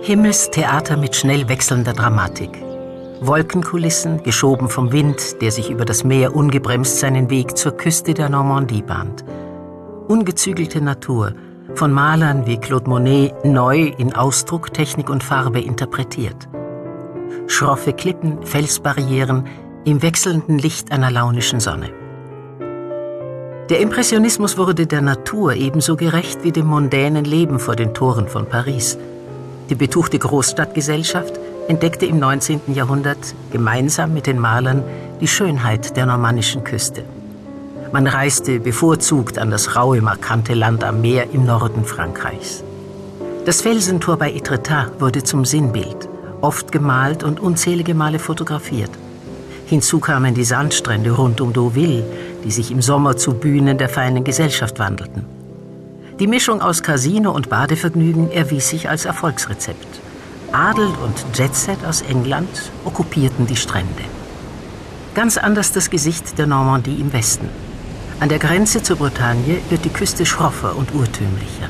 Himmelstheater mit schnell wechselnder Dramatik. Wolkenkulissen, geschoben vom Wind, der sich über das Meer ungebremst seinen Weg zur Küste der Normandie bahnt. Ungezügelte Natur, von Malern wie Claude Monet neu in Ausdruck, Technik und Farbe interpretiert. Schroffe Klippen, Felsbarrieren im wechselnden Licht einer launischen Sonne. Der Impressionismus wurde der Natur ebenso gerecht wie dem mondänen Leben vor den Toren von Paris. Die betuchte Großstadtgesellschaft entdeckte im 19. Jahrhundert gemeinsam mit den Malern die Schönheit der normannischen Küste. Man reiste bevorzugt an das raue, markante Land am Meer im Norden Frankreichs. Das Felsentor bei Étretat wurde zum Sinnbild, oft gemalt und unzählige Male fotografiert. Hinzu kamen die Sandstrände rund um Deauville, die sich im Sommer zu Bühnen der feinen Gesellschaft wandelten. Die Mischung aus Casino und Badevergnügen erwies sich als Erfolgsrezept. Adel und Jetset aus England okkupierten die Strände. Ganz anders das Gesicht der Normandie im Westen. An der Grenze zur Bretagne wird die Küste schroffer und urtümlicher.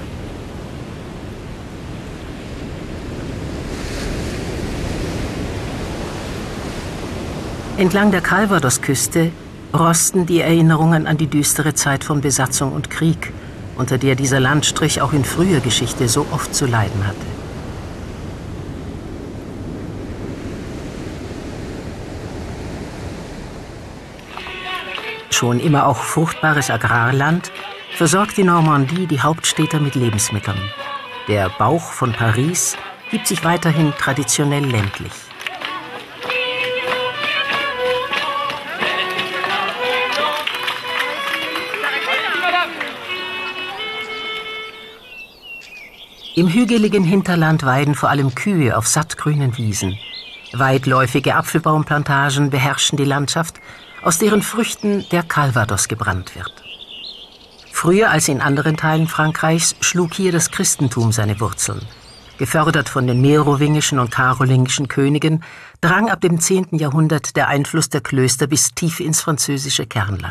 Entlang der Calvados-Küste rosten die Erinnerungen an die düstere Zeit von Besatzung und Krieg, unter der dieser Landstrich auch in früher Geschichte so oft zu leiden hatte. Schon immer auch fruchtbares Agrarland versorgt die Normandie die Hauptstädte mit Lebensmitteln. Der Bauch von Paris gibt sich weiterhin traditionell ländlich. Im hügeligen Hinterland weiden vor allem Kühe auf sattgrünen Wiesen. Weitläufige Apfelbaumplantagen beherrschen die Landschaft, aus deren Früchten der Calvados gebrannt wird. Früher als in anderen Teilen Frankreichs schlug hier das Christentum seine Wurzeln. Gefördert von den merowingischen und karolingischen Königen drang ab dem 10. Jahrhundert der Einfluss der Klöster bis tief ins französische Kernland.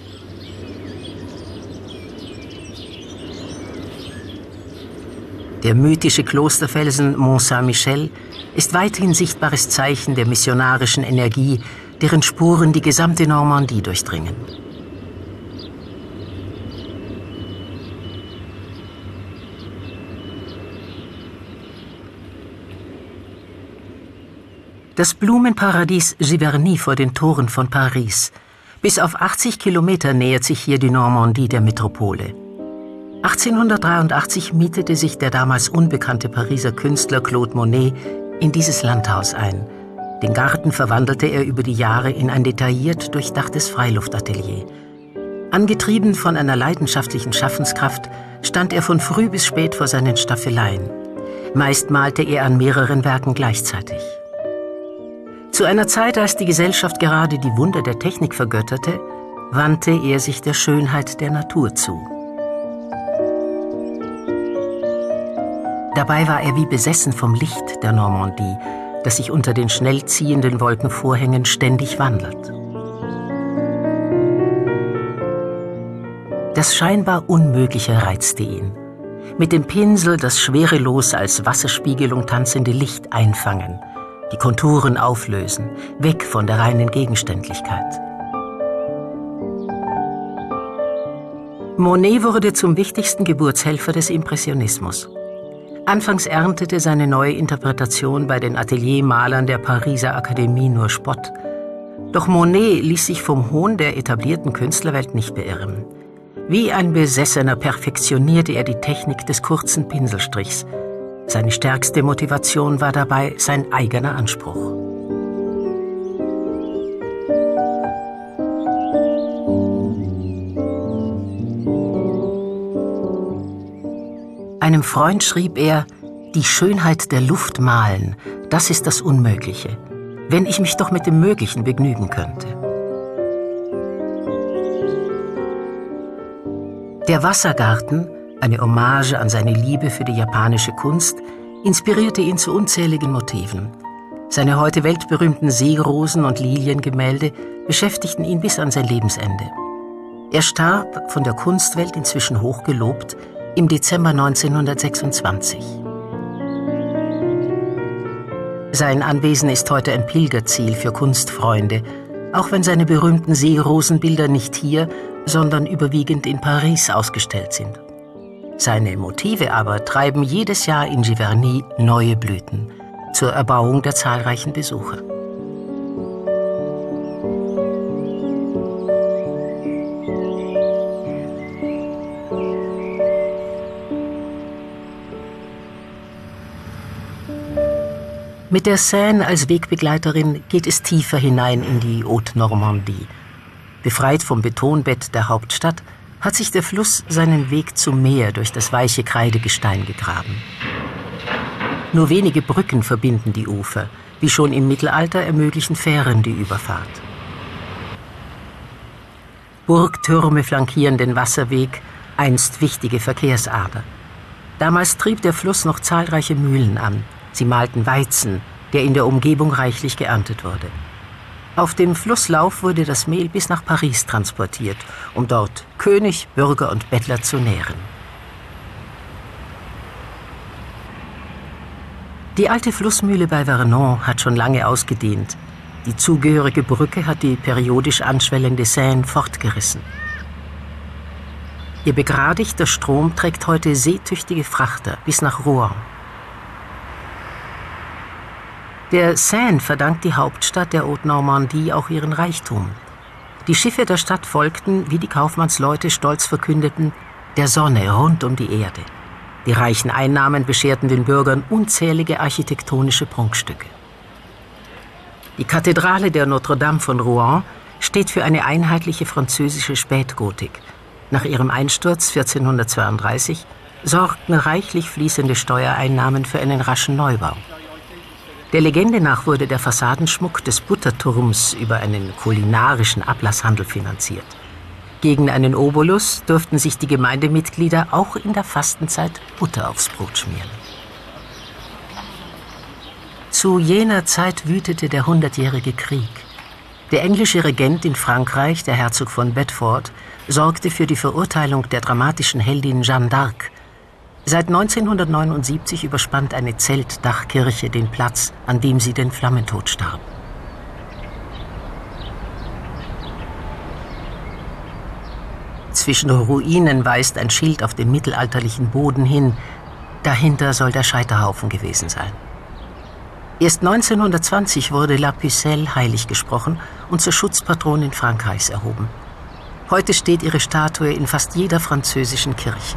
Der mythische Klosterfelsen Mont Saint-Michel ist weithin sichtbares Zeichen der missionarischen Energie, deren Spuren die gesamte Normandie durchdringen. Das Blumenparadies Giverny vor den Toren von Paris. Bis auf 80 Kilometer nähert sich hier die Normandie der Metropole. 1883 mietete sich der damals unbekannte Pariser Künstler Claude Monet in dieses Landhaus ein. Den Garten verwandelte er über die Jahre in ein detailliert durchdachtes Freiluftatelier. Angetrieben von einer leidenschaftlichen Schaffenskraft stand er von früh bis spät vor seinen Staffeleien. Meist malte er an mehreren Werken gleichzeitig. Zu einer Zeit, als die Gesellschaft gerade die Wunder der Technik vergötterte, wandte er sich der Schönheit der Natur zu. Dabei war er wie besessen vom Licht der Normandie, das sich unter den schnell ziehenden Wolkenvorhängen ständig wandelt. Das scheinbar Unmögliche reizte ihn. Mit dem Pinsel das schwerelos als Wasserspiegelung tanzende Licht einfangen, die Konturen auflösen, weg von der reinen Gegenständlichkeit. Monet wurde zum wichtigsten Geburtshelfer des Impressionismus. Anfangs erntete seine neue Interpretation bei den Ateliermalern der Pariser Akademie nur Spott. Doch Monet ließ sich vom Hohn der etablierten Künstlerwelt nicht beirren. Wie ein Besessener perfektionierte er die Technik des kurzen Pinselstrichs. Seine stärkste Motivation war dabei sein eigener Anspruch. Einem Freund schrieb er: Die Schönheit der Luft malen, das ist das Unmögliche. Wenn ich mich doch mit dem Möglichen begnügen könnte. Der Wassergarten, eine Hommage an seine Liebe für die japanische Kunst, inspirierte ihn zu unzähligen Motiven. Seine heute weltberühmten Seerosen- und Liliengemälde beschäftigten ihn bis an sein Lebensende. Er starb, von der Kunstwelt inzwischen hochgelobt, im Dezember 1926. Sein Anwesen ist heute ein Pilgerziel für Kunstfreunde, auch wenn seine berühmten Seerosenbilder nicht hier, sondern überwiegend in Paris ausgestellt sind. Seine Motive aber treiben jedes Jahr in Giverny neue Blüten, zur Erbauung der zahlreichen Besucher. Mit der Seine als Wegbegleiterin geht es tiefer hinein in die Haute-Normandie. Befreit vom Betonbett der Hauptstadt hat sich der Fluss seinen Weg zum Meer durch das weiche Kreidegestein gegraben. Nur wenige Brücken verbinden die Ufer, wie schon im Mittelalter ermöglichen Fähren die Überfahrt. Burgtürme flankieren den Wasserweg, einst wichtige Verkehrsader. Damals trieb der Fluss noch zahlreiche Mühlen an. Sie mahlten Weizen, der in der Umgebung reichlich geerntet wurde. Auf dem Flusslauf wurde das Mehl bis nach Paris transportiert, um dort König, Bürger und Bettler zu nähren. Die alte Flussmühle bei Vernon hat schon lange ausgedehnt. Die zugehörige Brücke hat die periodisch anschwellende Seine fortgerissen. Ihr begradigter Strom trägt heute seetüchtige Frachter bis nach Rouen. Der Seine verdankt die Hauptstadt der Haute-Normandie auch ihren Reichtum. Die Schiffe der Stadt folgten, wie die Kaufmannsleute stolz verkündeten, der Sonne rund um die Erde. Die reichen Einnahmen bescherten den Bürgern unzählige architektonische Prunkstücke. Die Kathedrale der Notre-Dame von Rouen steht für eine einheitliche französische Spätgotik. Nach ihrem Einsturz 1432 sorgten reichlich fließende Steuereinnahmen für einen raschen Neubau. Der Legende nach wurde der Fassadenschmuck des Butterturms über einen kulinarischen Ablasshandel finanziert. Gegen einen Obolus durften sich die Gemeindemitglieder auch in der Fastenzeit Butter aufs Brot schmieren. Zu jener Zeit wütete der Hundertjährige Krieg. Der englische Regent in Frankreich, der Herzog von Bedford, sorgte für die Verurteilung der dramatischen Heldin Jeanne d'Arc. Seit 1979 überspannt eine Zeltdachkirche den Platz, an dem sie den Flammentod starb. Zwischen Ruinen weist ein Schild auf den mittelalterlichen Boden hin. Dahinter soll der Scheiterhaufen gewesen sein. Erst 1920 wurde La Pucelle heilig gesprochen und zur Schutzpatronin Frankreichs erhoben. Heute steht ihre Statue in fast jeder französischen Kirche.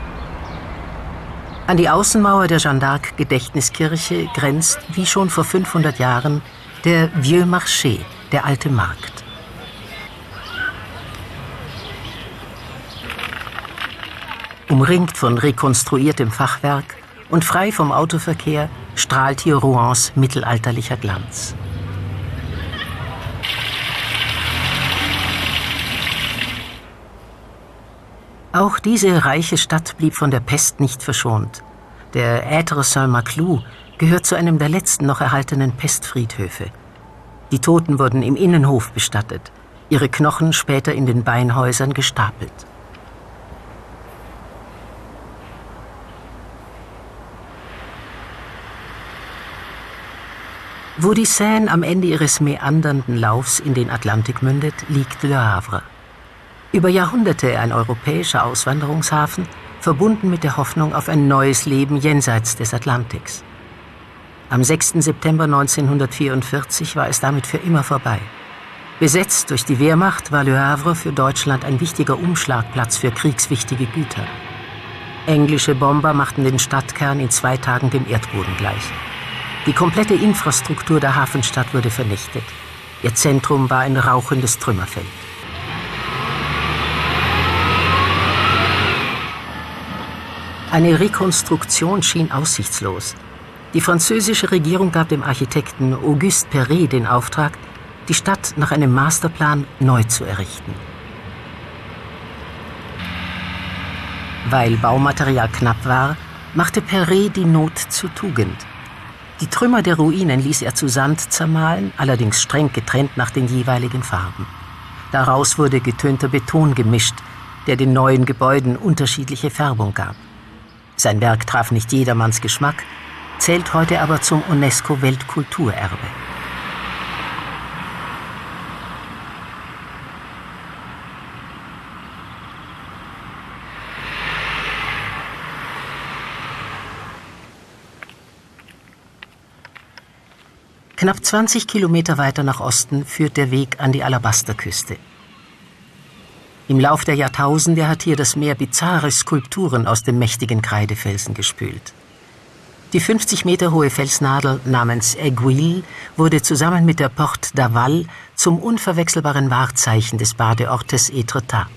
An die Außenmauer der Jeanne d'Arc Gedächtniskirche grenzt, wie schon vor 500 Jahren, der Vieux Marché, der alte Markt. Umringt von rekonstruiertem Fachwerk und frei vom Autoverkehr strahlt hier Rouens mittelalterlicher Glanz. Auch diese reiche Stadt blieb von der Pest nicht verschont. Der Aître Saint-Maclou gehört zu einem der letzten noch erhaltenen Pestfriedhöfe. Die Toten wurden im Innenhof bestattet, ihre Knochen später in den Beinhäusern gestapelt. Wo die Seine am Ende ihres meandernden Laufs in den Atlantik mündet, liegt Le Havre. Über Jahrhunderte ein europäischer Auswanderungshafen, verbunden mit der Hoffnung auf ein neues Leben jenseits des Atlantiks. Am 6. September 1944 war es damit für immer vorbei. Besetzt durch die Wehrmacht war Le Havre für Deutschland ein wichtiger Umschlagplatz für kriegswichtige Güter. Englische Bomber machten den Stadtkern in 2 Tagen dem Erdboden gleich. Die komplette Infrastruktur der Hafenstadt wurde vernichtet. Ihr Zentrum war ein rauchendes Trümmerfeld. Eine Rekonstruktion schien aussichtslos. Die französische Regierung gab dem Architekten Auguste Perret den Auftrag, die Stadt nach einem Masterplan neu zu errichten. Weil Baumaterial knapp war, machte Perret die Not zur Tugend. Die Trümmer der Ruinen ließ er zu Sand zermahlen, allerdings streng getrennt nach den jeweiligen Farben. Daraus wurde getönter Beton gemischt, der den neuen Gebäuden unterschiedliche Färbung gab. Sein Werk traf nicht jedermanns Geschmack, zählt heute aber zum UNESCO-Weltkulturerbe. Knapp 20 Kilometer weiter nach Osten führt der Weg an die Alabasterküste. Im Lauf der Jahrtausende hat hier das Meer bizarre Skulpturen aus dem mächtigen Kreidefelsen gespült. Die 50 Meter hohe Felsnadel namens Aiguille wurde zusammen mit der Porte d'Aval zum unverwechselbaren Wahrzeichen des Badeortes Étretat.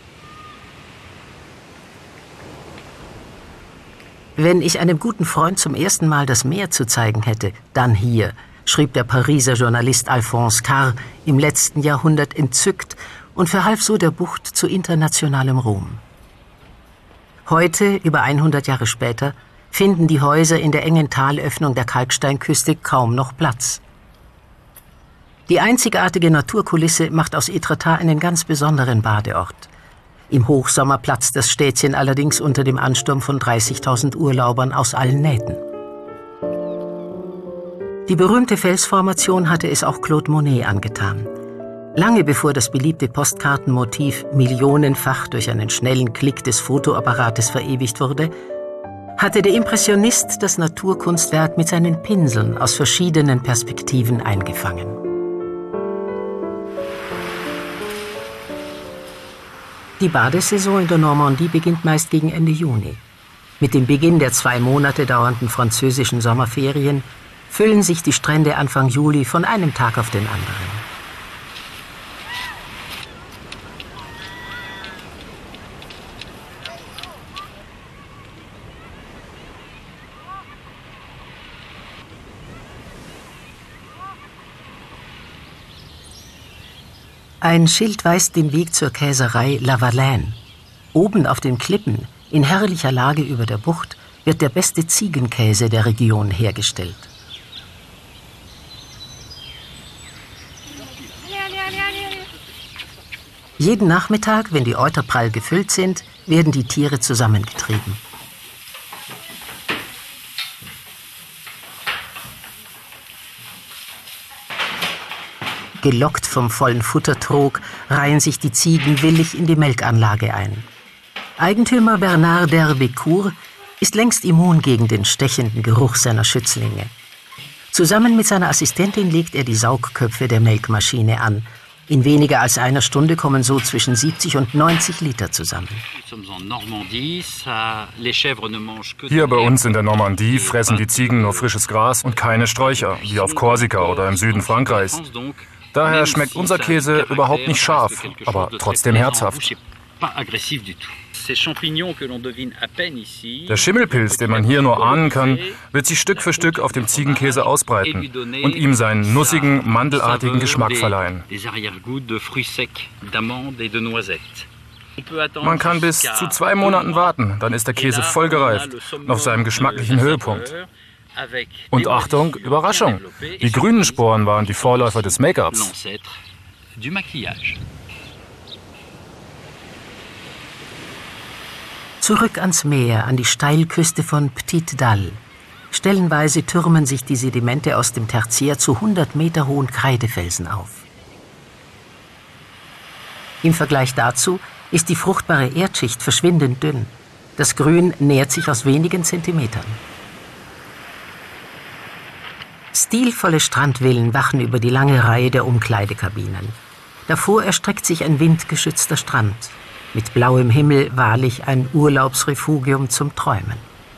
Wenn ich einem guten Freund zum ersten Mal das Meer zu zeigen hätte, dann hier, schrieb der Pariser Journalist Alphonse Karr im letzten Jahrhundert entzückt und verhalf so der Bucht zu internationalem Ruhm. Heute, über 100 Jahre später, finden die Häuser in der engen Talöffnung der Kalksteinküste kaum noch Platz. Die einzigartige Naturkulisse macht aus Étretat einen ganz besonderen Badeort. Im Hochsommer platzt das Städtchen allerdings unter dem Ansturm von 30.000 Urlaubern aus allen Nähten. Die berühmte Felsformation hatte es auch Claude Monet angetan. Lange bevor das beliebte Postkartenmotiv millionenfach durch einen schnellen Klick des Fotoapparates verewigt wurde, hatte der Impressionist das Naturkunstwerk mit seinen Pinseln aus verschiedenen Perspektiven eingefangen. Die Badesaison in der Normandie beginnt meist gegen Ende Juni. Mit dem Beginn der 2 Monate dauernden französischen Sommerferien füllen sich die Strände Anfang Juli von einem Tag auf den anderen. Ein Schild weist den Weg zur Käserei La Valaine. Oben auf den Klippen, in herrlicher Lage über der Bucht, wird der beste Ziegenkäse der Region hergestellt. Jeden Nachmittag, wenn die Euter prall gefüllt sind, werden die Tiere zusammengetrieben. Gelockt vom vollen Futtertrog reihen sich die Ziegen willig in die Melkanlage ein. Eigentümer Bernard d'Herbecourt ist längst immun gegen den stechenden Geruch seiner Schützlinge. Zusammen mit seiner Assistentin legt er die Saugköpfe der Melkmaschine an. In weniger als einer Stunde kommen so zwischen 70 und 90 Liter zusammen. Hier bei uns in der Normandie fressen die Ziegen nur frisches Gras und keine Sträucher, wie auf Korsika oder im Süden Frankreichs. Daher schmeckt unser Käse überhaupt nicht scharf, aber trotzdem herzhaft. Der Schimmelpilz, den man hier nur ahnen kann, wird sich Stück für Stück auf dem Ziegenkäse ausbreiten und ihm seinen nussigen, mandelartigen Geschmack verleihen. Man kann bis zu 2 Monaten warten, dann ist der Käse voll gereift und auf seinem geschmacklichen Höhepunkt. Und Achtung, Überraschung! Die grünen Sporen waren die Vorläufer des Make-ups. Zurück ans Meer, an die Steilküste von Petite Dalle. Stellenweise türmen sich die Sedimente aus dem Tertiär zu 100 Meter hohen Kreidefelsen auf. Im Vergleich dazu ist die fruchtbare Erdschicht verschwindend dünn. Das Grün nährt sich aus wenigen Zentimetern. Stilvolle Strandvillen wachen über die lange Reihe der Umkleidekabinen. Davor erstreckt sich ein windgeschützter Strand. Mit blauem Himmel wahrlich ein Urlaubsrefugium zum Träumen.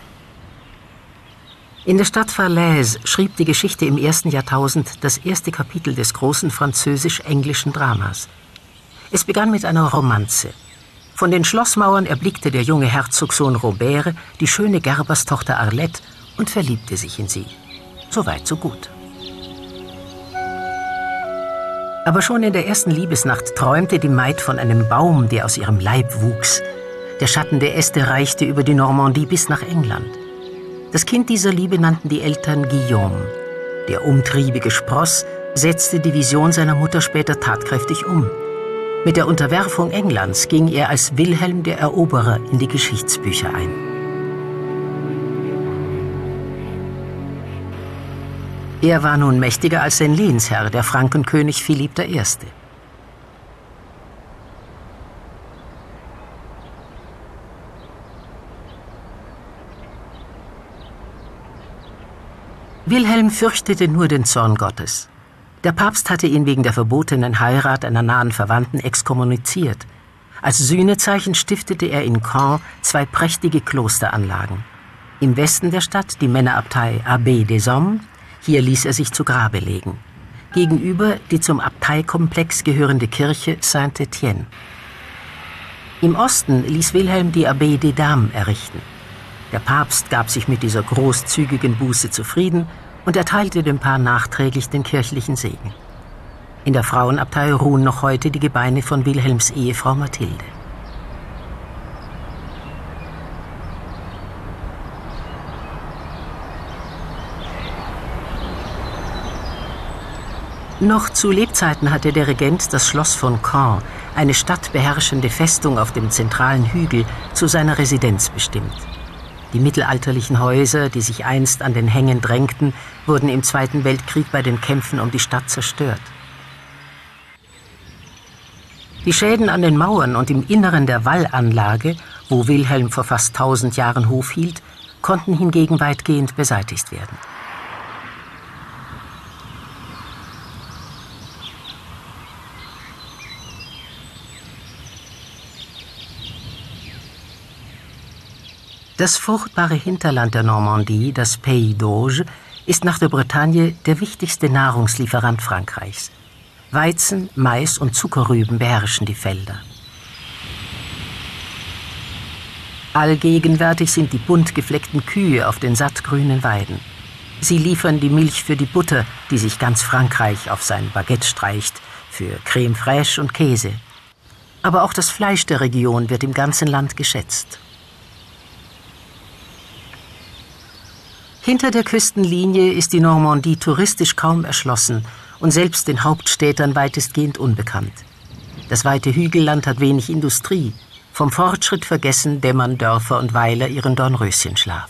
In der Stadt Falaise schrieb die Geschichte im 1. Jahrtausend das erste Kapitel des großen französisch-englischen Dramas. Es begann mit einer Romanze. Von den Schlossmauern erblickte der junge Herzogssohn Robert die schöne Gerberstochter Arlette und verliebte sich in sie. So weit, so gut. Aber schon in der ersten Liebesnacht träumte die Maid von einem Baum, der aus ihrem Leib wuchs. Der Schatten der Äste reichte über die Normandie bis nach England. Das Kind dieser Liebe nannten die Eltern Guillaume. Der umtriebige Spross setzte die Vision seiner Mutter später tatkräftig um. Mit der Unterwerfung Englands ging er als Wilhelm der Eroberer in die Geschichtsbücher ein. Er war nun mächtiger als sein Lehnsherr, der Frankenkönig Philipp I. Wilhelm fürchtete nur den Zorn Gottes. Der Papst hatte ihn wegen der verbotenen Heirat einer nahen Verwandten exkommuniziert. Als Sühnezeichen stiftete er in Caen 2 prächtige Klosteranlagen. Im Westen der Stadt die Männerabtei Abbé des Hommes, hier ließ er sich zu Grabe legen. Gegenüber die zum Abteikomplex gehörende Kirche Saint-Étienne. Im Osten ließ Wilhelm die Abbé des Dames errichten. Der Papst gab sich mit dieser großzügigen Buße zufrieden und erteilte dem Paar nachträglich den kirchlichen Segen. In der Frauenabtei ruhen noch heute die Gebeine von Wilhelms Ehefrau Mathilde. Noch zu Lebzeiten hatte der Regent das Schloss von Caen, eine stadtbeherrschende Festung auf dem zentralen Hügel, zu seiner Residenz bestimmt. Die mittelalterlichen Häuser, die sich einst an den Hängen drängten, wurden im Zweiten Weltkrieg bei den Kämpfen um die Stadt zerstört. Die Schäden an den Mauern und im Inneren der Wallanlage, wo Wilhelm vor fast 1000 Jahren Hof hielt, konnten hingegen weitgehend beseitigt werden. Das fruchtbare Hinterland der Normandie, das Pays d'Auge, ist nach der Bretagne der wichtigste Nahrungslieferant Frankreichs. Weizen, Mais und Zuckerrüben beherrschen die Felder. Allgegenwärtig sind die bunt gefleckten Kühe auf den sattgrünen Weiden. Sie liefern die Milch für die Butter, die sich ganz Frankreich auf sein Baguette streicht, für Crème fraîche und Käse. Aber auch das Fleisch der Region wird im ganzen Land geschätzt. Hinter der Küstenlinie ist die Normandie touristisch kaum erschlossen und selbst den Hauptstädtern weitestgehend unbekannt. Das weite Hügelland hat wenig Industrie. Vom Fortschritt vergessen dämmern Dörfer und Weiler ihren Dornröschenschlaf.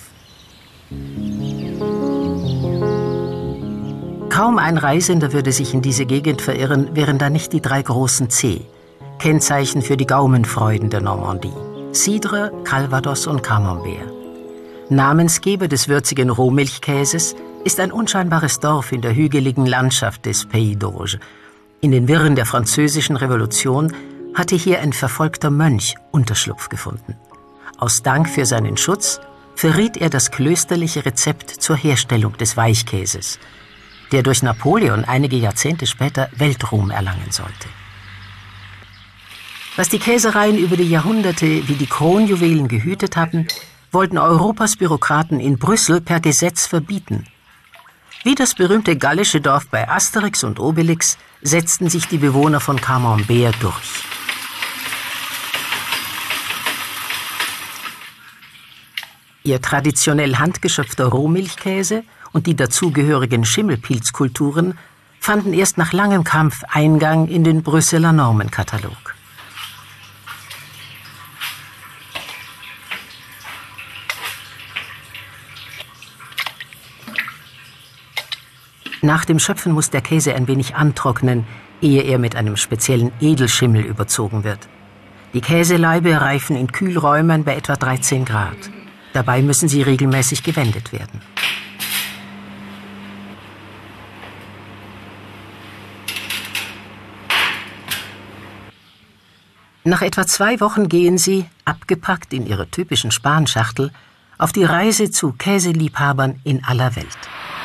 Kaum ein Reisender würde sich in diese Gegend verirren, wären da nicht die 3 großen C, Kennzeichen für die Gaumenfreuden der Normandie: Cidre, Calvados und Camembert. Namensgeber des würzigen Rohmilchkäses ist ein unscheinbares Dorf in der hügeligen Landschaft des Pays d'Auge. In den Wirren der Französischen Revolution hatte hier ein verfolgter Mönch Unterschlupf gefunden. Aus Dank für seinen Schutz verriet er das klösterliche Rezept zur Herstellung des Weichkäses, der durch Napoleon einige Jahrzehnte später Weltruhm erlangen sollte. Was die Käsereien über die Jahrhunderte wie die Kronjuwelen gehütet hatten, wollten Europas Bürokraten in Brüssel per Gesetz verbieten. Wie das berühmte gallische Dorf bei Asterix und Obelix setzten sich die Bewohner von Camembert durch. Ihr traditionell handgeschöpfter Rohmilchkäse und die dazugehörigen Schimmelpilzkulturen fanden erst nach langem Kampf Eingang in den Brüsseler Normenkatalog. Nach dem Schöpfen muss der Käse ein wenig antrocknen, ehe er mit einem speziellen Edelschimmel überzogen wird. Die Käseleibe reifen in Kühlräumen bei etwa 13 Grad. Dabei müssen sie regelmäßig gewendet werden. Nach etwa 2 Wochen gehen sie, abgepackt in ihrer typischen Spanschachtel, auf die Reise zu Käseliebhabern in aller Welt.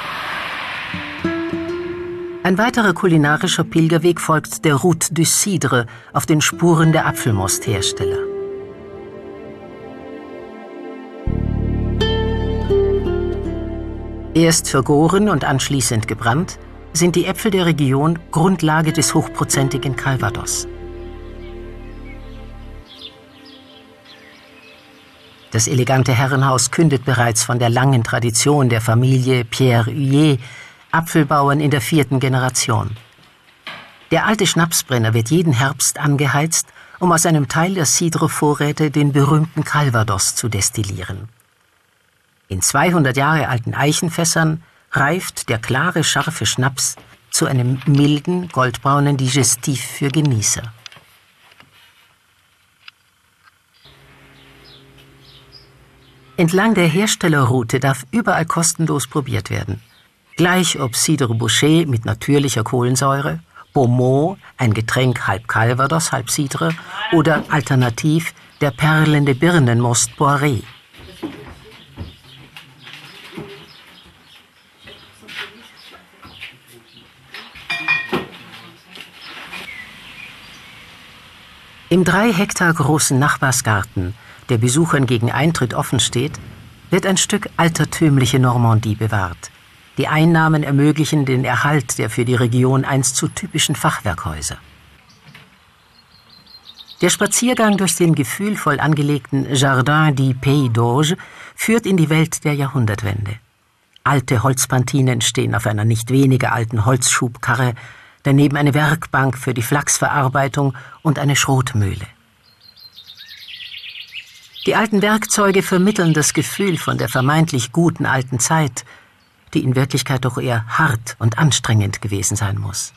Ein weiterer kulinarischer Pilgerweg folgt der Route du Cidre auf den Spuren der Apfelmosthersteller. Erst vergoren und anschließend gebrannt, sind die Äpfel der Region Grundlage des hochprozentigen Calvados. Das elegante Herrenhaus kündet bereits von der langen Tradition der Familie Pierre Huet, Apfelbauern in der 4. Generation. Der alte Schnapsbrenner wird jeden Herbst angeheizt, um aus einem Teil der Cidre-Vorräte den berühmten Calvados zu destillieren. In 200 Jahre alten Eichenfässern reift der klare, scharfe Schnaps zu einem milden, goldbraunen Digestif für Genießer. Entlang der Herstellerroute darf überall kostenlos probiert werden. Gleich ob Cidre Boucher mit natürlicher Kohlensäure, Beaumont, ein Getränk halb Calvados, halb Cidre, oder alternativ der perlende Birnenmost Boiré. Im 3 Hektar großen Nachbarsgarten, der Besuchern gegen Eintritt offen steht, wird ein Stück altertümliche Normandie bewahrt. Die Einnahmen ermöglichen den Erhalt der für die Region einst so typischen Fachwerkhäuser. Der Spaziergang durch den gefühlvoll angelegten Jardin du Pays d'Auge führt in die Welt der Jahrhundertwende. Alte Holzpantinen stehen auf einer nicht weniger alten Holzschubkarre, daneben eine Werkbank für die Flachsverarbeitung und eine Schrotmühle. Die alten Werkzeuge vermitteln das Gefühl von der vermeintlich guten alten Zeit, die in Wirklichkeit doch eher hart und anstrengend gewesen sein muss.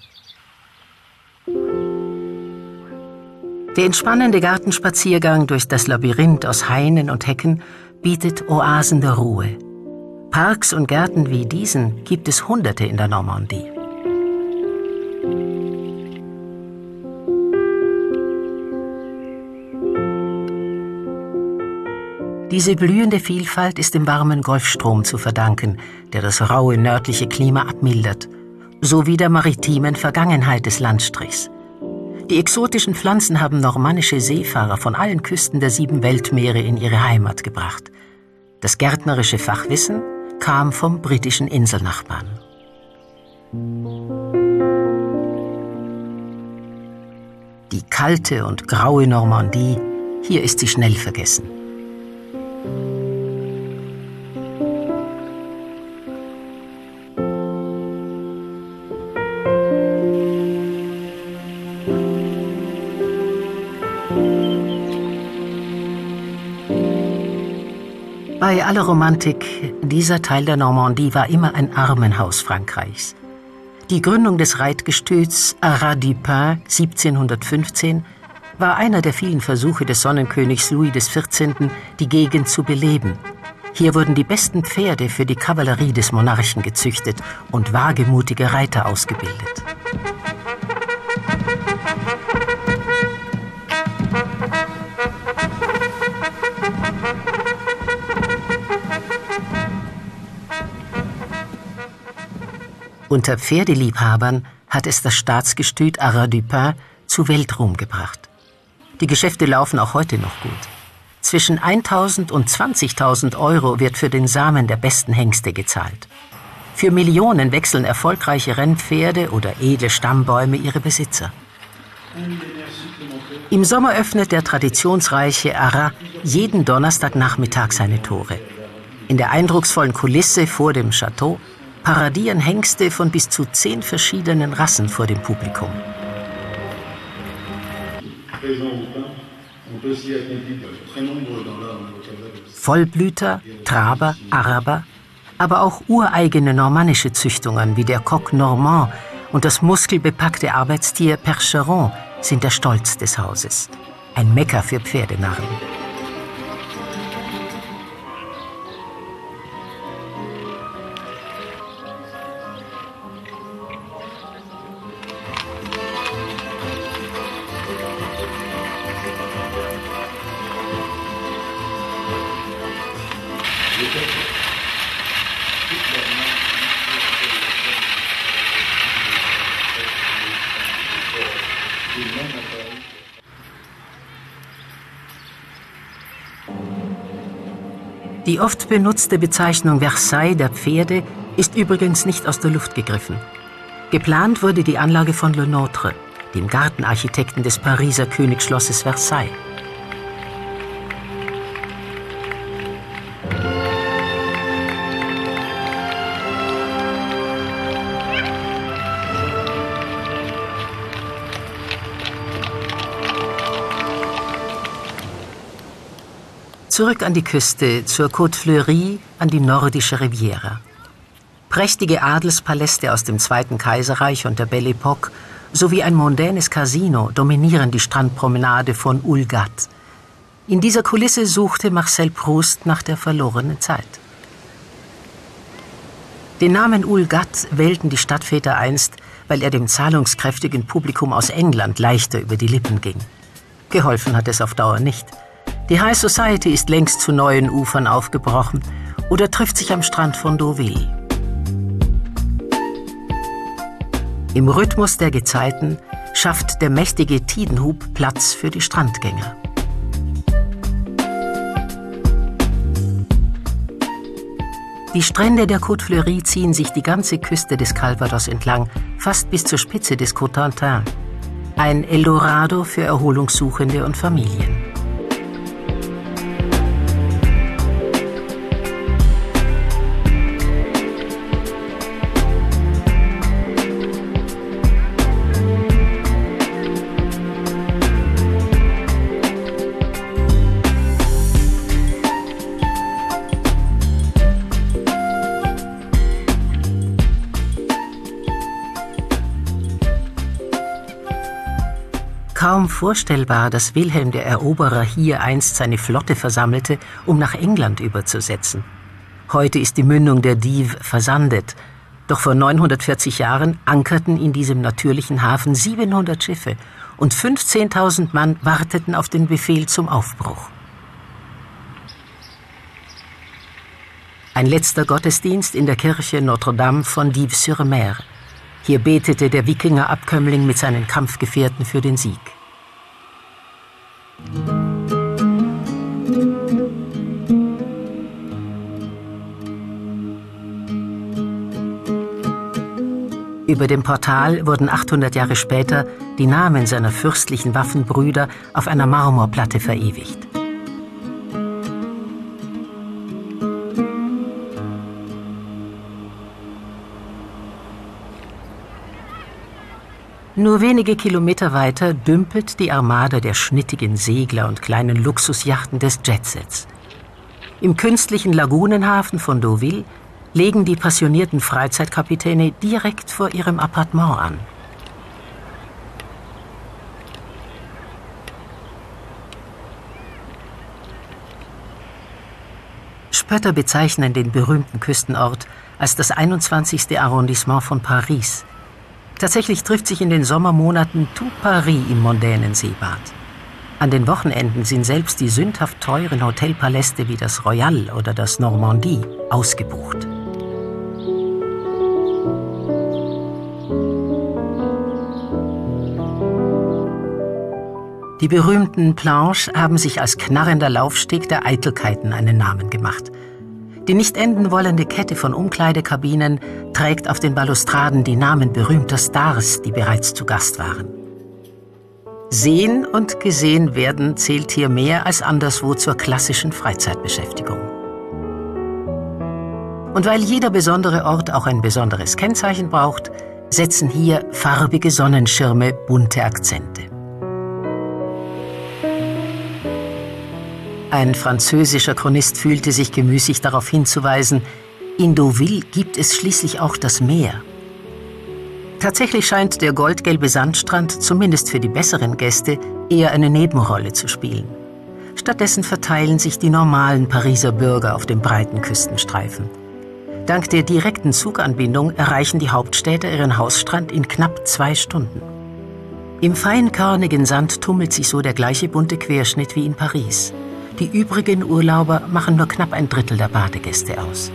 Der entspannende Gartenspaziergang durch das Labyrinth aus Hainen und Hecken bietet Oasen der Ruhe. Parks und Gärten wie diesen gibt es Hunderte in der Normandie. Diese blühende Vielfalt ist dem warmen Golfstrom zu verdanken, der das raue nördliche Klima abmildert, sowie der maritimen Vergangenheit des Landstrichs. Die exotischen Pflanzen haben normannische Seefahrer von allen Küsten der 7 Weltmeere in ihre Heimat gebracht. Das gärtnerische Fachwissen kam vom britischen Inselnachbarn. Die kalte und graue Normandie, hier ist sie schnell vergessen. Bei aller Romantik, dieser Teil der Normandie war immer ein Armenhaus Frankreichs. Die Gründung des Reitgestüts Arras du Pin 1715 war einer der vielen Versuche des Sonnenkönigs Louis XIV., die Gegend zu beleben. Hier wurden die besten Pferde für die Kavallerie des Monarchen gezüchtet und wagemutige Reiter ausgebildet. Unter Pferdeliebhabern hat es das Staatsgestüt Arras du Pin zu Weltruhm gebracht. Die Geschäfte laufen auch heute noch gut. Zwischen 1.000 und 20.000 Euro wird für den Samen der besten Hengste gezahlt. Für Millionen wechseln erfolgreiche Rennpferde oder edle Stammbäume ihre Besitzer. Im Sommer öffnet der traditionsreiche Arras jeden Donnerstagnachmittag seine Tore. In der eindrucksvollen Kulisse vor dem Château paradieren Hengste von bis zu 10 verschiedenen Rassen vor dem Publikum. Vollblüter, Traber, Araber, aber auch ureigene normannische Züchtungen wie der Coq Normand und das muskelbepackte Arbeitstier Percheron sind der Stolz des Hauses. Ein Mekka für Pferdenarren. Die oft benutzte Bezeichnung Versailles der Pferde ist übrigens nicht aus der Luft gegriffen. Geplant wurde die Anlage von Le Nôtre, dem Gartenarchitekten des Pariser Königsschlosses Versailles. Zurück an die Küste, zur Côte Fleurie, an die nordische Riviera. Prächtige Adelspaläste aus dem Zweiten Kaiserreich und der Belle Époque sowie ein mondänes Casino dominieren die Strandpromenade von Oulgat. In dieser Kulisse suchte Marcel Proust nach der verlorenen Zeit. Den Namen Oulgat wählten die Stadtväter einst, weil er dem zahlungskräftigen Publikum aus England leichter über die Lippen ging. Geholfen hat es auf Dauer nicht. Die High Society ist längst zu neuen Ufern aufgebrochen oder trifft sich am Strand von Deauville. Im Rhythmus der Gezeiten schafft der mächtige Tidenhub Platz für die Strandgänger. Die Strände der Côte Fleurie ziehen sich die ganze Küste des Calvados entlang, fast bis zur Spitze des Cotentin. Ein Eldorado für Erholungssuchende und Familien. Kaum vorstellbar, dass Wilhelm der Eroberer hier einst seine Flotte versammelte, um nach England überzusetzen. Heute ist die Mündung der Dives versandet. Doch vor 940 Jahren ankerten in diesem natürlichen Hafen 700 Schiffe und 15.000 Mann warteten auf den Befehl zum Aufbruch. Ein letzter Gottesdienst in der Kirche Notre-Dame von Dives-sur-Mer. Hier betete der Wikingerabkömmling mit seinen Kampfgefährten für den Sieg. Über dem Portal wurden 800 Jahre später die Namen seiner fürstlichen Waffenbrüder auf einer Marmorplatte verewigt. Nur wenige Kilometer weiter dümpelt die Armada der schnittigen Segler und kleinen Luxusjachten des Jetsets. Im künstlichen Lagunenhafen von Deauville legen die passionierten Freizeitkapitäne direkt vor ihrem Appartement an. Spötter bezeichnen den berühmten Küstenort als das 21. Arrondissement von Paris. Tatsächlich trifft sich in den Sommermonaten tout Paris im mondänen Seebad. An den Wochenenden sind selbst die sündhaft teuren Hotelpaläste wie das Royal oder das Normandie ausgebucht. Die berühmten Planches haben sich als knarrender Laufsteg der Eitelkeiten einen Namen gemacht. Die nicht enden wollende Kette von Umkleidekabinen trägt auf den Balustraden die Namen berühmter Stars, die bereits zu Gast waren. Sehen und gesehen werden zählt hier mehr als anderswo zur klassischen Freizeitbeschäftigung. Und weil jeder besondere Ort auch ein besonderes Kennzeichen braucht, setzen hier farbige Sonnenschirme bunte Akzente. Ein französischer Chronist fühlte sich gemüßigt darauf hinzuweisen, in Deauville gibt es schließlich auch das Meer. Tatsächlich scheint der goldgelbe Sandstrand, zumindest für die besseren Gäste, eher eine Nebenrolle zu spielen. Stattdessen verteilen sich die normalen Pariser Bürger auf dem breiten Küstenstreifen. Dank der direkten Zuganbindung erreichen die Hauptstädter ihren Hausstrand in knapp 2 Stunden. Im feinkörnigen Sand tummelt sich so der gleiche bunte Querschnitt wie in Paris. Die übrigen Urlauber machen nur knapp ein Drittel der Badegäste aus.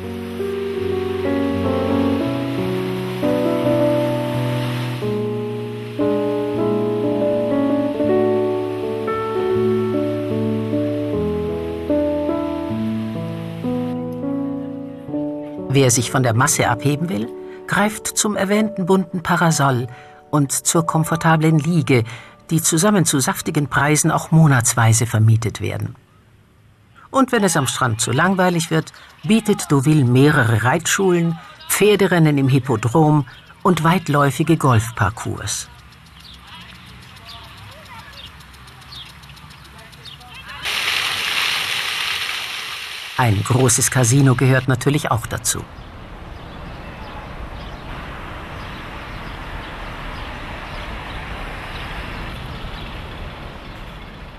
Wer sich von der Masse abheben will, greift zum erwähnten bunten Parasol und zur komfortablen Liege, die zusammen zu saftigen Preisen auch monatsweise vermietet werden. Und wenn es am Strand zu langweilig wird, bietet Deauville mehrere Reitschulen, Pferderennen im Hippodrom und weitläufige Golfparcours. Ein großes Casino gehört natürlich auch dazu.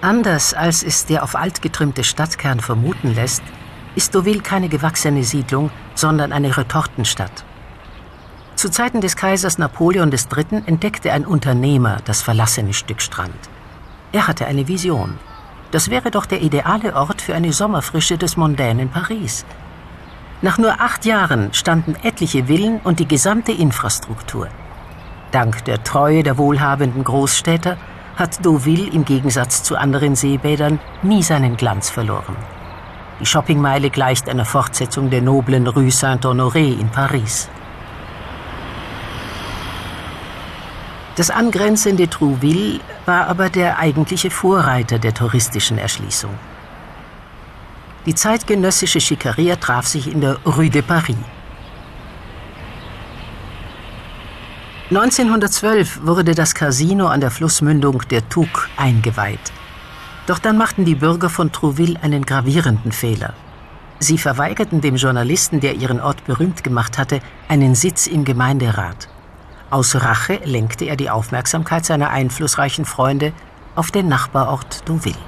Anders als es der auf alt getrimte Stadtkern vermuten lässt, ist Deauville keine gewachsene Siedlung, sondern eine Retortenstadt. Zu Zeiten des Kaisers Napoleon III. Entdeckte ein Unternehmer das verlassene Stück Strand. Er hatte eine Vision. Das wäre doch der ideale Ort für eine Sommerfrische des mondänen Paris. Nach nur 8 Jahren standen etliche Villen und die gesamte Infrastruktur. Dank der Treue der wohlhabenden Großstädter hat Deauville im Gegensatz zu anderen Seebädern nie seinen Glanz verloren. Die Shoppingmeile gleicht einer Fortsetzung der noblen Rue Saint-Honoré in Paris. Das angrenzende Trouville war aber der eigentliche Vorreiter der touristischen Erschließung. Die zeitgenössische Schickeria traf sich in der Rue de Paris. 1912 wurde das Casino an der Flussmündung der Touques eingeweiht. Doch dann machten die Bürger von Trouville einen gravierenden Fehler. Sie verweigerten dem Journalisten, der ihren Ort berühmt gemacht hatte, einen Sitz im Gemeinderat. Aus Rache lenkte er die Aufmerksamkeit seiner einflussreichen Freunde auf den Nachbarort Deauville.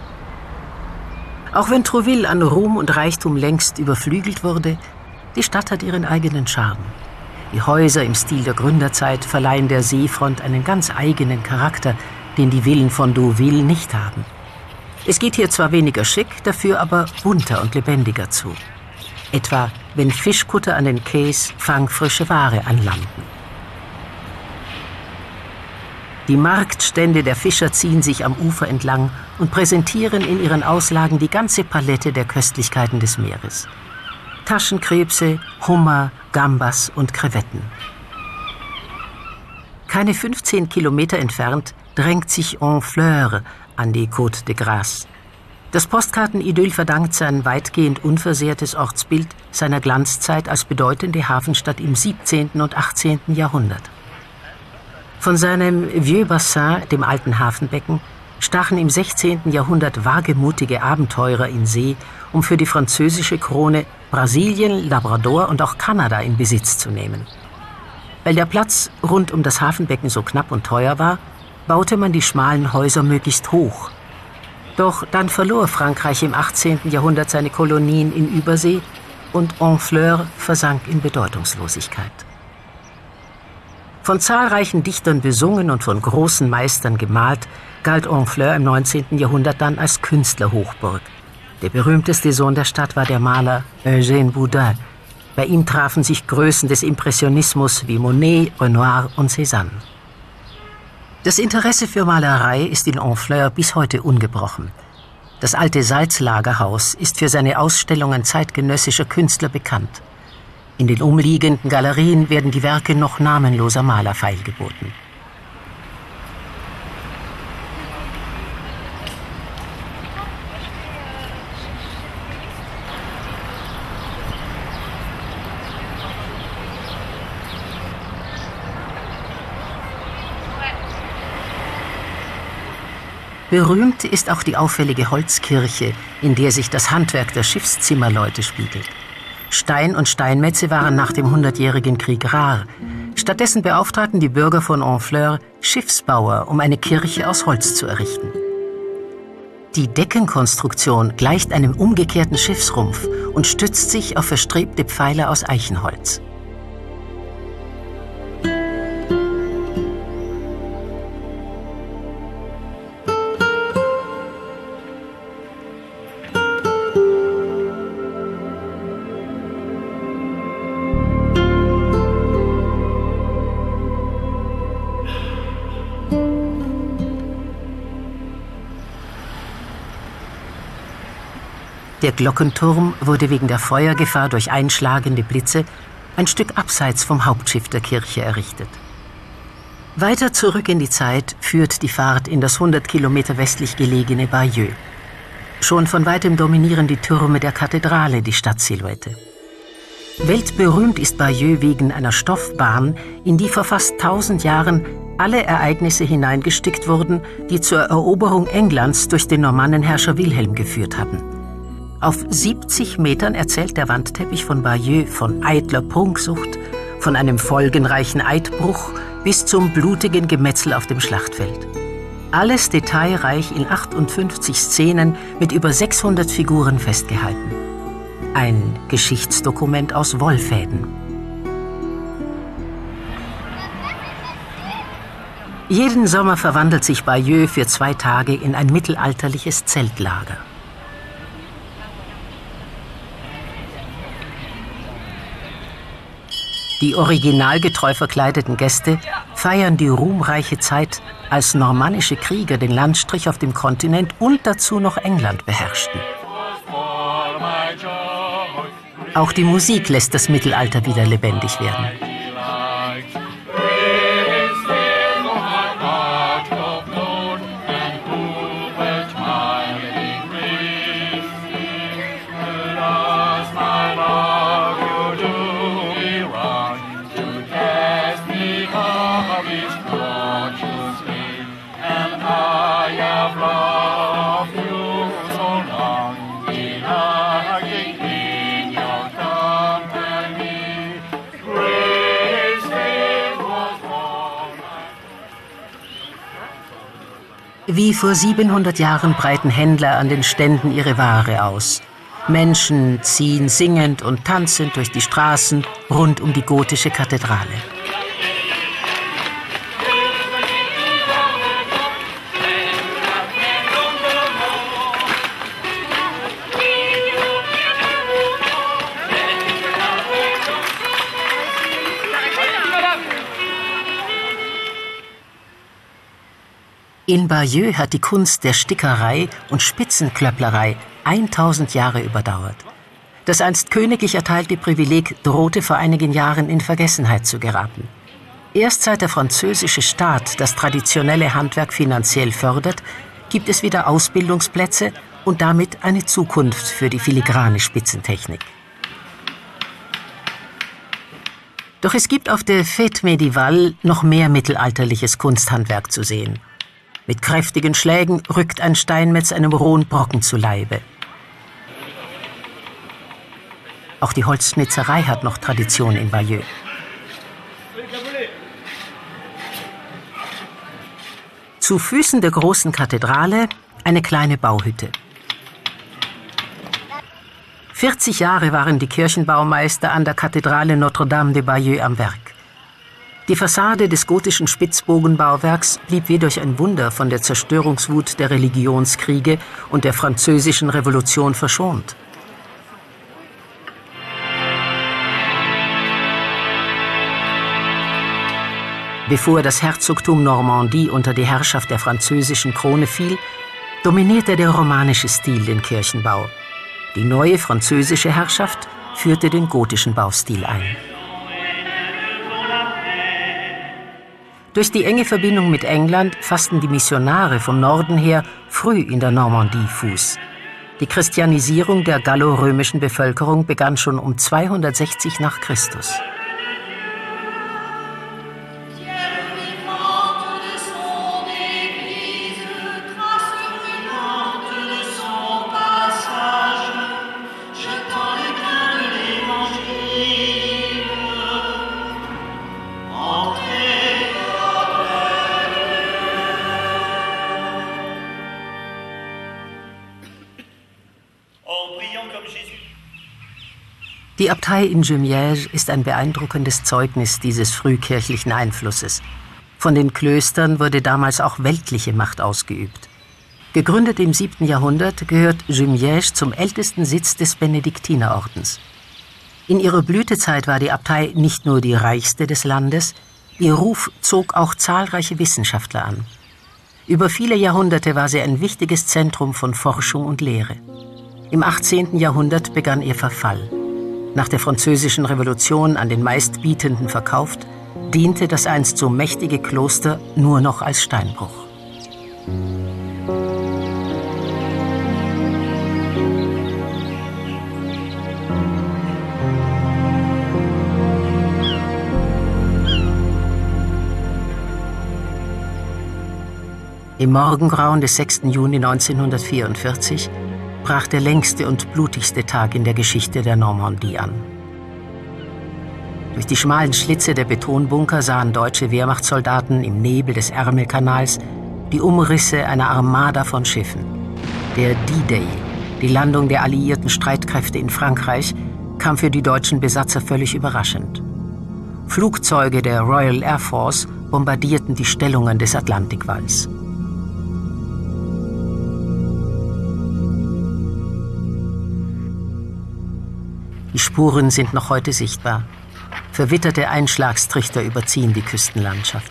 Auch wenn Trouville an Ruhm und Reichtum längst überflügelt wurde, die Stadt hat ihren eigenen Charme. Die Häuser im Stil der Gründerzeit verleihen der Seefront einen ganz eigenen Charakter, den die Villen von Deauville nicht haben. Es geht hier zwar weniger schick, dafür aber bunter und lebendiger zu. Etwa, wenn Fischkutter an den Quais fangfrische Ware anlanden. Die Marktstände der Fischer ziehen sich am Ufer entlang und präsentieren in ihren Auslagen die ganze Palette der Köstlichkeiten des Meeres. Taschenkrebse, Hummer, Gambas und Krevetten. Keine 15 Kilometer entfernt drängt sich Honfleur an die Côte de Grasse. Das Postkartenidyll verdankt sein weitgehend unversehrtes Ortsbild seiner Glanzzeit als bedeutende Hafenstadt im 17. und 18. Jahrhundert. Von seinem Vieux Bassin, dem alten Hafenbecken, stachen im 16. Jahrhundert wagemutige Abenteurer in See, um für die französische Krone Brasilien, Labrador und auch Kanada in Besitz zu nehmen. Weil der Platz rund um das Hafenbecken so knapp und teuer war, baute man die schmalen Häuser möglichst hoch. Doch dann verlor Frankreich im 18. Jahrhundert seine Kolonien in Übersee und Honfleur versank in Bedeutungslosigkeit. Von zahlreichen Dichtern besungen und von großen Meistern gemalt, galt Honfleur im 19. Jahrhundert dann als Künstlerhochburg. Der berühmteste Sohn der Stadt war der Maler Eugène Boudin. Bei ihm trafen sich Größen des Impressionismus wie Monet, Renoir und Cézanne. Das Interesse für Malerei ist in Honfleur bis heute ungebrochen. Das alte Salzlagerhaus ist für seine Ausstellungen zeitgenössischer Künstler bekannt. In den umliegenden Galerien werden die Werke noch namenloser Maler feilgeboten. Berühmt ist auch die auffällige Holzkirche, in der sich das Handwerk der Schiffszimmerleute spiegelt. Stein und Steinmetze waren nach dem 100-jährigen Krieg rar. Stattdessen beauftragten die Bürger von Honfleur Schiffsbauer, um eine Kirche aus Holz zu errichten. Die Deckenkonstruktion gleicht einem umgekehrten Schiffsrumpf und stützt sich auf verstrebte Pfeiler aus Eichenholz. Der Glockenturm wurde wegen der Feuergefahr durch einschlagende Blitze ein Stück abseits vom Hauptschiff der Kirche errichtet. Weiter zurück in die Zeit führt die Fahrt in das 100 Kilometer westlich gelegene Bayeux. Schon von weitem dominieren die Türme der Kathedrale die Stadtsilhouette. Weltberühmt ist Bayeux wegen einer Stoffbahn, in die vor fast 1000 Jahren alle Ereignisse hineingestickt wurden, die zur Eroberung Englands durch den Normannenherrscher Wilhelm geführt hatten. Auf 70 Metern erzählt der Wandteppich von Bayeux von eitler Prunksucht, von einem folgenreichen Eidbruch bis zum blutigen Gemetzel auf dem Schlachtfeld. Alles detailreich in 58 Szenen mit über 600 Figuren festgehalten. Ein Geschichtsdokument aus Wollfäden. Jeden Sommer verwandelt sich Bayeux für 2 Tage in ein mittelalterliches Zeltlager. Die originalgetreu verkleideten Gäste feiern die ruhmreiche Zeit, als normannische Krieger den Landstrich auf dem Kontinent und dazu noch England beherrschten. Auch die Musik lässt das Mittelalter wieder lebendig werden. Wie vor 700 Jahren breiten Händler an den Ständen ihre Ware aus. Menschen ziehen singend und tanzend durch die Straßen rund um die gotische Kathedrale. In Bayeux hat die Kunst der Stickerei und Spitzenklöpplerei 1000 Jahre überdauert. Das einst königlich erteilte Privileg drohte vor einigen Jahren in Vergessenheit zu geraten. Erst seit der französische Staat das traditionelle Handwerk finanziell fördert, gibt es wieder Ausbildungsplätze und damit eine Zukunft für die filigrane Spitzentechnik. Doch es gibt auf der Fête Médiévale noch mehr mittelalterliches Kunsthandwerk zu sehen. Mit kräftigen Schlägen rückt ein Steinmetz einem rohen Brocken zu Leibe. Auch die Holzschnitzerei hat noch Tradition in Bayeux. Zu Füßen der großen Kathedrale eine kleine Bauhütte. 40 Jahre waren die Kirchenbaumeister an der Kathedrale Notre-Dame de Bayeux am Werk. Die Fassade des gotischen Spitzbogenbauwerks blieb wie durch ein Wunder von der Zerstörungswut der Religionskriege und der Französischen Revolution verschont. Bevor das Herzogtum Normandie unter die Herrschaft der französischen Krone fiel, dominierte der romanische Stil den Kirchenbau. Die neue französische Herrschaft führte den gotischen Baustil ein. Durch die enge Verbindung mit England fassten die Missionare vom Norden her früh in der Normandie Fuß. Die Christianisierung der gallorömischen Bevölkerung begann schon um 260 nach Christus. Die Abtei in Jumièges ist ein beeindruckendes Zeugnis dieses frühkirchlichen Einflusses. Von den Klöstern wurde damals auch weltliche Macht ausgeübt. Gegründet im 7. Jahrhundert gehört Jumièges zum ältesten Sitz des Benediktinerordens. In ihrer Blütezeit war die Abtei nicht nur die reichste des Landes, ihr Ruf zog auch zahlreiche Wissenschaftler an. Über viele Jahrhunderte war sie ein wichtiges Zentrum von Forschung und Lehre. Im 18. Jahrhundert begann ihr Verfall. Nach der Französischen Revolution an den Meistbietenden verkauft, diente das einst so mächtige Kloster nur noch als Steinbruch. Im Morgengrauen des 6. Juni 1944 brach der längste und blutigste Tag in der Geschichte der Normandie an. Durch die schmalen Schlitze der Betonbunker sahen deutsche Wehrmachtssoldaten im Nebel des Ärmelkanals, die Umrisse einer Armada von Schiffen. Der D-Day, die Landung der alliierten Streitkräfte in Frankreich, kam für die deutschen Besatzer völlig überraschend. Flugzeuge der Royal Air Force bombardierten die Stellungen des Atlantikwalls. Die Spuren sind noch heute sichtbar. Verwitterte Einschlagstrichter überziehen die Küstenlandschaft.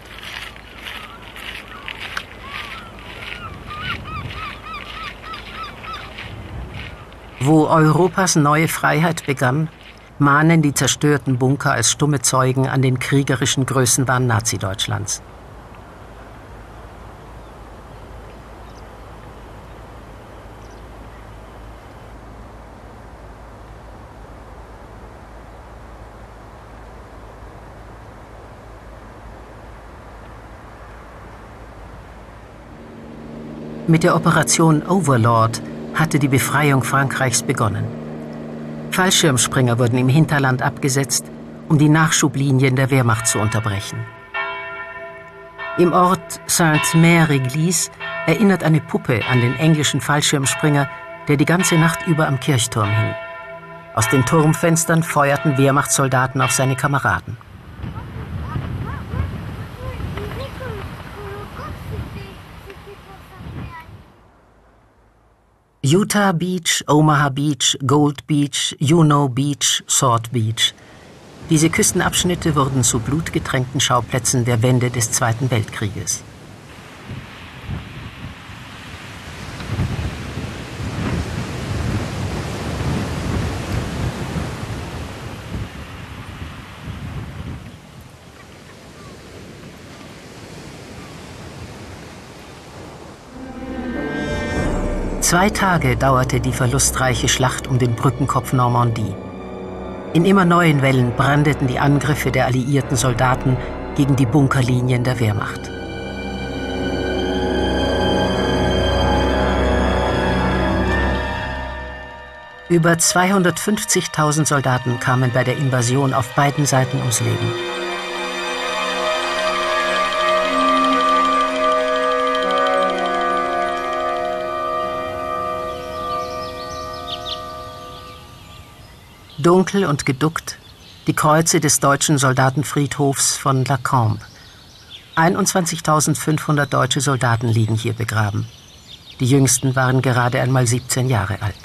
Wo Europas neue Freiheit begann, mahnen die zerstörten Bunker als stumme Zeugen an den kriegerischen Größenwahn Nazi-Deutschlands. Mit der Operation Overlord hatte die Befreiung Frankreichs begonnen. Fallschirmspringer wurden im Hinterland abgesetzt, um die Nachschublinien der Wehrmacht zu unterbrechen. Im Ort Sainte-Mère-Église erinnert eine Puppe an den englischen Fallschirmspringer, der die ganze Nacht über am Kirchturm hing. Aus den Turmfenstern feuerten Wehrmachtssoldaten auf seine Kameraden. Utah Beach, Omaha Beach, Gold Beach, Juneau Beach, Sword Beach. Diese Küstenabschnitte wurden zu blutgetränkten Schauplätzen der Wende des Zweiten Weltkrieges. Zwei Tage dauerte die verlustreiche Schlacht um den Brückenkopf Normandie. In immer neuen Wellen brandeten die Angriffe der alliierten Soldaten gegen die Bunkerlinien der Wehrmacht. Über 250.000 Soldaten kamen bei der Invasion auf beiden Seiten ums Leben. Dunkel und geduckt die Kreuze des deutschen Soldatenfriedhofs von La Cambre. 21.500 deutsche Soldaten liegen hier begraben. Die jüngsten waren gerade einmal 17 Jahre alt.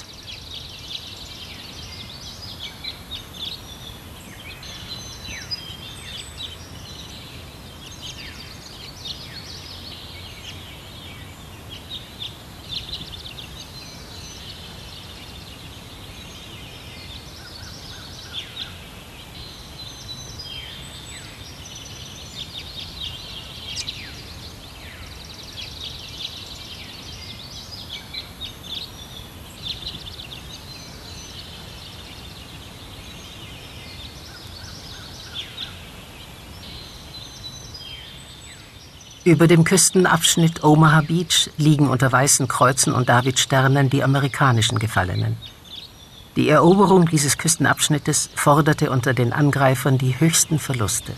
Über dem Küstenabschnitt Omaha Beach liegen unter weißen Kreuzen und Davidsternen die amerikanischen Gefallenen. Die Eroberung dieses Küstenabschnittes forderte unter den Angreifern die höchsten Verluste.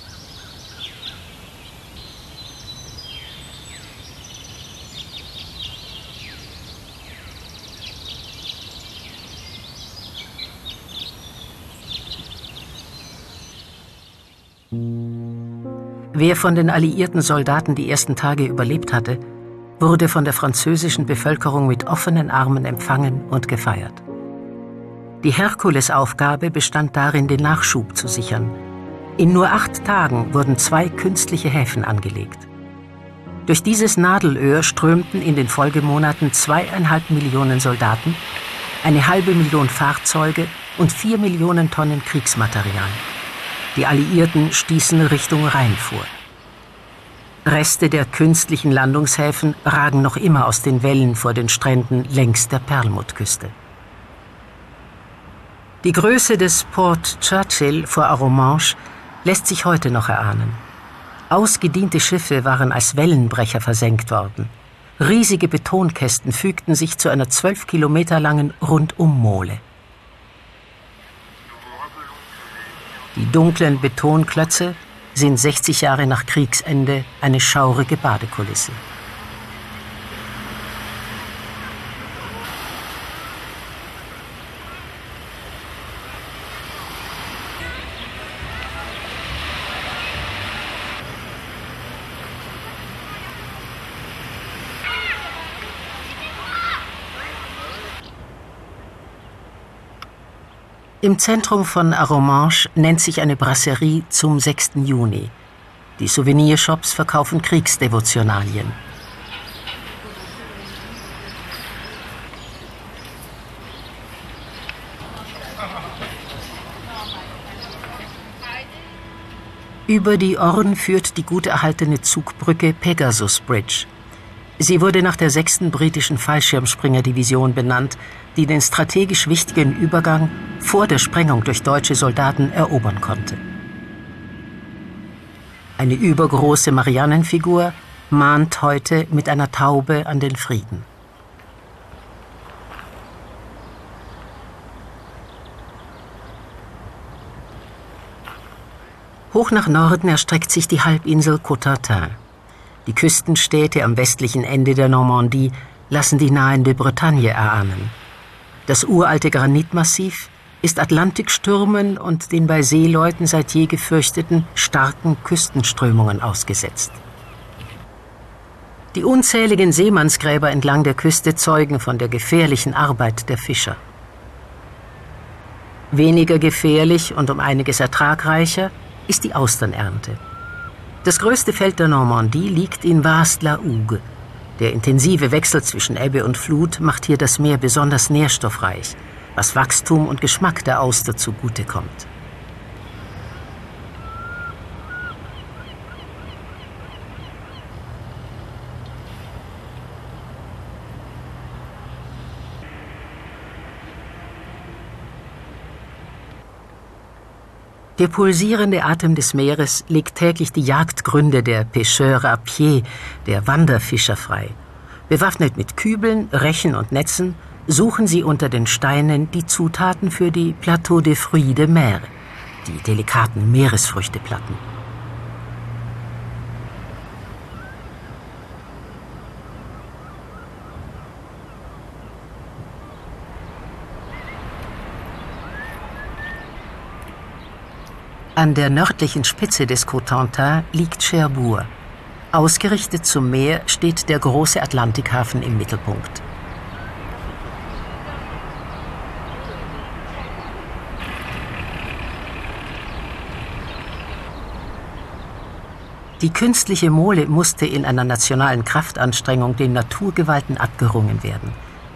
Wer von den alliierten Soldaten die ersten Tage überlebt hatte, wurde von der französischen Bevölkerung mit offenen Armen empfangen und gefeiert. Die Herkulesaufgabe bestand darin, den Nachschub zu sichern. In nur 8 Tagen wurden 2 künstliche Häfen angelegt. Durch dieses Nadelöhr strömten in den Folgemonaten 2,5 Millionen Soldaten, 1,5 Million Fahrzeuge und 4 Millionen Tonnen Kriegsmaterial. Die Alliierten stießen Richtung Rhein vor. Reste der künstlichen Landungshäfen ragen noch immer aus den Wellen vor den Stränden längs der Perlmuttküste. Die Größe des Port Churchill vor Arromanches lässt sich heute noch erahnen. Ausgediente Schiffe waren als Wellenbrecher versenkt worden. Riesige Betonkästen fügten sich zu einer 12 Kilometer langen Rundummole. Die dunklen Betonklötze sind 60 Jahre nach Kriegsende eine schaurige Badekulisse. Im Zentrum von Arromanches nennt sich eine Brasserie zum 6. Juni. Die Souvenirshops verkaufen Kriegsdevotionalien. Über die Orne führt die gut erhaltene Zugbrücke Pegasus Bridge. Sie wurde nach der 6. britischen Fallschirmspringerdivision benannt, die den strategisch wichtigen Übergang vor der Sprengung durch deutsche Soldaten erobern konnte. Eine übergroße Mariannenfigur mahnt heute mit einer Taube an den Frieden. Hoch nach Norden erstreckt sich die Halbinsel Cotentin. Die Küstenstädte am westlichen Ende der Normandie lassen die nahende Bretagne erahnen. Das uralte Granitmassiv ist Atlantikstürmen und den bei Seeleuten seit je gefürchteten starken Küstenströmungen ausgesetzt. Die unzähligen Seemannsgräber entlang der Küste zeugen von der gefährlichen Arbeit der Fischer. Weniger gefährlich und um einiges ertragreicher ist die Austernernte. Das größte Feld der Normandie liegt in Vaast-la-Hougue. Der intensive Wechsel zwischen Ebbe und Flut macht hier das Meer besonders nährstoffreich, was Wachstum und Geschmack der Auster zugutekommt. Der pulsierende Atem des Meeres legt täglich die Jagdgründe der Pêcheurs à pied, der Wanderfischer frei. Bewaffnet mit Kübeln, Rechen und Netzen suchen sie unter den Steinen die Zutaten für die Plateaux de fruits de mer, die delikaten Meeresfrüchteplatten. An der nördlichen Spitze des Cotentin liegt Cherbourg. Ausgerichtet zum Meer steht der große Atlantikhafen im Mittelpunkt. Die künstliche Mole musste in einer nationalen Kraftanstrengung den Naturgewalten abgerungen werden.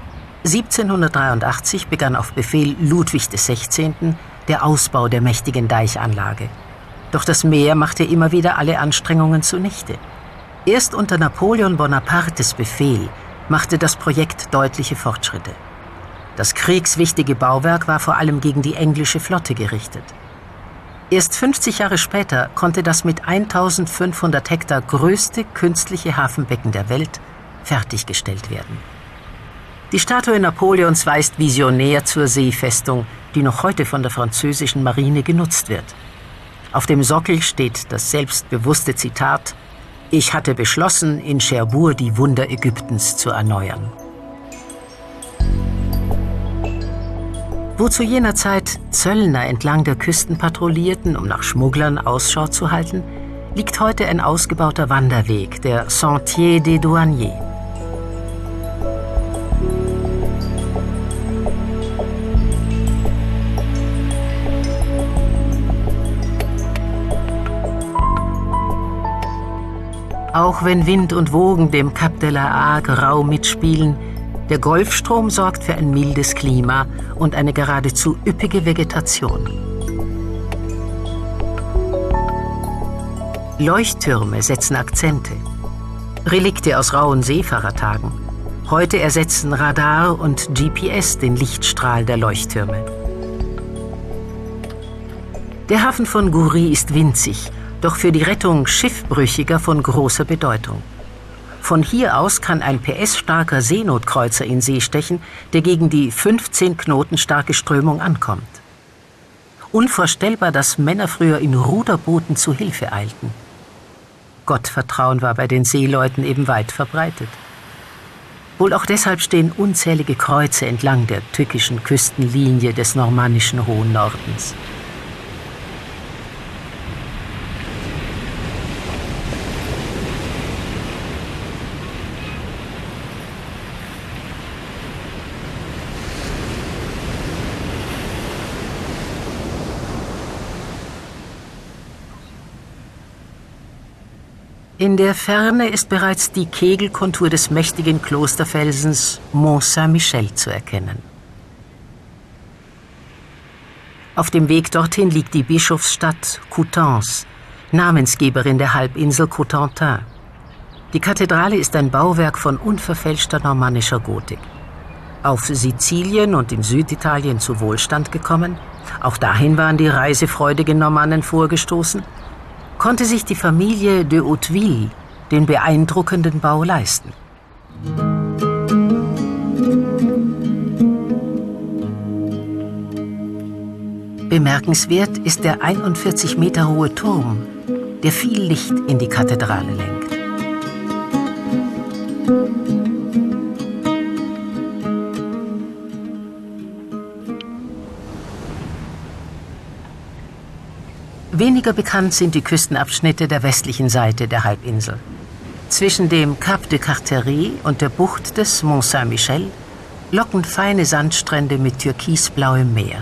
1783 begann auf Befehl Ludwig XVI. Der Ausbau der mächtigen Deichanlage. Doch das Meer machte immer wieder alle Anstrengungen zunichte. Erst unter Napoleon Bonapartes Befehl machte das Projekt deutliche Fortschritte. Das kriegswichtige Bauwerk war vor allem gegen die englische Flotte gerichtet. Erst 50 Jahre später konnte das mit 1500 Hektar größte künstliche Hafenbecken der Welt fertiggestellt werden. Die Statue Napoleons weist visionär zur Seefestung, die noch heute von der französischen Marine genutzt wird. Auf dem Sockel steht das selbstbewusste Zitat: „Ich hatte beschlossen, in Cherbourg die Wunder Ägyptens zu erneuern." Wo zu jener Zeit Zöllner entlang der Küsten patrouillierten, um nach Schmugglern Ausschau zu halten, liegt heute ein ausgebauter Wanderweg, der Sentier des Douaniers. Auch wenn Wind und Wogen dem Cap de la Hague rau mitspielen, der Golfstrom sorgt für ein mildes Klima und eine geradezu üppige Vegetation. Leuchttürme setzen Akzente. Relikte aus rauen Seefahrertagen. Heute ersetzen Radar und GPS den Lichtstrahl der Leuchttürme. Der Hafen von Goury ist winzig, doch für die Rettung Schiffbrüchiger von großer Bedeutung. Von hier aus kann ein PS-starker Seenotkreuzer in See stechen, der gegen die 15 Knoten starke Strömung ankommt. Unvorstellbar, dass Männer früher in Ruderbooten zu Hilfe eilten. Gottvertrauen war bei den Seeleuten eben weit verbreitet. Wohl auch deshalb stehen unzählige Kreuze entlang der tückischen Küstenlinie des normannischen Hohen Nordens. In der Ferne ist bereits die Kegelkontur des mächtigen Klosterfelsens Mont Saint-Michel zu erkennen. Auf dem Weg dorthin liegt die Bischofsstadt Coutances, Namensgeberin der Halbinsel Cotentin. Die Kathedrale ist ein Bauwerk von unverfälschter normannischer Gotik. Auf Sizilien und in Süditalien zu Wohlstand gekommen, auch dahin waren die reisefreudigen Normannen vorgestoßen, konnte sich die Familie de Hauteville den beeindruckenden Bau leisten. Bemerkenswert ist der 41 Meter hohe Turm, der viel Licht in die Kathedrale lenkt. Weniger bekannt sind die Küstenabschnitte der westlichen Seite der Halbinsel. Zwischen dem Cap de Carteret und der Bucht des Mont Saint-Michel locken feine Sandstrände mit türkisblauem Meer.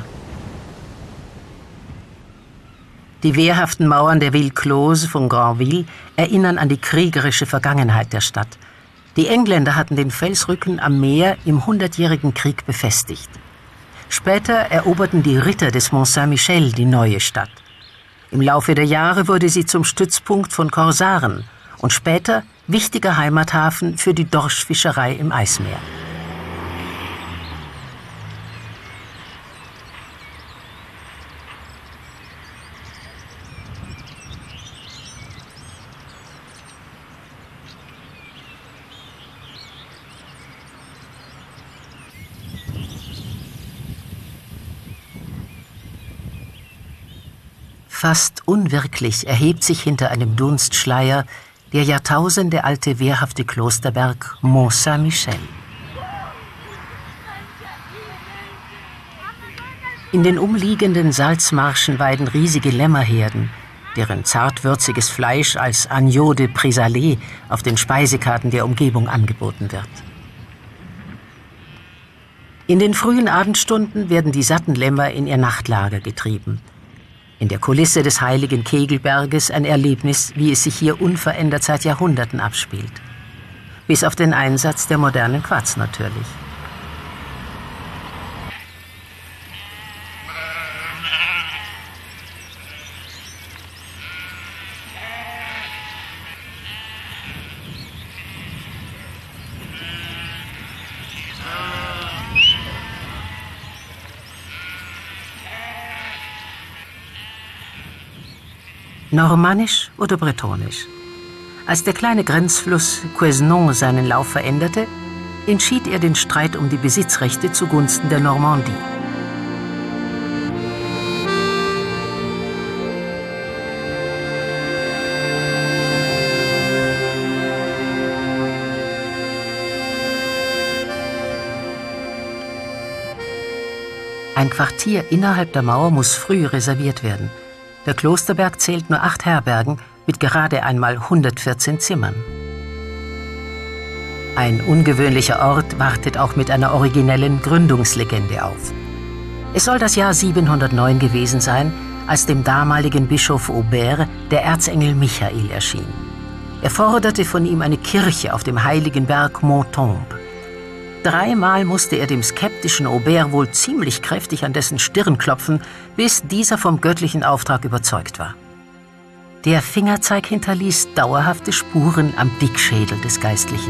Die wehrhaften Mauern der Ville Close von Granville erinnern an die kriegerische Vergangenheit der Stadt. Die Engländer hatten den Felsrücken am Meer im Hundertjährigen Krieg befestigt. Später eroberten die Ritter des Mont Saint-Michel die neue Stadt. Im Laufe der Jahre wurde sie zum Stützpunkt von Korsaren und später wichtiger Heimathafen für die Dorschfischerei im Eismeer. Fast unwirklich erhebt sich hinter einem Dunstschleier der jahrtausendealte wehrhafte Klosterberg Mont Saint-Michel. In den umliegenden Salzmarschen weiden riesige Lämmerherden, deren zartwürziges Fleisch als Agneau de Présalé auf den Speisekarten der Umgebung angeboten wird. In den frühen Abendstunden werden die satten Lämmer in ihr Nachtlager getrieben. In der Kulisse des heiligen Kegelberges ein Erlebnis, wie es sich hier unverändert seit Jahrhunderten abspielt. Bis auf den Einsatz der modernen Quads natürlich. Normannisch oder bretonisch? Als der kleine Grenzfluss Quesnon seinen Lauf veränderte, entschied er den Streit um die Besitzrechte zugunsten der Normandie. Ein Quartier innerhalb der Mauer muss früh reserviert werden. Der Klosterberg zählt nur 8 Herbergen mit gerade einmal 114 Zimmern. Ein ungewöhnlicher Ort wartet auch mit einer originellen Gründungslegende auf. Es soll das Jahr 709 gewesen sein, als dem damaligen Bischof Aubert der Erzengel Michael erschien. Er forderte von ihm eine Kirche auf dem heiligen Berg Montombe. 3-mal musste er dem skeptischen Aubert wohl ziemlich kräftig an dessen Stirn klopfen, bis dieser vom göttlichen Auftrag überzeugt war. Der Fingerzeig hinterließ dauerhafte Spuren am Dickschädel des Geistlichen.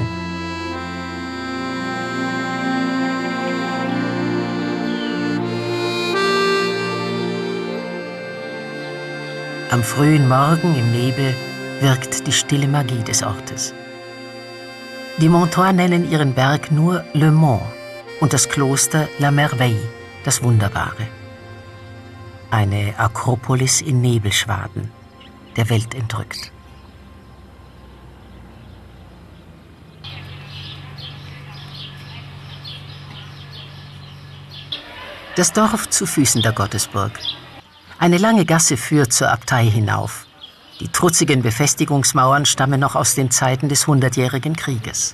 Am frühen Morgen im Nebel wirkt die stille Magie des Ortes. Die Montois nennen ihren Berg nur Le Mont und das Kloster La Merveille, das Wunderbare. Eine Akropolis in Nebelschwaden, der Welt entrückt. Das Dorf zu Füßen der Gottesburg. Eine lange Gasse führt zur Abtei hinauf. Die trutzigen Befestigungsmauern stammen noch aus den Zeiten des Hundertjährigen Krieges.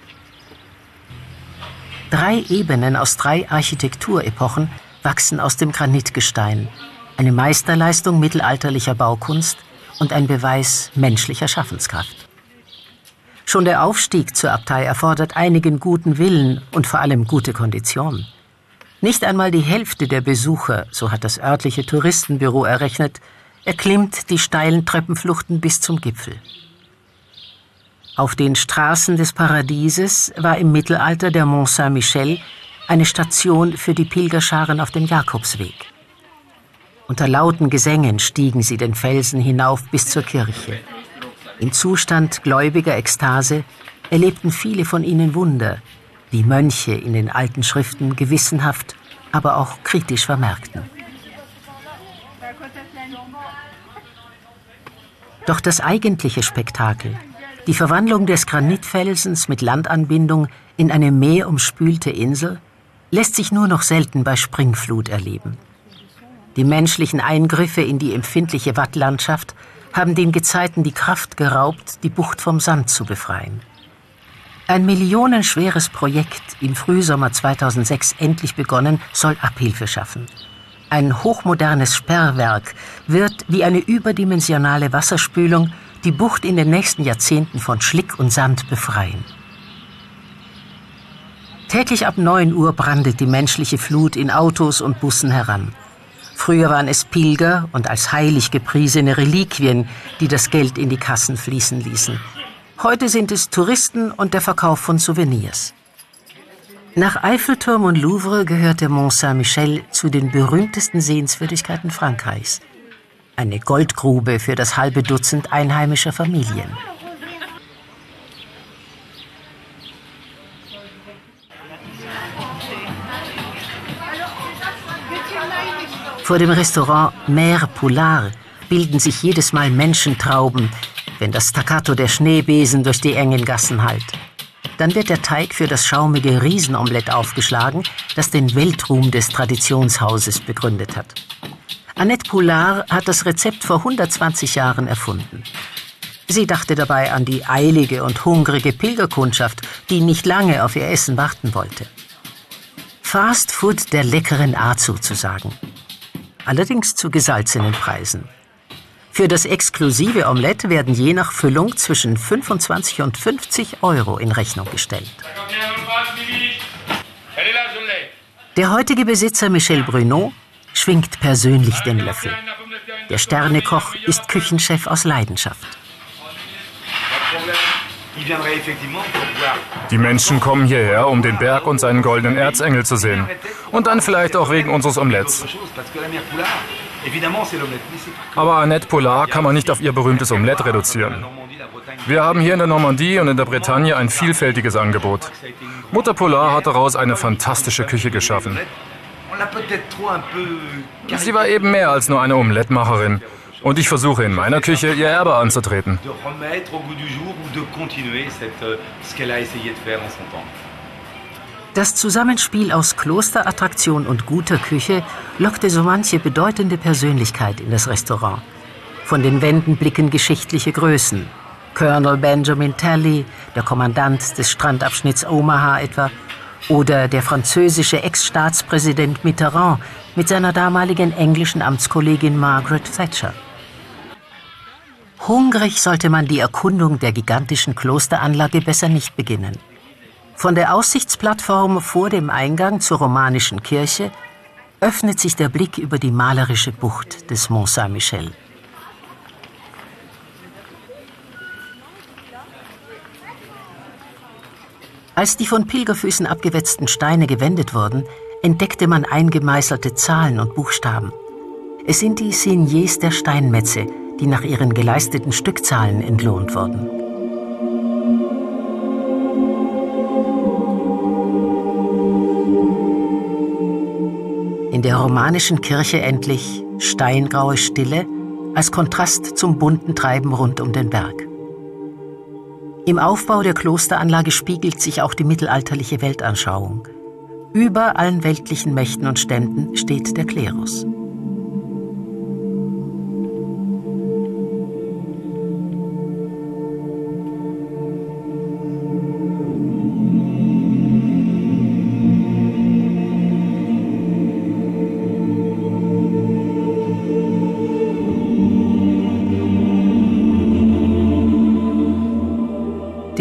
3 Ebenen aus 3 Architekturepochen wachsen aus dem Granitgestein. Eine Meisterleistung mittelalterlicher Baukunst und ein Beweis menschlicher Schaffenskraft. Schon der Aufstieg zur Abtei erfordert einigen guten Willen und vor allem gute Kondition. Nicht einmal die Hälfte der Besucher, so hat das örtliche Touristenbüro errechnet, erklimmt die steilen Treppenfluchten bis zum Gipfel. Auf den Straßen des Paradieses war im Mittelalter der Mont Saint-Michel eine Station für die Pilgerscharen auf dem Jakobsweg. Unter lauten Gesängen stiegen sie den Felsen hinauf bis zur Kirche. Im Zustand gläubiger Ekstase erlebten viele von ihnen Wunder, die Mönche in den alten Schriften gewissenhaft, aber auch kritisch vermerkten. Doch das eigentliche Spektakel, die Verwandlung des Granitfelsens mit Landanbindung in eine meerumspülte Insel, lässt sich nur noch selten bei Springflut erleben. Die menschlichen Eingriffe in die empfindliche Wattlandschaft haben den Gezeiten die Kraft geraubt, die Bucht vom Sand zu befreien. Ein millionenschweres Projekt, im Frühsommer 2006 endlich begonnen, soll Abhilfe schaffen. Ein hochmodernes Sperrwerk wird wie eine überdimensionale Wasserspülung die Bucht in den nächsten Jahrzehnten von Schlick und Sand befreien. Täglich ab 9 Uhr brandet die menschliche Flut in Autos und Bussen heran. Früher waren es Pilger und als heilig gepriesene Reliquien, die das Geld in die Kassen fließen ließen. Heute sind es Touristen und der Verkauf von Souvenirs. Nach Eiffelturm und Louvre gehört der Mont Saint-Michel zu den berühmtesten Sehenswürdigkeiten Frankreichs. Eine Goldgrube für das halbe Dutzend einheimischer Familien. Vor dem Restaurant Mer Poulard bilden sich jedes Mal Menschentrauben, wenn das Staccato der Schneebesen durch die engen Gassen hallt. Dann wird der Teig für das schaumige Riesenomelett aufgeschlagen, das den Weltruhm des Traditionshauses begründet hat. Annette Poulard hat das Rezept vor 120 Jahren erfunden. Sie dachte dabei an die eilige und hungrige Pilgerkundschaft, die nicht lange auf ihr Essen warten wollte. Fast Food der leckeren Art sozusagen. Allerdings zu gesalzenen Preisen. Für das exklusive Omelett werden je nach Füllung zwischen 25 und 50 Euro in Rechnung gestellt. Der heutige Besitzer Michel Bruno schwingt persönlich den Löffel. Der Sternekoch ist Küchenchef aus Leidenschaft. Die Menschen kommen hierher, um den Berg und seinen goldenen Erzengel zu sehen. Und dann vielleicht auch wegen unseres Omelettes. Aber Annette Poulard kann man nicht auf ihr berühmtes Omelett reduzieren. Wir haben hier in der Normandie und in der Bretagne ein vielfältiges Angebot. Mutter Poulard hat daraus eine fantastische Küche geschaffen. Sie war eben mehr als nur eine Omelettemacherin. Und ich versuche in meiner Küche ihr Erbe anzutreten. Das Zusammenspiel aus Klosterattraktion und guter Küche lockte so manche bedeutende Persönlichkeit in das Restaurant. Von den Wänden blicken geschichtliche Größen. Colonel Benjamin Talley, der Kommandant des Strandabschnitts Omaha etwa, oder der französische Ex-Staatspräsident Mitterrand mit seiner damaligen englischen Amtskollegin Margaret Thatcher. Hungrig sollte man die Erkundung der gigantischen Klosteranlage besser nicht beginnen. Von der Aussichtsplattform vor dem Eingang zur romanischen Kirche öffnet sich der Blick über die malerische Bucht des Mont Saint-Michel. Als die von Pilgerfüßen abgewetzten Steine gewendet wurden, entdeckte man eingemeißelte Zahlen und Buchstaben. Es sind die Signes der Steinmetze, die nach ihren geleisteten Stückzahlen entlohnt wurden. In der romanischen Kirche endlich steingraue Stille als Kontrast zum bunten Treiben rund um den Berg. Im Aufbau der Klosteranlage spiegelt sich auch die mittelalterliche Weltanschauung. Über allen weltlichen Mächten und Ständen steht der Klerus.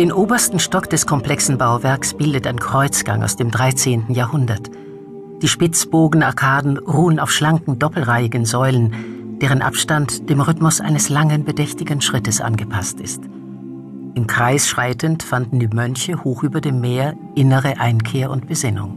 Den obersten Stock des komplexen Bauwerks bildet ein Kreuzgang aus dem 13. Jahrhundert. Die Spitzbogenarkaden ruhen auf schlanken, doppelreihigen Säulen, deren Abstand dem Rhythmus eines langen, bedächtigen Schrittes angepasst ist. Im Kreis schreitend fanden die Mönche hoch über dem Meer innere Einkehr und Besinnung.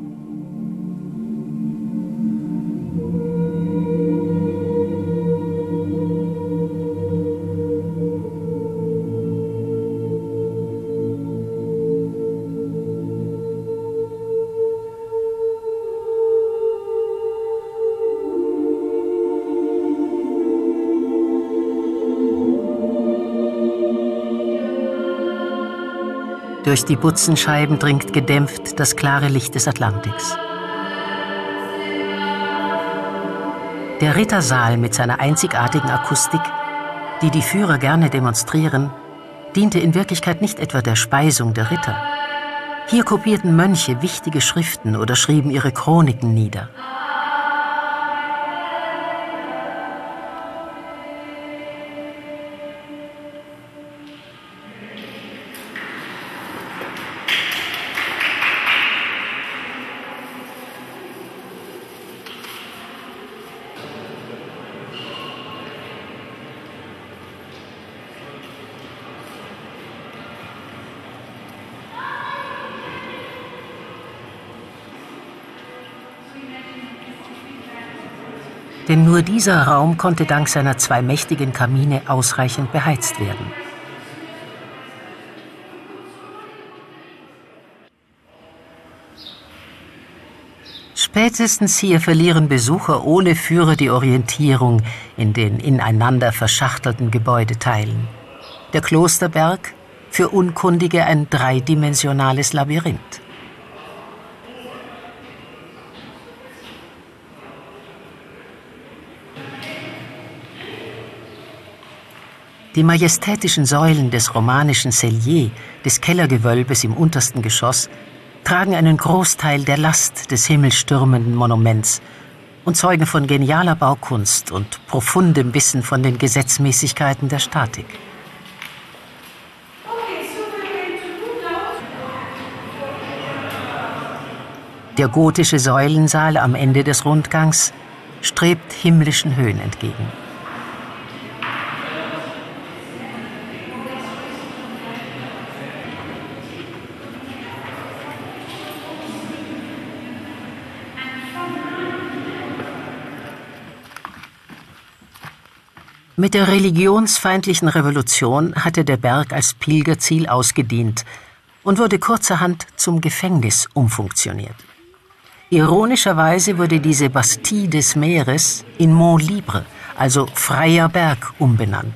Durch die Butzenscheiben dringt gedämpft das klare Licht des Atlantiks. Der Rittersaal mit seiner einzigartigen Akustik, die die Führer gerne demonstrieren, diente in Wirklichkeit nicht etwa der Speisung der Ritter. Hier kopierten Mönche wichtige Schriften oder schrieben ihre Chroniken nieder. Denn nur dieser Raum konnte dank seiner zwei mächtigen Kamine ausreichend beheizt werden. Spätestens hier verlieren Besucher ohne Führer die Orientierung in den ineinander verschachtelten Gebäudeteilen. Der Klosterberg, für Unkundige ein dreidimensionales Labyrinth. Die majestätischen Säulen des romanischen Cellier, des Kellergewölbes im untersten Geschoss, tragen einen Großteil der Last des himmelstürmenden Monuments und zeugen von genialer Baukunst und profundem Wissen von den Gesetzmäßigkeiten der Statik. Der gotische Säulensaal am Ende des Rundgangs strebt himmlischen Höhen entgegen. Mit der religionsfeindlichen Revolution hatte der Berg als Pilgerziel ausgedient und wurde kurzerhand zum Gefängnis umfunktioniert. Ironischerweise wurde diese Bastille des Meeres in Mont Libre, also freier Berg, umbenannt.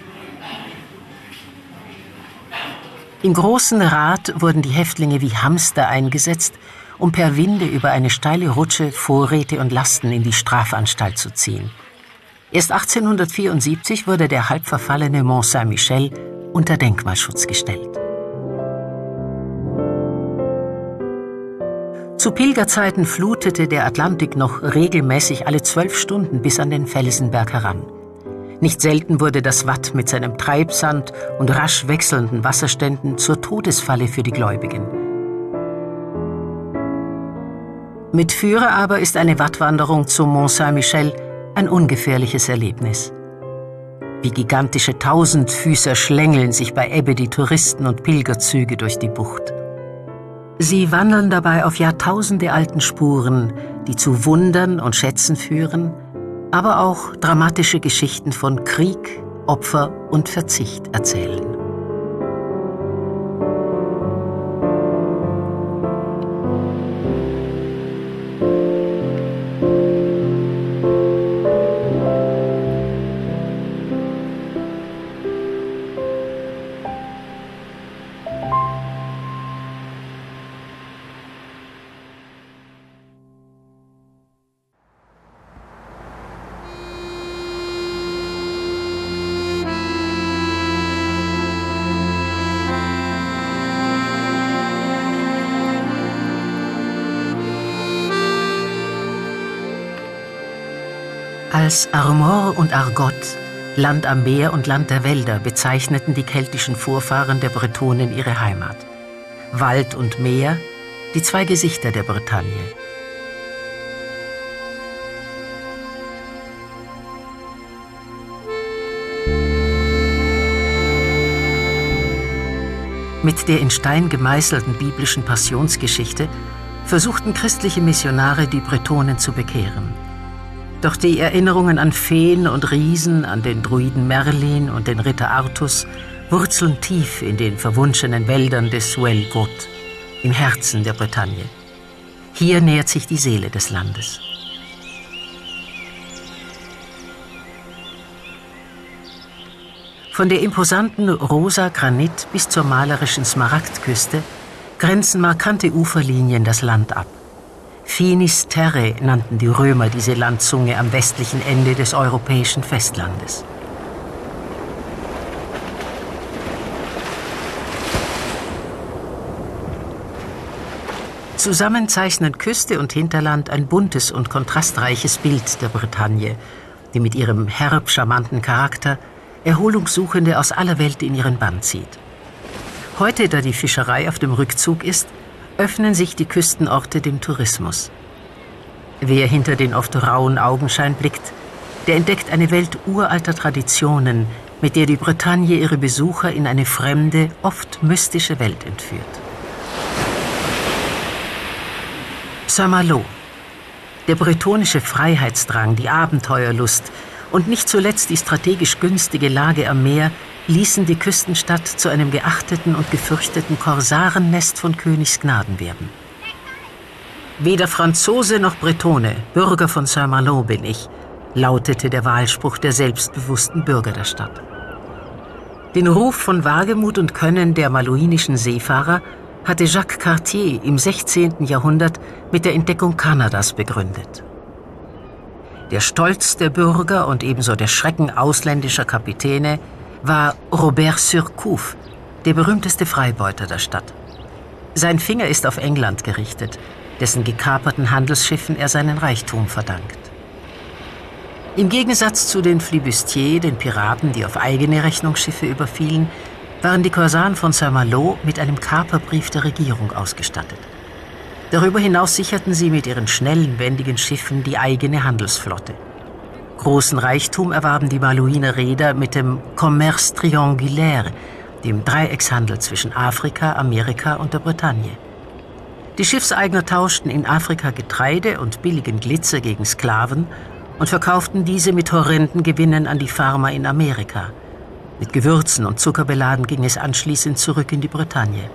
Im Großen Rat wurden die Häftlinge wie Hamster eingesetzt, um per Winde über eine steile Rutsche Vorräte und Lasten in die Strafanstalt zu ziehen. Erst 1874 wurde der halb verfallene Mont Saint-Michel unter Denkmalschutz gestellt. Zu Pilgerzeiten flutete der Atlantik noch regelmäßig alle 12 Stunden bis an den Felsenberg heran. Nicht selten wurde das Watt mit seinem Treibsand und rasch wechselnden Wasserständen zur Todesfalle für die Gläubigen. Mit Führer aber ist eine Wattwanderung zum Mont Saint-Michel ein ungefährliches Erlebnis. Wie gigantische Tausendfüßer schlängeln sich bei Ebbe die Touristen und Pilgerzüge durch die Bucht. Sie wandern dabei auf jahrtausendealten Spuren, die zu Wundern und Schätzen führen, aber auch dramatische Geschichten von Krieg, Opfer und Verzicht erzählen. Als Armor und Argot Land am Meer und Land der Wälder bezeichneten die keltischen Vorfahren der Bretonen ihre Heimat. Wald und Meer, die zwei Gesichter der Bretagne. Mit der in Stein gemeißelten biblischen Passionsgeschichte versuchten christliche Missionare, die Bretonen zu bekehren. Doch die Erinnerungen an Feen und Riesen, an den Druiden Merlin und den Ritter Artus wurzeln tief in den verwunschenen Wäldern des Suelgot, im Herzen der Bretagne. Hier nährt sich die Seele des Landes. Von der imposanten rosa Granit bis zur malerischen Smaragdküste grenzen markante Uferlinien das Land ab. Finis Terre nannten die Römer diese Landzunge am westlichen Ende des europäischen Festlandes. Zusammen zeichnen Küste und Hinterland ein buntes und kontrastreiches Bild der Bretagne, die mit ihrem herb charmanten Charakter Erholungssuchende aus aller Welt in ihren Bann zieht. Heute, da die Fischerei auf dem Rückzug ist, öffnen sich die Küstenorte dem Tourismus. Wer hinter den oft rauen Augenschein blickt, der entdeckt eine Welt uralter Traditionen, mit der die Bretagne ihre Besucher in eine fremde, oft mystische Welt entführt. Saint-Malo. Der bretonische Freiheitsdrang, die Abenteuerlust und nicht zuletzt die strategisch günstige Lage am Meer ließen die Küstenstadt zu einem geachteten und gefürchteten Korsarennest von Königsgnaden werden. »Weder Franzose noch Bretone, Bürger von Saint-Malo bin ich«, lautete der Wahlspruch der selbstbewussten Bürger der Stadt. Den Ruf von Wagemut und Können der malouinischen Seefahrer hatte Jacques Cartier im 16. Jahrhundert mit der Entdeckung Kanadas begründet. Der Stolz der Bürger und ebenso der Schrecken ausländischer Kapitäne war Robert Surcouf, der berühmteste Freibeuter der Stadt. Sein Finger ist auf England gerichtet, dessen gekaperten Handelsschiffen er seinen Reichtum verdankt. Im Gegensatz zu den Flibustiers, den Piraten, die auf eigene Rechnung Schiffe überfielen, waren die Korsaren von Saint-Malo mit einem Kaperbrief der Regierung ausgestattet. Darüber hinaus sicherten sie mit ihren schnellen, wendigen Schiffen die eigene Handelsflotte. Großen Reichtum erwarben die Malouiner Reeder mit dem Commerce triangulaire, dem Dreieckshandel zwischen Afrika, Amerika und der Bretagne. Die Schiffseigner tauschten in Afrika Getreide und billigen Glitzer gegen Sklaven und verkauften diese mit horrenden Gewinnen an die Farmer in Amerika. Mit Gewürzen und Zucker beladen ging es anschließend zurück in die Bretagne.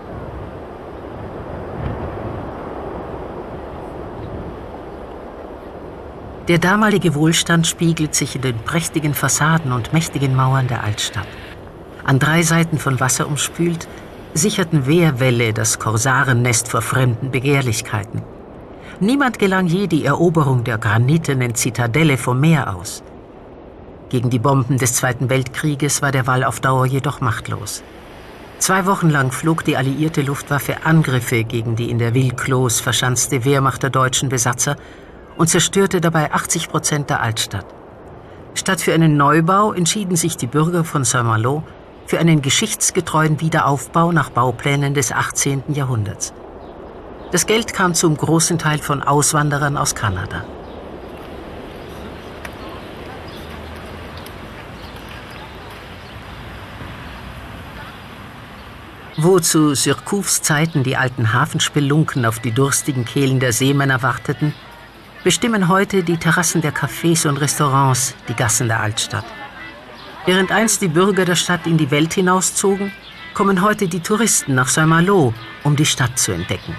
Der damalige Wohlstand spiegelt sich in den prächtigen Fassaden und mächtigen Mauern der Altstadt. An 3 Seiten von Wasser umspült, sicherten Wehrwälle das Korsarennest vor fremden Begehrlichkeiten. Niemand gelang je die Eroberung der granitenen Zitadelle vom Meer aus. Gegen die Bomben des Zweiten Weltkrieges war der Wall auf Dauer jedoch machtlos. 2 Wochen lang flog die alliierte Luftwaffe Angriffe gegen die in der Villeclos verschanzte Wehrmacht der deutschen Besatzer und zerstörte dabei 80% der Altstadt. Statt für einen Neubau entschieden sich die Bürger von Saint-Malo für einen geschichtsgetreuen Wiederaufbau nach Bauplänen des 18. Jahrhunderts. Das Geld kam zum großen Teil von Auswanderern aus Kanada. Wo zu Surcoufs Zeiten die alten Hafenspelunken auf die durstigen Kehlen der Seemänner warteten, bestimmen heute die Terrassen der Cafés und Restaurants die Gassen der Altstadt. Während einst die Bürger der Stadt in die Welt hinauszogen, kommen heute die Touristen nach Saint-Malo, um die Stadt zu entdecken.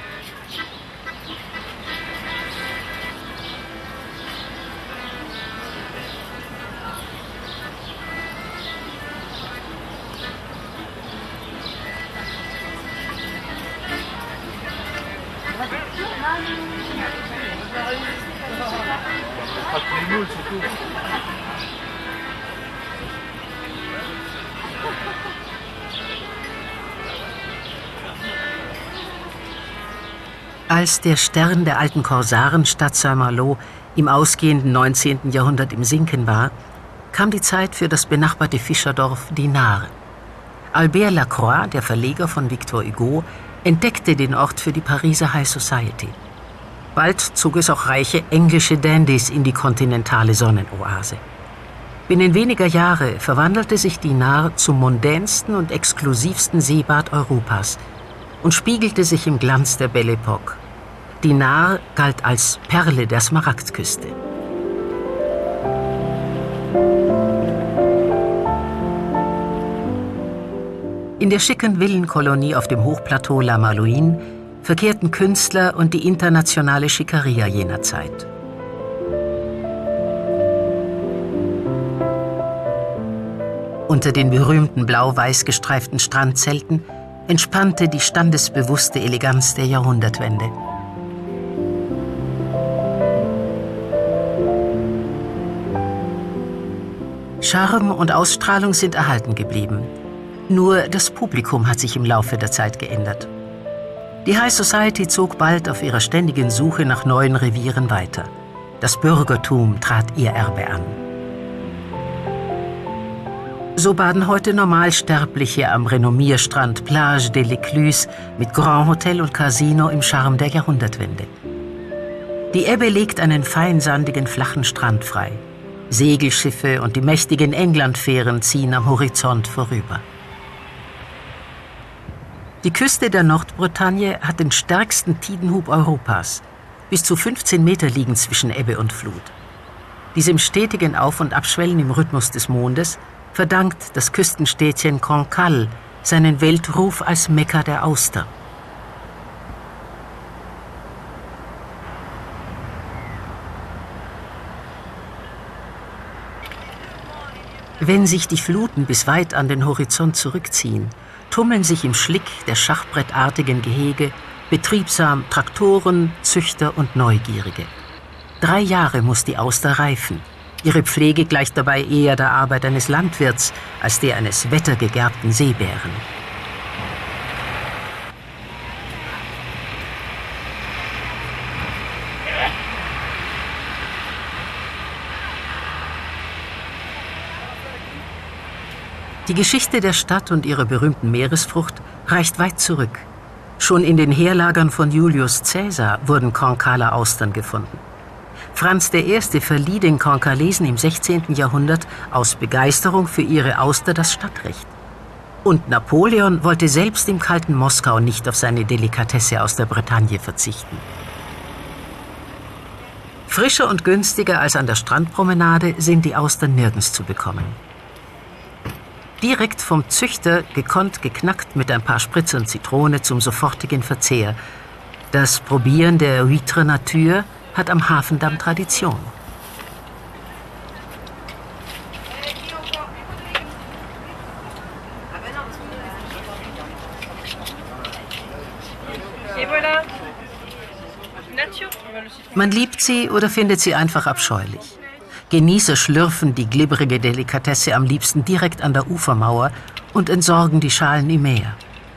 Als der Stern der alten Korsarenstadt Saint-Malo im ausgehenden 19. Jahrhundert im Sinken war, kam die Zeit für das benachbarte Fischerdorf Dinard. Albert Lacroix, der Verleger von Victor Hugo, entdeckte den Ort für die Pariser High Society. Bald zog es auch reiche englische Dandys in die kontinentale Sonnenoase. Binnen weniger Jahre verwandelte sich Dinard zum mondänsten und exklusivsten Seebad Europas und spiegelte sich im Glanz der Belle Époque. Dinard galt als Perle der Smaragdküste. In der schicken Villenkolonie auf dem Hochplateau La Malouine verkehrten Künstler und die internationale Schickeria jener Zeit. Unter den berühmten blau-weiß gestreiften Strandzelten entspannte die standesbewusste Eleganz der Jahrhundertwende. Charme und Ausstrahlung sind erhalten geblieben. Nur das Publikum hat sich im Laufe der Zeit geändert. Die High Society zog bald auf ihrer ständigen Suche nach neuen Revieren weiter. Das Bürgertum trat ihr Erbe an. So baden heute Normalsterbliche am Renommierstrand Plage de l'Écluse mit Grand Hotel und Casino im Charme der Jahrhundertwende. Die Ebbe legt einen feinsandigen, flachen Strand frei. Segelschiffe und die mächtigen Englandfähren ziehen am Horizont vorüber. Die Küste der Nordbretagne hat den stärksten Tidenhub Europas. Bis zu 15 Meter liegen zwischen Ebbe und Flut. Diesem stetigen Auf- und Abschwellen im Rhythmus des Mondes verdankt das Küstenstädtchen Cancale seinen Weltruf als Mekka der Auster. Wenn sich die Fluten bis weit an den Horizont zurückziehen, tummeln sich im Schlick der schachbrettartigen Gehege betriebsam Traktoren, Züchter und Neugierige. 3 Jahre muss die Auster reifen. Ihre Pflege gleicht dabei eher der Arbeit eines Landwirts als der eines wettergegerbten Seebären. Die Geschichte der Stadt und ihrer berühmten Meeresfrucht reicht weit zurück. Schon in den Heerlagern von Julius Caesar wurden Cancaler Austern gefunden. Franz I. verlieh den Cancalesen im 16. Jahrhundert aus Begeisterung für ihre Auster das Stadtrecht. Und Napoleon wollte selbst im kalten Moskau nicht auf seine Delikatesse aus der Bretagne verzichten. Frischer und günstiger als an der Strandpromenade sind die Austern nirgends zu bekommen. Direkt vom Züchter, gekonnt geknackt mit ein paar Spritzern Zitrone zum sofortigen Verzehr. Das Probieren der Huître Nature hat am Hafendamm Tradition. Man liebt sie oder findet sie einfach abscheulich. Genießer schlürfen die glibberige Delikatesse am liebsten direkt an der Ufermauer und entsorgen die Schalen im Meer.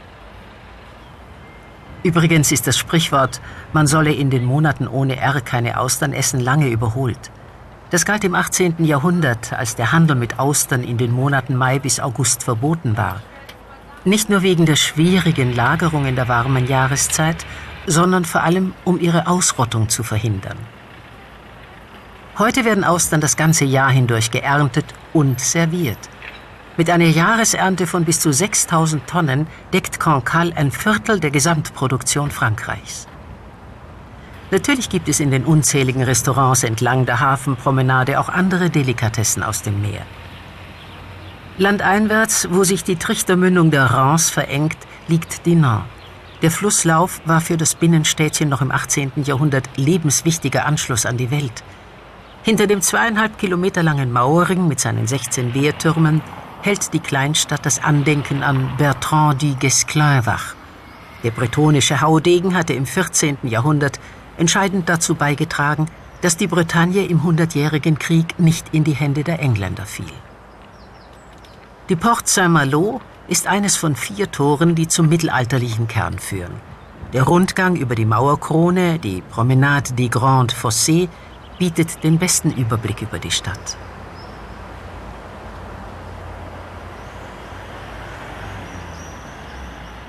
Übrigens ist das Sprichwort, man solle in den Monaten ohne R keine Austern essen, lange überholt. Das galt im 18. Jahrhundert, als der Handel mit Austern in den Monaten Mai bis August verboten war. Nicht nur wegen der schwierigen Lagerung in der warmen Jahreszeit, sondern vor allem, um ihre Ausrottung zu verhindern. Heute werden Austern das ganze Jahr hindurch geerntet und serviert. Mit einer Jahresernte von bis zu 6.000 Tonnen deckt Cancale ein Viertel der Gesamtproduktion Frankreichs. Natürlich gibt es in den unzähligen Restaurants entlang der Hafenpromenade auch andere Delikatessen aus dem Meer. Landeinwärts, wo sich die Trichtermündung der Rance verengt, liegt Dinant. Der Flusslauf war für das Binnenstädtchen noch im 18. Jahrhundert lebenswichtiger Anschluss an die Welt. Hinter dem 2,5 Kilometer langen Mauerring mit seinen 16 Wehrtürmen hält die Kleinstadt das Andenken an Bertrand du Guesclin wach. Der bretonische Haudegen hatte im 14. Jahrhundert entscheidend dazu beigetragen, dass die Bretagne im Hundertjährigen Krieg nicht in die Hände der Engländer fiel. Die Porte Saint-Malo ist eines von 4 Toren, die zum mittelalterlichen Kern führen. Der Rundgang über die Mauerkrone, die Promenade des Grandes Fossés, bietet den besten Überblick über die Stadt.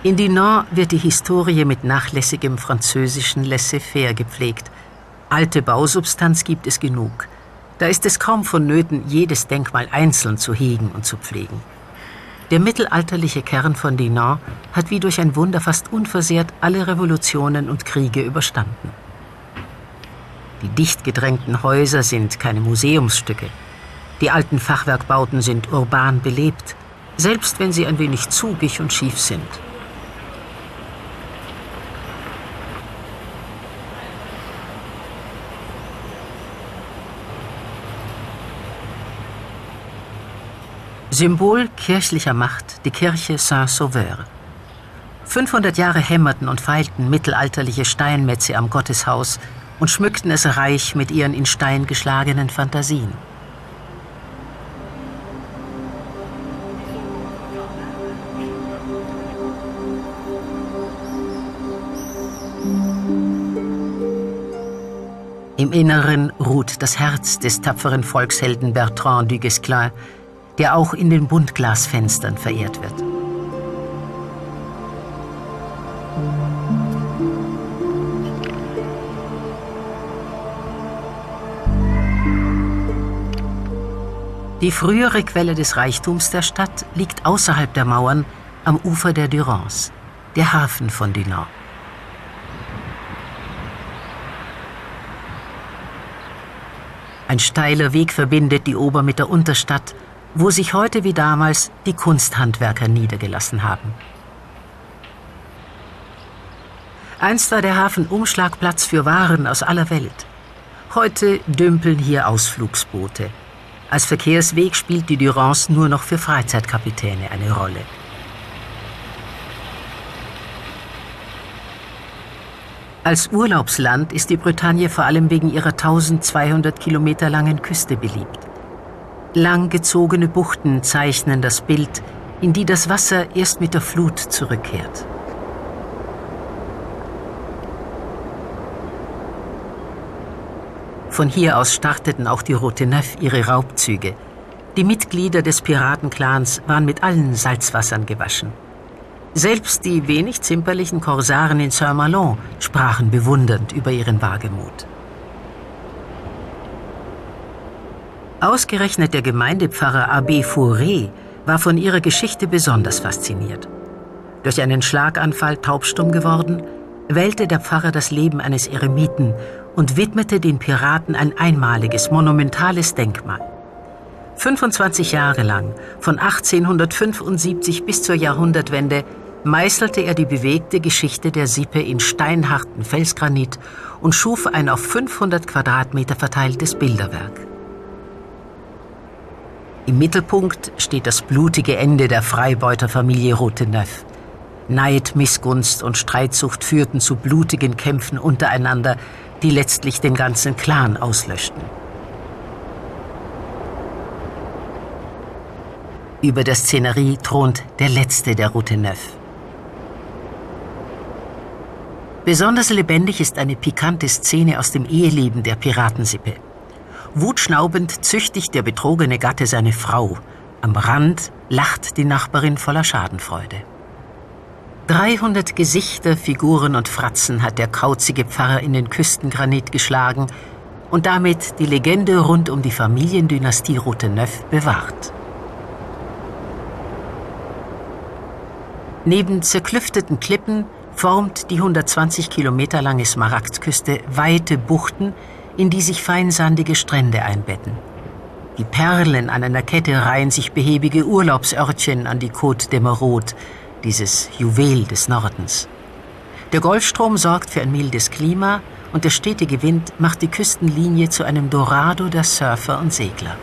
In Dinant wird die Historie mit nachlässigem französischen Laissez-faire gepflegt. Alte Bausubstanz gibt es genug. Da ist es kaum vonnöten, jedes Denkmal einzeln zu hegen und zu pflegen. Der mittelalterliche Kern von Dinant hat wie durch ein Wunder fast unversehrt alle Revolutionen und Kriege überstanden. Die dicht gedrängten Häuser sind keine Museumsstücke. Die alten Fachwerkbauten sind urban belebt, selbst wenn sie ein wenig zugig und schief sind. Symbol kirchlicher Macht, die Kirche Saint-Sauveur. 500 Jahre hämmerten und feilten mittelalterliche Steinmetze am Gotteshaus und schmückten es reich mit ihren in Stein geschlagenen Fantasien. Im Inneren ruht das Herz des tapferen Volkshelden Bertrand du Guesclin, der auch in den Buntglasfenstern verehrt wird. Die frühere Quelle des Reichtums der Stadt liegt außerhalb der Mauern am Ufer der Durance, der Hafen von Dinant. Ein steiler Weg verbindet die Ober- mit der Unterstadt, wo sich heute wie damals die Kunsthandwerker niedergelassen haben. Einst war der Hafen Umschlagplatz für Waren aus aller Welt. Heute dümpeln hier Ausflugsboote. Als Verkehrsweg spielt die Durance nur noch für Freizeitkapitäne eine Rolle. Als Urlaubsland ist die Bretagne vor allem wegen ihrer 1200 Kilometer langen Küste beliebt. Langgezogene Buchten zeichnen das Bild, in die das Wasser erst mit der Flut zurückkehrt. Von hier aus starteten auch die Route Neuf ihre Raubzüge. Die Mitglieder des Piratenclans waren mit allen Salzwassern gewaschen. Selbst die wenig zimperlichen Korsaren in Saint-Malo sprachen bewundernd über ihren Wagemut. Ausgerechnet der Gemeindepfarrer Abbé Fourré war von ihrer Geschichte besonders fasziniert. Durch einen Schlaganfall taubstumm geworden, wählte der Pfarrer das Leben eines Eremiten und widmete den Piraten ein einmaliges, monumentales Denkmal. 25 Jahre lang, von 1875 bis zur Jahrhundertwende, meißelte er die bewegte Geschichte der Sippe in steinharten Felsgranit und schuf ein auf 500 Quadratmeter verteiltes Bilderwerk. Im Mittelpunkt steht das blutige Ende der Freibeuterfamilie Roteneuf. Neid, Missgunst und Streitsucht führten zu blutigen Kämpfen untereinander, die letztlich den ganzen Clan auslöschten. Über der Szenerie thront der letzte der Roteneuf. Besonders lebendig ist eine pikante Szene aus dem Eheleben der Piratensippe. Wutschnaubend züchtigt der betrogene Gatte seine Frau. Am Rand lacht die Nachbarin voller Schadenfreude. 300 Gesichter, Figuren und Fratzen hat der kauzige Pfarrer in den Küstengranit geschlagen und damit die Legende rund um die Familiendynastie Roteneuf bewahrt. Neben zerklüfteten Klippen formt die 120 Kilometer lange Smaragdküste weite Buchten, in die sich feinsandige Strände einbetten. Die Perlen an einer Kette reihen sich behäbige Urlaubsörtchen an die Côte d'Emeraude, dieses Juwel des Nordens. Der Golfstrom sorgt für ein mildes Klima und der stetige Wind macht die Küstenlinie zu einem Dorado der Surfer und Segler.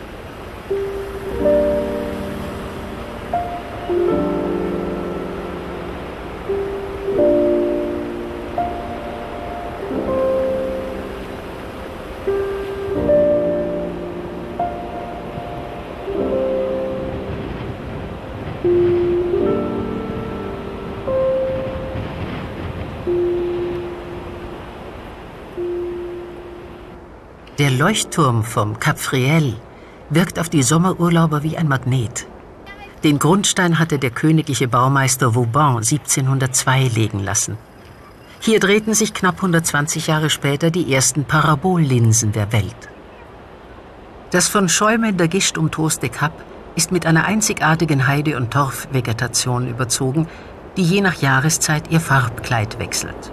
Der Leuchtturm vom Cap Fréhel wirkt auf die Sommerurlauber wie ein Magnet. Den Grundstein hatte der königliche Baumeister Vauban 1702 legen lassen. Hier drehten sich knapp 120 Jahre später die ersten Parabollinsen der Welt. Das von schäumender Gischt umtoste Kap ist mit einer einzigartigen Heide- und Torfvegetation überzogen, die je nach Jahreszeit ihr Farbkleid wechselt.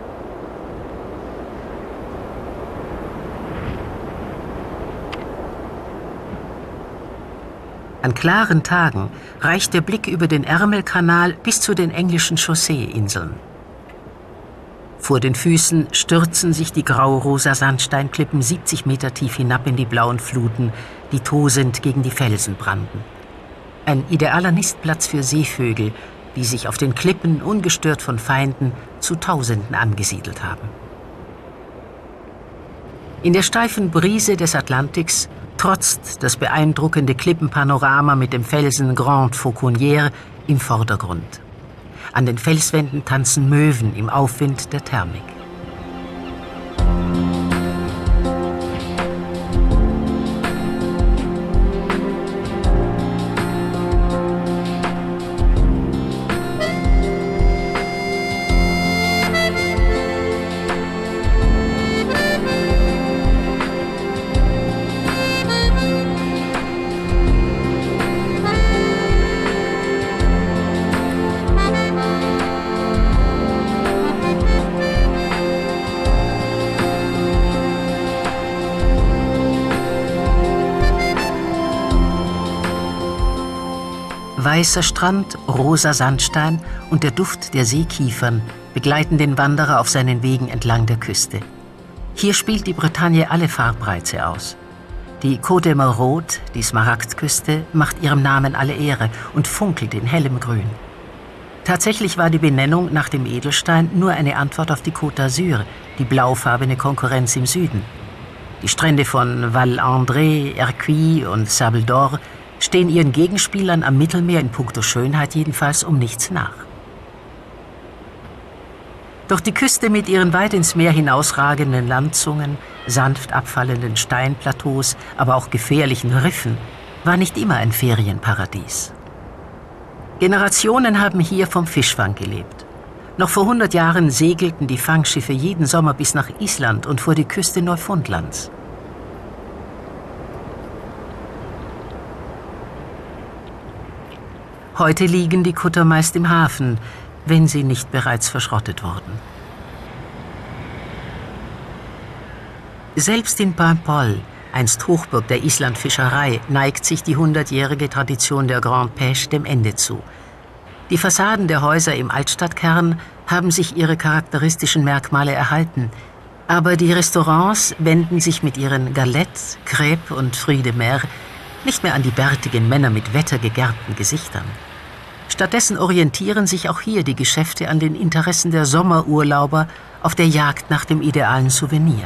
An klaren Tagen reicht der Blick über den Ärmelkanal bis zu den englischen Chaussee-Inseln. Vor den Füßen stürzen sich die grau-rosa Sandsteinklippen 70 Meter tief hinab in die blauen Fluten, die tosend gegen die Felsen branden. Ein idealer Nistplatz für Seevögel, die sich auf den Klippen ungestört von Feinden zu Tausenden angesiedelt haben. In der steifen Brise des Atlantiks trotzt das beeindruckende Klippenpanorama mit dem Felsen Grande Fauconnière im Vordergrund. An den Felswänden tanzen Möwen im Aufwind der Thermik. Weißer Strand, rosa Sandstein und der Duft der Seekiefern begleiten den Wanderer auf seinen Wegen entlang der Küste. Hier spielt die Bretagne alle Farbreize aus. Die Côte d'Emeraude, die Smaragdküste, macht ihrem Namen alle Ehre und funkelt in hellem Grün. Tatsächlich war die Benennung nach dem Edelstein nur eine Antwort auf die Côte d'Azur, die blaufarbene Konkurrenz im Süden. Die Strände von Val-André, Erquy und Sable d'Or stehen ihren Gegenspielern am Mittelmeer in puncto Schönheit jedenfalls um nichts nach. Doch die Küste mit ihren weit ins Meer hinausragenden Landzungen, sanft abfallenden Steinplateaus, aber auch gefährlichen Riffen, war nicht immer ein Ferienparadies. Generationen haben hier vom Fischfang gelebt. Noch vor 100 Jahren segelten die Fangschiffe jeden Sommer bis nach Island und vor die Küste Neufundlands. Heute liegen die Kutter meist im Hafen, wenn sie nicht bereits verschrottet wurden. Selbst in Paimpol, einst Hochburg der Islandfischerei, neigt sich die 100-jährige Tradition der Grande Pêche dem Ende zu. Die Fassaden der Häuser im Altstadtkern haben sich ihre charakteristischen Merkmale erhalten, aber die Restaurants wenden sich mit ihren Galettes, Crêpes und Fruits de mer nicht mehr an die bärtigen Männer mit wettergegerbten Gesichtern. Stattdessen orientieren sich auch hier die Geschäfte an den Interessen der Sommerurlauber auf der Jagd nach dem idealen Souvenir.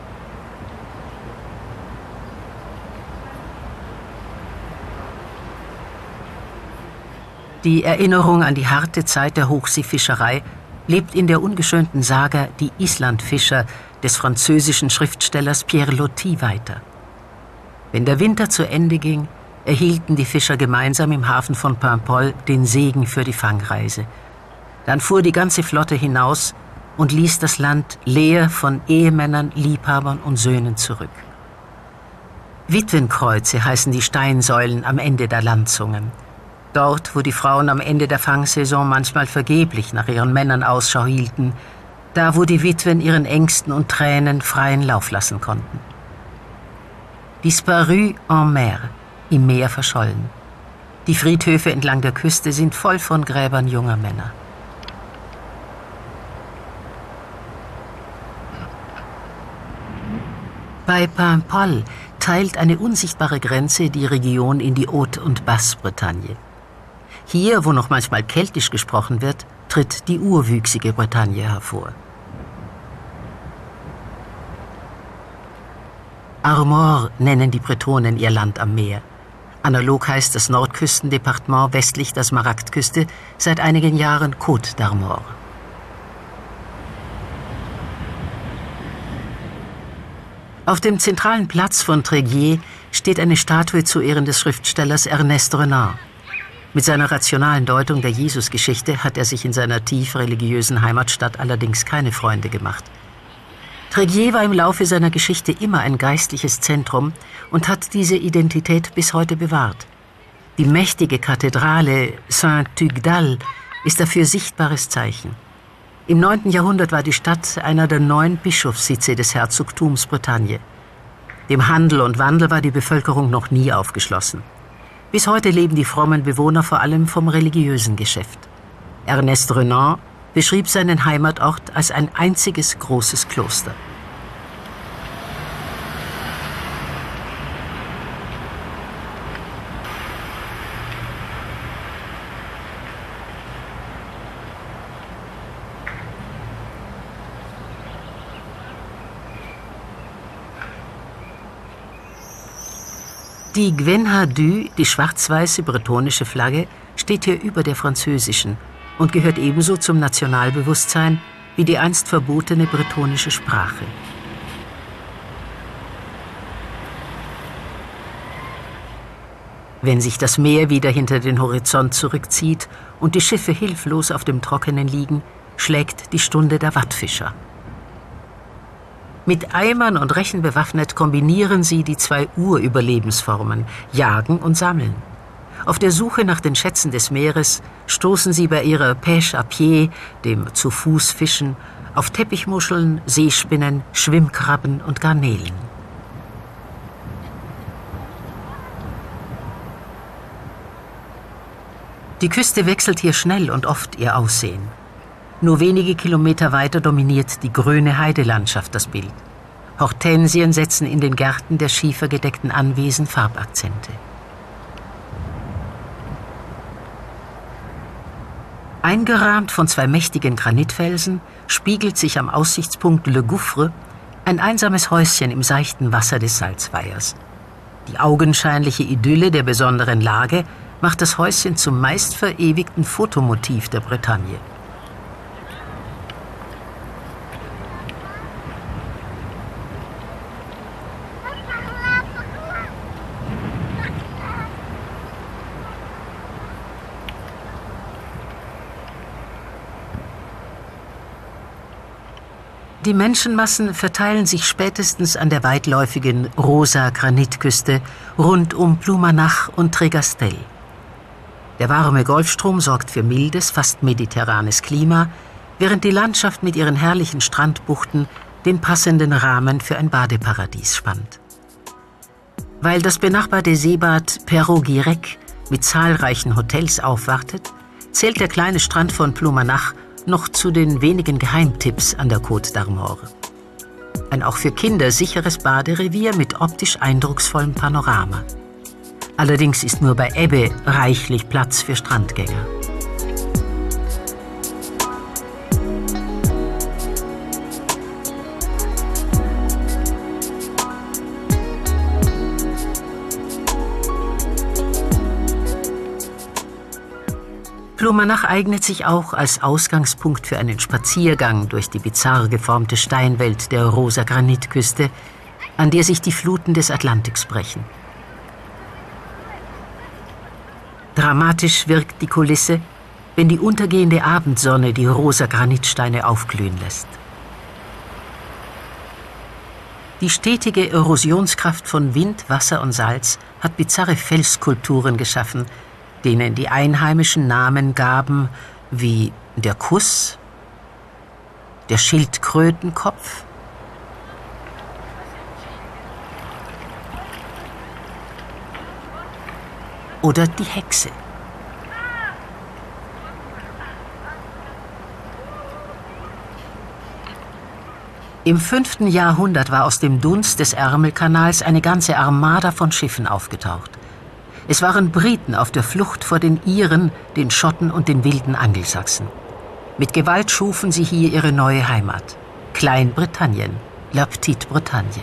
Die Erinnerung an die harte Zeit der Hochseefischerei lebt in der ungeschönten Saga Die Islandfischer des französischen Schriftstellers Pierre Loti weiter. Wenn der Winter zu Ende ging, erhielten die Fischer gemeinsam im Hafen von Paimpol den Segen für die Fangreise. Dann fuhr die ganze Flotte hinaus und ließ das Land leer von Ehemännern, Liebhabern und Söhnen zurück. Witwenkreuze heißen die Steinsäulen am Ende der Landzungen. Dort, wo die Frauen am Ende der Fangsaison manchmal vergeblich nach ihren Männern Ausschau hielten, da wo die Witwen ihren Ängsten und Tränen freien Lauf lassen konnten. Disparu en mer, im Meer verschollen. Die Friedhöfe entlang der Küste sind voll von Gräbern junger Männer. Bei Paimpol teilt eine unsichtbare Grenze die Region in die Haute- und Basse-Bretagne. Hier, wo noch manchmal keltisch gesprochen wird, tritt die urwüchsige Bretagne hervor. Armor nennen die Bretonen ihr Land am Meer. Analog heißt das Nordküstendepartement westlich der Smaragdküste seit einigen Jahren Côte d'Armor. Auf dem zentralen Platz von Tréguier steht eine Statue zu Ehren des Schriftstellers Ernest Renan. Mit seiner rationalen Deutung der Jesusgeschichte hat er sich in seiner tief religiösen Heimatstadt allerdings keine Freunde gemacht. Tréguier war im Laufe seiner Geschichte immer ein geistliches Zentrum und hat diese Identität bis heute bewahrt. Die mächtige Kathedrale Saint-Tugdal ist dafür sichtbares Zeichen. Im 9. Jahrhundert war die Stadt einer der 9 Bischofssitze des Herzogtums Bretagne. Dem Handel und Wandel war die Bevölkerung noch nie aufgeschlossen. Bis heute leben die frommen Bewohner vor allem vom religiösen Geschäft. Ernest Renan beschrieb seinen Heimatort als ein einziges großes Kloster. Die Gwenha du, die schwarz-weiße bretonische Flagge, steht hier über der französischen und gehört ebenso zum Nationalbewusstsein wie die einst verbotene bretonische Sprache. Wenn sich das Meer wieder hinter den Horizont zurückzieht und die Schiffe hilflos auf dem Trockenen liegen, schlägt die Stunde der Wattfischer. Mit Eimern und Rechen bewaffnet kombinieren sie die 2 Urüberlebensformen, Jagen und Sammeln. Auf der Suche nach den Schätzen des Meeres stoßen sie bei ihrer Pêche à pied, dem zu Fuß Fischen, auf Teppichmuscheln, Seespinnen, Schwimmkrabben und Garnelen. Die Küste wechselt hier schnell und oft ihr Aussehen. Nur wenige Kilometer weiter dominiert die grüne Heidelandschaft das Bild. Hortensien setzen in den Gärten der schiefergedeckten Anwesen Farbakzente. Eingerahmt von 2 mächtigen Granitfelsen spiegelt sich am Aussichtspunkt Le Gouffre ein einsames Häuschen im seichten Wasser des Salzweihers. Die augenscheinliche Idylle der besonderen Lage macht das Häuschen zum meist verewigten Fotomotiv der Bretagne. Die Menschenmassen verteilen sich spätestens an der weitläufigen rosa Granitküste rund um Ploumanac und Trégastel. Der warme Golfstrom sorgt für mildes, fast mediterranes Klima, während die Landschaft mit ihren herrlichen Strandbuchten den passenden Rahmen für ein Badeparadies spannt. Weil das benachbarte Seebad Perros-Guirec mit zahlreichen Hotels aufwartet, zählt der kleine Strand von Ploumanac noch zu den wenigen Geheimtipps an der Côte d'Armor. Ein auch für Kinder sicheres Baderevier mit optisch eindrucksvollem Panorama. Allerdings ist nur bei Ebbe reichlich Platz für Strandgänger. Ploumanac eignet sich auch als Ausgangspunkt für einen Spaziergang durch die bizarr geformte Steinwelt der rosa Granitküste, an der sich die Fluten des Atlantiks brechen. Dramatisch wirkt die Kulisse, wenn die untergehende Abendsonne die rosa Granitsteine aufglühen lässt. Die stetige Erosionskraft von Wind, Wasser und Salz hat bizarre Felsskulpturen geschaffen, denen die Einheimischen Namen gaben wie der Kuss, der Schildkrötenkopf oder die Hexe. Im 5. Jahrhundert war aus dem Dunst des Ärmelkanals eine ganze Armada von Schiffen aufgetaucht. Es waren Briten auf der Flucht vor den Iren, den Schotten und den wilden Angelsachsen. Mit Gewalt schufen sie hier ihre neue Heimat. Kleinbritannien, La Petite Bretagne.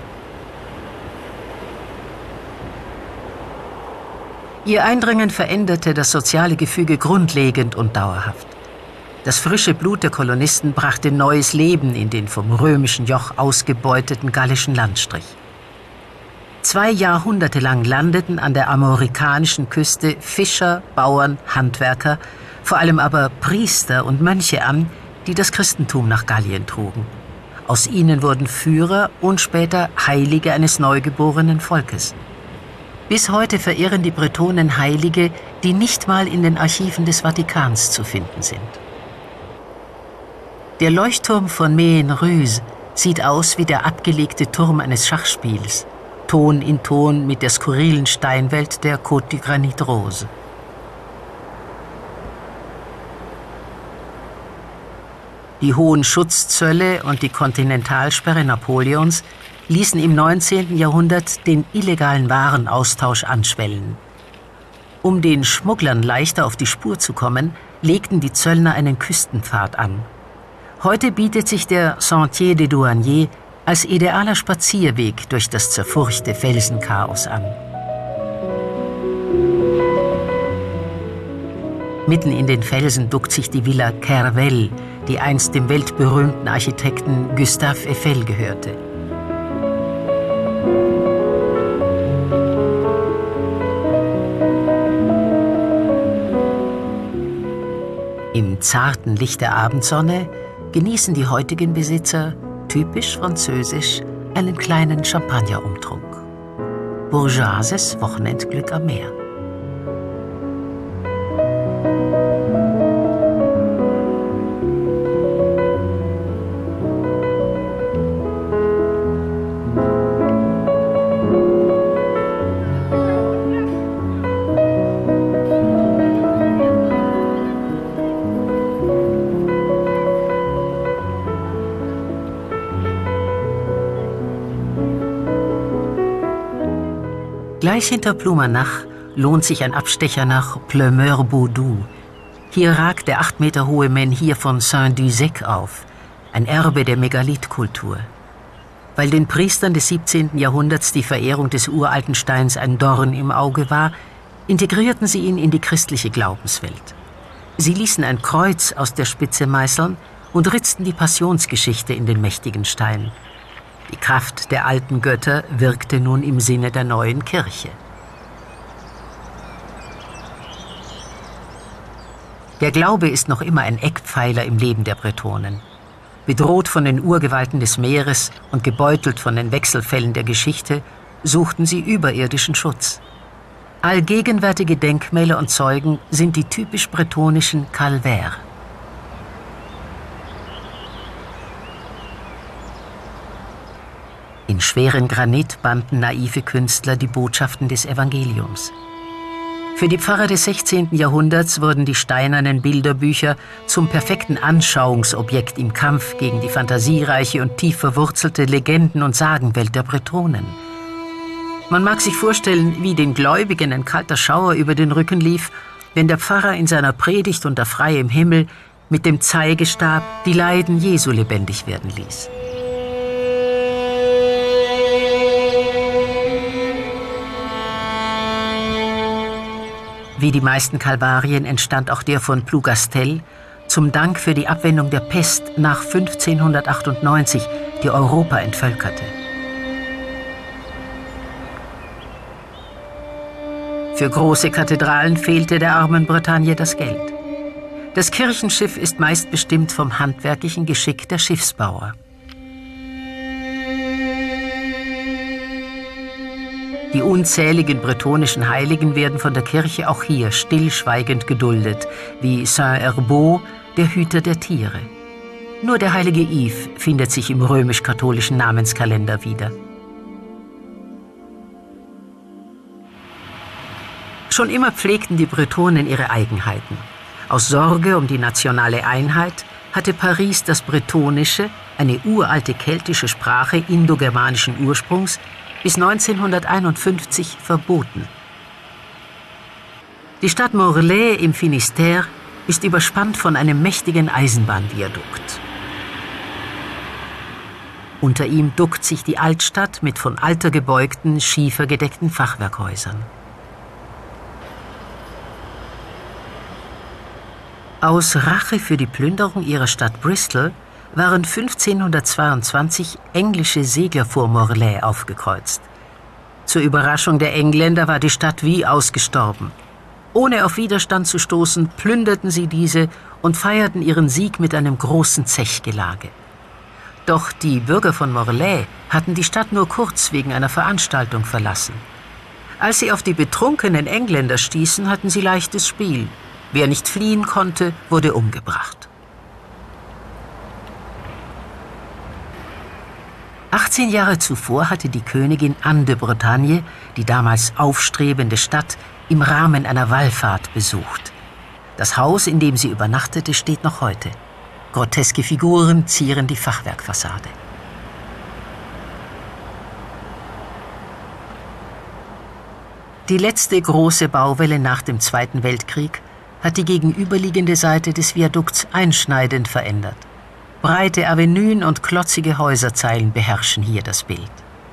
Ihr Eindringen veränderte das soziale Gefüge grundlegend und dauerhaft. Das frische Blut der Kolonisten brachte neues Leben in den vom römischen Joch ausgebeuteten gallischen Landstrich. 2 Jahrhunderte lang landeten an der armorikanischen Küste Fischer, Bauern, Handwerker, vor allem aber Priester und Mönche an, die das Christentum nach Gallien trugen. Aus ihnen wurden Führer und später Heilige eines neugeborenen Volkes. Bis heute verehren die Bretonen Heilige, die nicht mal in den Archiven des Vatikans zu finden sind. Der Leuchtturm von Méhenruz sieht aus wie der abgelegte Turm eines Schachspiels, Ton in Ton mit der skurrilen Steinwelt der Côte du Granit Rose. Die hohen Schutzzölle und die Kontinentalsperre Napoleons ließen im 19. Jahrhundert den illegalen Warenaustausch anschwellen. Um den Schmugglern leichter auf die Spur zu kommen, legten die Zöllner einen Küstenpfad an. Heute bietet sich der Sentier des Douaniers als idealer Spazierweg durch das zerfurchte Felsenchaos an. Mitten in den Felsen duckt sich die Villa Kervel, die einst dem weltberühmten Architekten Gustave Eiffel gehörte. Im zarten Licht der Abendsonne genießen die heutigen Besitzer, typisch französisch, einen kleinen Champagnerumtrunk. Bourgeoises Wochenendglück am Meer. Gleich hinter Ploumanac lohnt sich ein Abstecher nach Pleumeur-Baudou. Hier ragt der 8 Meter hohe Menhir von Saint-Dusec auf, ein Erbe der Megalithkultur. Weil den Priestern des 17. Jahrhunderts die Verehrung des uralten Steins ein Dorn im Auge war, integrierten sie ihn in die christliche Glaubenswelt. Sie ließen ein Kreuz aus der Spitze meißeln und ritzten die Passionsgeschichte in den mächtigen Stein. Die Kraft der alten Götter wirkte nun im Sinne der neuen Kirche. Der Glaube ist noch immer ein Eckpfeiler im Leben der Bretonen. Bedroht von den Urgewalten des Meeres und gebeutelt von den Wechselfällen der Geschichte, suchten sie überirdischen Schutz. Allgegenwärtige Denkmäler und Zeugen sind die typisch bretonischen Calvaires. In schweren Granit banden naive Künstler die Botschaften des Evangeliums. Für die Pfarrer des 16. Jahrhunderts wurden die steinernen Bilderbücher zum perfekten Anschauungsobjekt im Kampf gegen die fantasiereiche und tief verwurzelte Legenden- und Sagenwelt der Bretonen. Man mag sich vorstellen, wie den Gläubigen ein kalter Schauer über den Rücken lief, wenn der Pfarrer in seiner Predigt unter freiem Himmel mit dem Zeigestab die Leiden Jesu lebendig werden ließ. Wie die meisten Kalvarien entstand auch der von Plougastel zum Dank für die Abwendung der Pest nach 1598, die Europa entvölkerte. Für große Kathedralen fehlte der armen Bretagne das Geld. Das Kirchenschiff ist meist bestimmt vom handwerklichen Geschick der Schiffsbauer. Die unzähligen bretonischen Heiligen werden von der Kirche auch hier stillschweigend geduldet, wie Saint Herbaut, der Hüter der Tiere. Nur der heilige Yves findet sich im römisch-katholischen Namenskalender wieder. Schon immer pflegten die Bretonen ihre Eigenheiten. Aus Sorge um die nationale Einheit hatte Paris das Bretonische, eine uralte keltische Sprache indogermanischen Ursprungs, bis 1951 verboten. Die Stadt Morlaix im Finistère ist überspannt von einem mächtigen Eisenbahnviadukt. Unter ihm duckt sich die Altstadt mit von Alter gebeugten, schiefergedeckten Fachwerkhäusern. Aus Rache für die Plünderung ihrer Stadt Bristol waren 1522 englische Segler vor Morlaix aufgekreuzt. Zur Überraschung der Engländer war die Stadt wie ausgestorben. Ohne auf Widerstand zu stoßen, plünderten sie diese und feierten ihren Sieg mit einem großen Zechgelage. Doch die Bürger von Morlaix hatten die Stadt nur kurz wegen einer Veranstaltung verlassen. Als sie auf die betrunkenen Engländer stießen, hatten sie leichtes Spiel. Wer nicht fliehen konnte, wurde umgebracht. 18 Jahre zuvor hatte die Königin Anne de Bretagne die damals aufstrebende Stadt im Rahmen einer Wallfahrt besucht. Das Haus, in dem sie übernachtete, steht noch heute. Groteske Figuren zieren die Fachwerkfassade. Die letzte große Bauwelle nach dem Zweiten Weltkrieg hat die gegenüberliegende Seite des Viadukts einschneidend verändert. Breite Avenuen und klotzige Häuserzeilen beherrschen hier das Bild.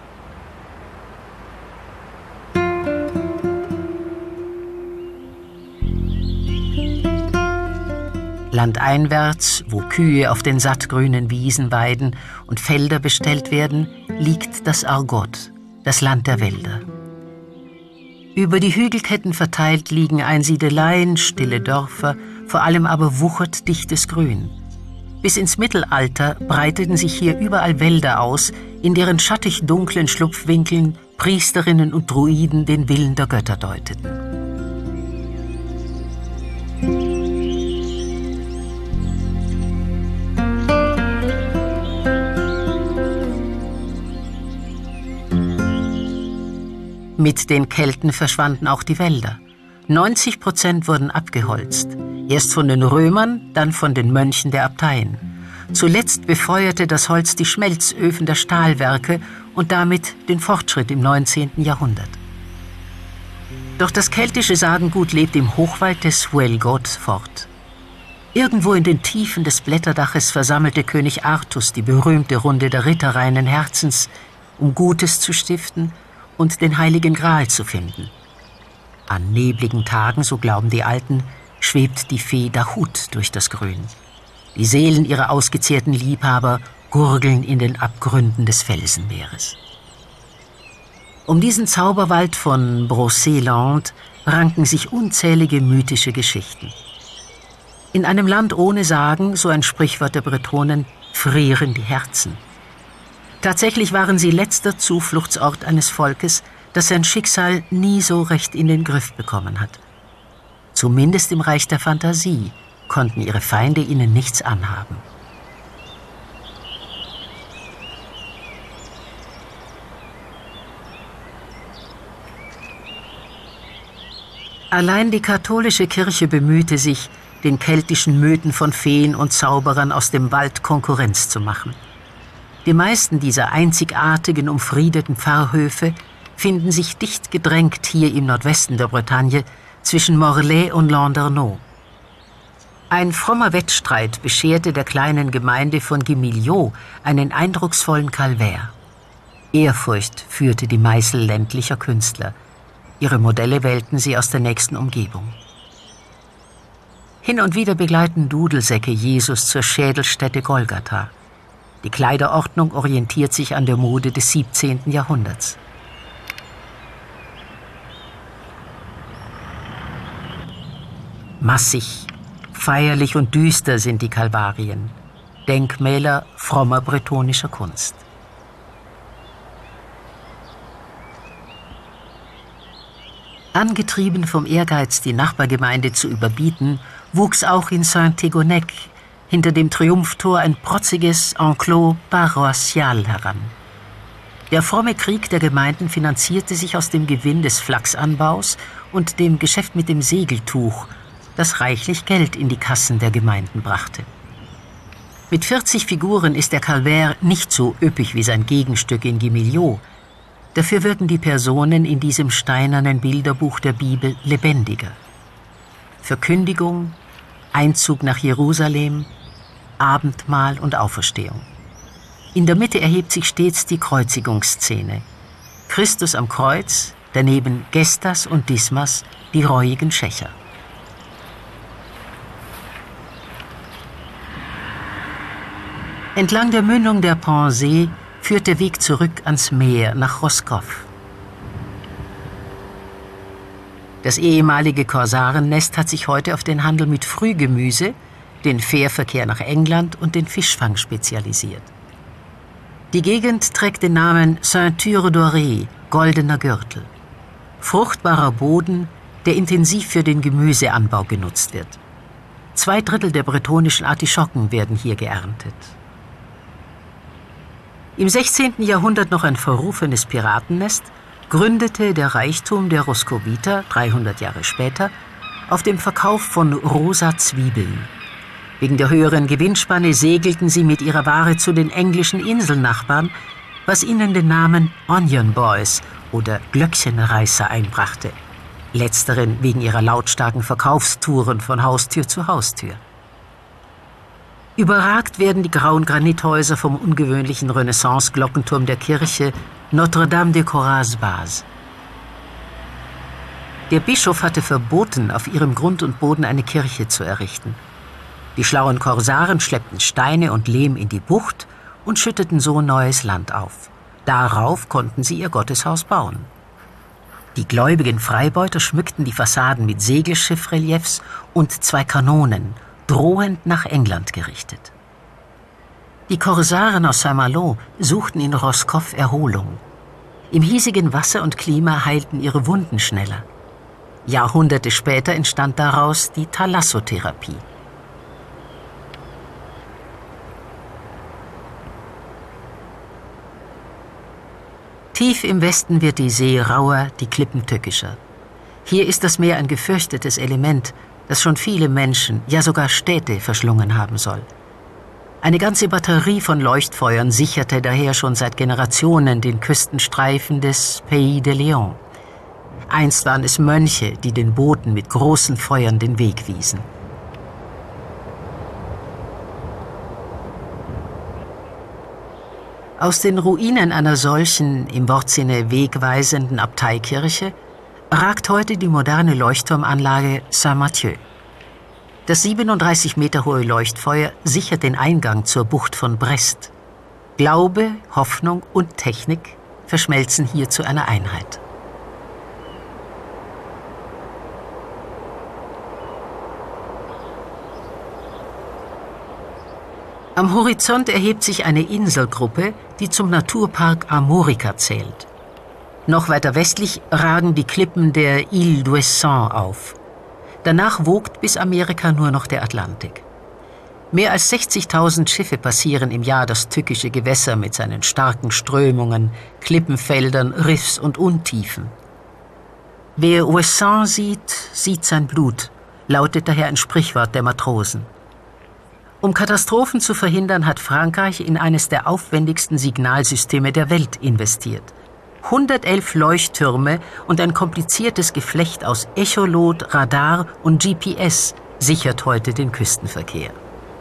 Landeinwärts, wo Kühe auf den sattgrünen Wiesen weiden und Felder bestellt werden, liegt das Argot, das Land der Wälder. Über die Hügelketten verteilt liegen Einsiedeleien, stille Dörfer, vor allem aber wuchert dichtes Grün. Bis ins Mittelalter breiteten sich hier überall Wälder aus, in deren schattig dunklen Schlupfwinkeln Priesterinnen und Druiden den Willen der Götter deuteten. Mit den Kelten verschwanden auch die Wälder. 90% wurden abgeholzt. Erst von den Römern, dann von den Mönchen der Abteien. Zuletzt befeuerte das Holz die Schmelzöfen der Stahlwerke und damit den Fortschritt im 19. Jahrhundert. Doch das keltische Sagengut lebt im Hochwald des Huelgot fort. Irgendwo in den Tiefen des Blätterdaches versammelte König Artus die berühmte Runde der Ritter reinen Herzens, um Gutes zu stiften und den Heiligen Gral zu finden. An nebligen Tagen, so glauben die Alten, schwebt die Fee Dahut durch das Grün. Die Seelen ihrer ausgezehrten Liebhaber gurgeln in den Abgründen des Felsenmeeres. Um diesen Zauberwald von Brocéliande ranken sich unzählige mythische Geschichten. In einem Land ohne Sagen, so ein Sprichwort der Bretonen, frieren die Herzen. Tatsächlich waren sie letzter Zufluchtsort eines Volkes, das sein Schicksal nie so recht in den Griff bekommen hat. Zumindest im Reich der Fantasie konnten ihre Feinde ihnen nichts anhaben. Allein die katholische Kirche bemühte sich, den keltischen Mythen von Feen und Zauberern aus dem Wald Konkurrenz zu machen. Die meisten dieser einzigartigen, umfriedeten Pfarrhöfe finden sich dicht gedrängt hier im Nordwesten der Bretagne zwischen Morlaix und Landerneau. Ein frommer Wettstreit bescherte der kleinen Gemeinde von Guimiliau einen eindrucksvollen Calvaire. Ehrfurcht führte die Meißel ländlicher Künstler. Ihre Modelle wählten sie aus der nächsten Umgebung. Hin und wieder begleiten Dudelsäcke Jesus zur Schädelstätte Golgatha. Die Kleiderordnung orientiert sich an der Mode des 17. Jahrhunderts. Massig, feierlich und düster sind die Kalvarien, Denkmäler frommer bretonischer Kunst. Angetrieben vom Ehrgeiz, die Nachbargemeinde zu überbieten, wuchs auch in Saint-Thégonnec hinter dem Triumphtor ein protziges Enclos paroissial heran. Der fromme Krieg der Gemeinden finanzierte sich aus dem Gewinn des Flachsanbaus und dem Geschäft mit dem Segeltuch, das reichlich Geld in die Kassen der Gemeinden brachte. Mit 40 Figuren ist der Calvaire nicht so üppig wie sein Gegenstück in Guimiliau. Dafür wirken die Personen in diesem steinernen Bilderbuch der Bibel lebendiger. Verkündigung, Einzug nach Jerusalem, Abendmahl und Auferstehung. In der Mitte erhebt sich stets die Kreuzigungsszene. Christus am Kreuz, daneben Gestas und Dismas, die reuigen Schächer. Entlang der Mündung der Pensée führt der Weg zurück ans Meer nach Roscoff. Das ehemalige Korsarennest hat sich heute auf den Handel mit Frühgemüse, den Fährverkehr nach England und den Fischfang spezialisiert. Die Gegend trägt den Namen Ceinture dorée, goldener Gürtel. Fruchtbarer Boden, der intensiv für den Gemüseanbau genutzt wird. 2/3 der bretonischen Artischocken werden hier geerntet. Im 16. Jahrhundert noch ein verrufenes Piratennest, gründete der Reichtum der Roscoviter 300 Jahre später auf dem Verkauf von rosa Zwiebeln. Wegen der höheren Gewinnspanne segelten sie mit ihrer Ware zu den englischen Inselnachbarn, was ihnen den Namen Onion Boys oder Glöckchenreißer einbrachte. Letzteren wegen ihrer lautstarken Verkaufstouren von Haustür zu Haustür. Überragt werden die grauen Granithäuser vom ungewöhnlichen Renaissance-Glockenturm der Kirche Notre-Dame de Coraz-Baz. Der Bischof hatte verboten, auf ihrem Grund und Boden eine Kirche zu errichten. Die schlauen Korsaren schleppten Steine und Lehm in die Bucht und schütteten so neues Land auf. Darauf konnten sie ihr Gotteshaus bauen. Die gläubigen Freibeuter schmückten die Fassaden mit Segelschiffreliefs und 2 Kanonen, drohend nach England gerichtet. Die Korsaren aus Saint-Malo suchten in Roscoff Erholung. Im hiesigen Wasser und Klima heilten ihre Wunden schneller. Jahrhunderte später entstand daraus die Thalassotherapie. Tief im Westen wird die See rauer, die Klippen tückischer. Hier ist das Meer ein gefürchtetes Element, das schon viele Menschen, ja sogar Städte verschlungen haben soll. Eine ganze Batterie von Leuchtfeuern sicherte daher schon seit Generationen den Küstenstreifen des Pays de Léon. Einst waren es Mönche, die den Booten mit großen Feuern den Weg wiesen. Aus den Ruinen einer solchen, im Wortsinne wegweisenden Abteikirche ragt heute die moderne Leuchtturmanlage Saint-Mathieu. Das 37 Meter hohe Leuchtfeuer sichert den Eingang zur Bucht von Brest. Glaube, Hoffnung und Technik verschmelzen hier zu einer Einheit. Am Horizont erhebt sich eine Inselgruppe, die zum Naturpark Armorica zählt. Noch weiter westlich ragen die Klippen der Île d'Ouessant auf. Danach wogt bis Amerika nur noch der Atlantik. Mehr als 60.000 Schiffe passieren im Jahr das tückische Gewässer mit seinen starken Strömungen, Klippenfeldern, Riffs und Untiefen. Wer Ouessant sieht, sieht sein Blut, lautet daher ein Sprichwort der Matrosen. Um Katastrophen zu verhindern, hat Frankreich in eines der aufwendigsten Signalsysteme der Welt investiert. 111 Leuchttürme und ein kompliziertes Geflecht aus Echolot, Radar und GPS sichert heute den Küstenverkehr.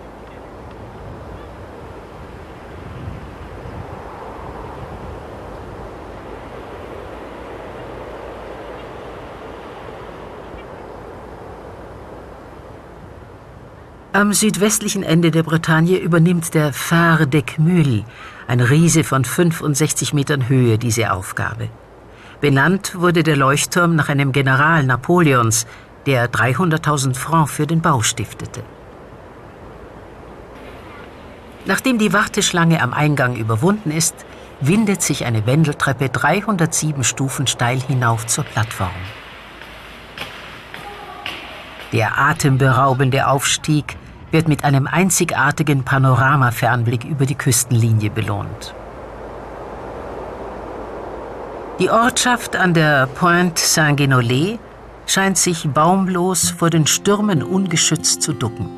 Am südwestlichen Ende der Bretagne übernimmt der Phare d'Eckmühl, ein Riese von 65 Metern Höhe, diese Aufgabe. Benannt wurde der Leuchtturm nach einem General Napoleons, der 300.000 Francs für den Bau stiftete. Nachdem die Warteschlange am Eingang überwunden ist, windet sich eine Wendeltreppe 307 Stufen steil hinauf zur Plattform. Der atemberaubende Aufstieg wird mit einem einzigartigen Panoramafernblick über die Küstenlinie belohnt. Die Ortschaft an der Pointe Saint-Guénolé scheint sich baumlos vor den Stürmen ungeschützt zu ducken.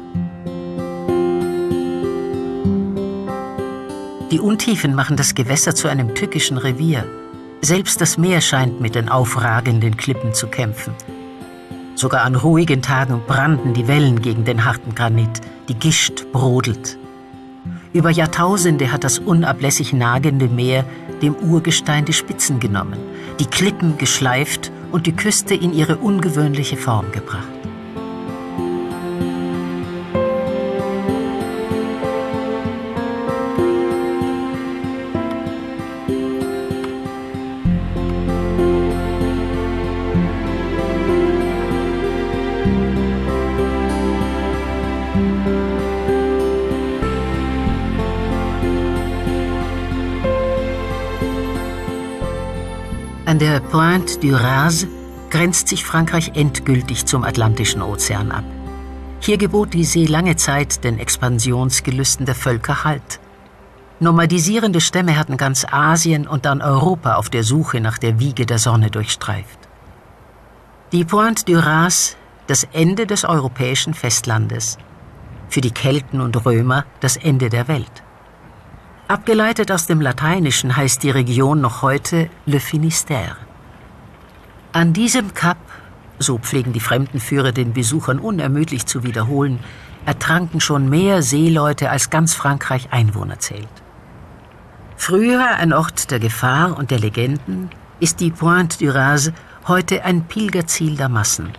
Die Untiefen machen das Gewässer zu einem tückischen Revier. Selbst das Meer scheint mit den aufragenden Klippen zu kämpfen. Sogar an ruhigen Tagen branden die Wellen gegen den harten Granit, die Gischt brodelt. Über Jahrtausende hat das unablässig nagende Meer dem Urgestein die Spitzen genommen, die Klippen geschleift und die Küste in ihre ungewöhnliche Form gebracht. An der Pointe du Raz grenzt sich Frankreich endgültig zum Atlantischen Ozean ab. Hier gebot die See lange Zeit den Expansionsgelüsten der Völker Halt. Nomadisierende Stämme hatten ganz Asien und dann Europa auf der Suche nach der Wiege der Sonne durchstreift. Die Pointe du Raz, das Ende des europäischen Festlandes. Für die Kelten und Römer das Ende der Welt. Abgeleitet aus dem Lateinischen heißt die Region noch heute Le Finistère. An diesem Kap, so pflegen die Fremdenführer den Besuchern unermüdlich zu wiederholen, ertranken schon mehr Seeleute, als ganz Frankreich Einwohner zählt. Früher ein Ort der Gefahr und der Legenden, ist die Pointe du Raz heute ein Pilgerziel der Massen.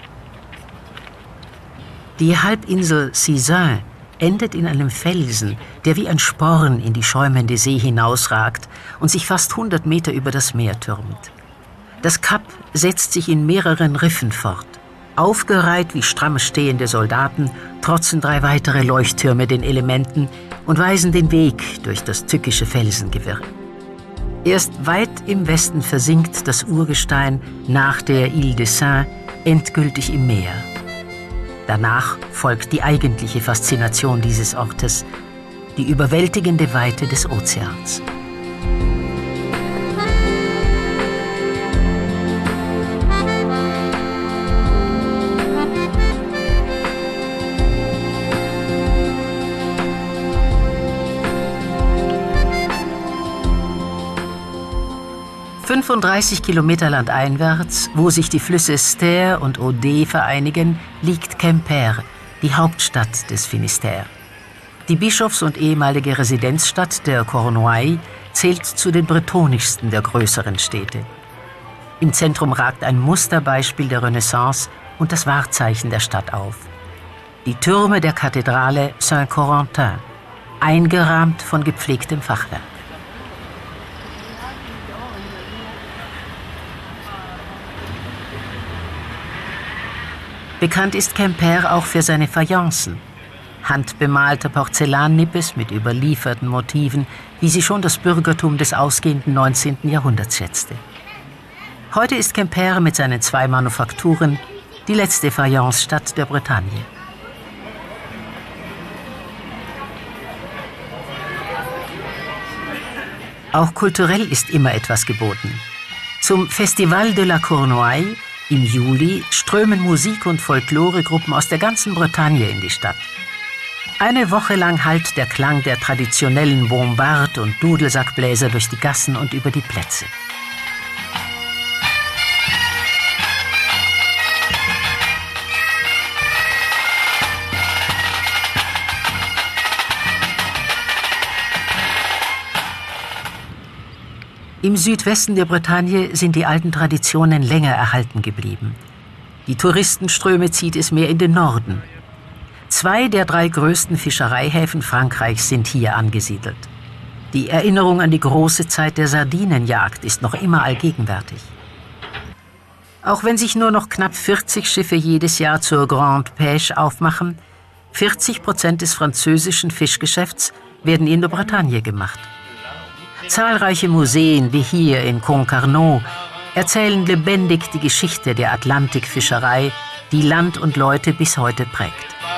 Die Halbinsel Cizun endet in einem Felsen, der wie ein Sporn in die schäumende See hinausragt und sich fast 100 Meter über das Meer türmt. Das Kap setzt sich in mehreren Riffen fort. Aufgereiht wie stramm stehende Soldaten trotzen 3 weitere Leuchttürme den Elementen und weisen den Weg durch das tückische Felsengewirr. Erst weit im Westen versinkt das Urgestein nach der Ile de Sein endgültig im Meer. Danach folgt die eigentliche Faszination dieses Ortes, die überwältigende Weite des Ozeans. ...35 Kilometer landeinwärts, wo sich die Flüsse Ster und Odet vereinigen, liegt Quimper, die Hauptstadt des Finistère. Die Bischofs- und ehemalige Residenzstadt der Cornouailles zählt zu den bretonischsten der größeren Städte. Im Zentrum ragt ein Musterbeispiel der Renaissance und das Wahrzeichen der Stadt auf. Die Türme der Kathedrale Saint-Corentin, eingerahmt von gepflegtem Fachwerk. Bekannt ist Quimper auch für seine Fayencen. Handbemalte Porzellannippes mit überlieferten Motiven, wie sie schon das Bürgertum des ausgehenden 19. Jahrhunderts schätzte. Heute ist Quimper mit seinen 2 Manufakturen die letzte Fayence-Stadt der Bretagne. Auch kulturell ist immer etwas geboten. Zum Festival de la Cornouaille im Juli strömen Musik- und Folkloregruppen aus der ganzen Bretagne in die Stadt. Eine Woche lang hallt der Klang der traditionellen Bombarde- und Dudelsackbläser durch die Gassen und über die Plätze. Im Südwesten der Bretagne sind die alten Traditionen länger erhalten geblieben. Die Touristenströme zieht es mehr in den Norden. 2 der 3 größten Fischereihäfen Frankreichs sind hier angesiedelt. Die Erinnerung an die große Zeit der Sardinenjagd ist noch immer allgegenwärtig. Auch wenn sich nur noch knapp 40 Schiffe jedes Jahr zur Grande Pêche aufmachen, 40% des französischen Fischgeschäfts werden in der Bretagne gemacht. Zahlreiche Museen, wie hier in Concarneau, erzählen lebendig die Geschichte der Atlantikfischerei, die Land und Leute bis heute prägt.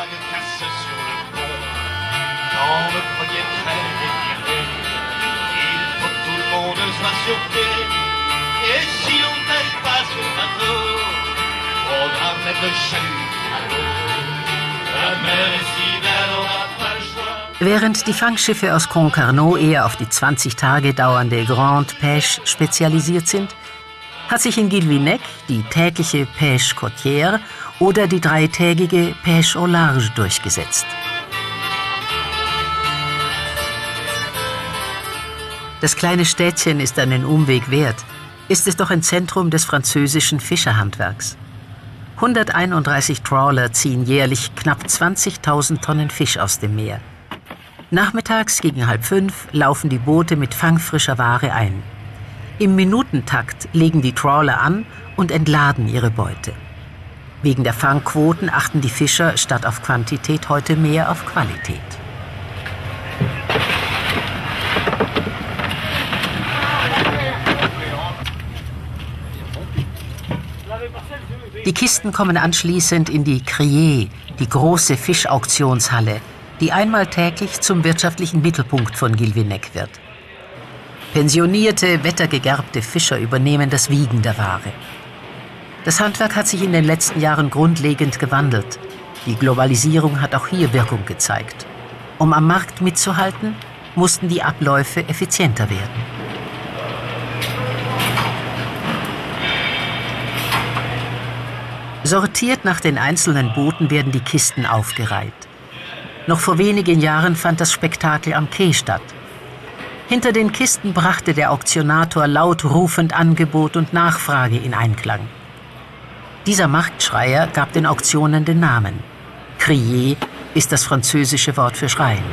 Während die Fangschiffe aus Concarneau eher auf die 20 Tage dauernde Grande Pêche spezialisiert sind, hat sich in Guilvinec die tägliche Pêche côtière oder die 3-tägige Pêche au large durchgesetzt. Das kleine Städtchen ist einen Umweg wert, ist es doch ein Zentrum des französischen Fischerhandwerks. 131 Trawler ziehen jährlich knapp 20.000 Tonnen Fisch aus dem Meer. Nachmittags gegen 4:30 laufen die Boote mit fangfrischer Ware ein. Im Minutentakt legen die Trawler an und entladen ihre Beute. Wegen der Fangquoten achten die Fischer statt auf Quantität heute mehr auf Qualität. Die Kisten kommen anschließend in die Criée, die große Fischauktionshalle, die einmal täglich zum wirtschaftlichen Mittelpunkt von Guilvinec wird. Pensionierte, wettergegerbte Fischer übernehmen das Wiegen der Ware. Das Handwerk hat sich in den letzten Jahren grundlegend gewandelt. Die Globalisierung hat auch hier Wirkung gezeigt. Um am Markt mitzuhalten, mussten die Abläufe effizienter werden. Sortiert nach den einzelnen Booten werden die Kisten aufgereiht. Noch vor wenigen Jahren fand das Spektakel am Quai statt. Hinter den Kisten brachte der Auktionator laut rufend Angebot und Nachfrage in Einklang. Dieser Marktschreier gab den Auktionen den Namen. Crier ist das französische Wort für Schreien.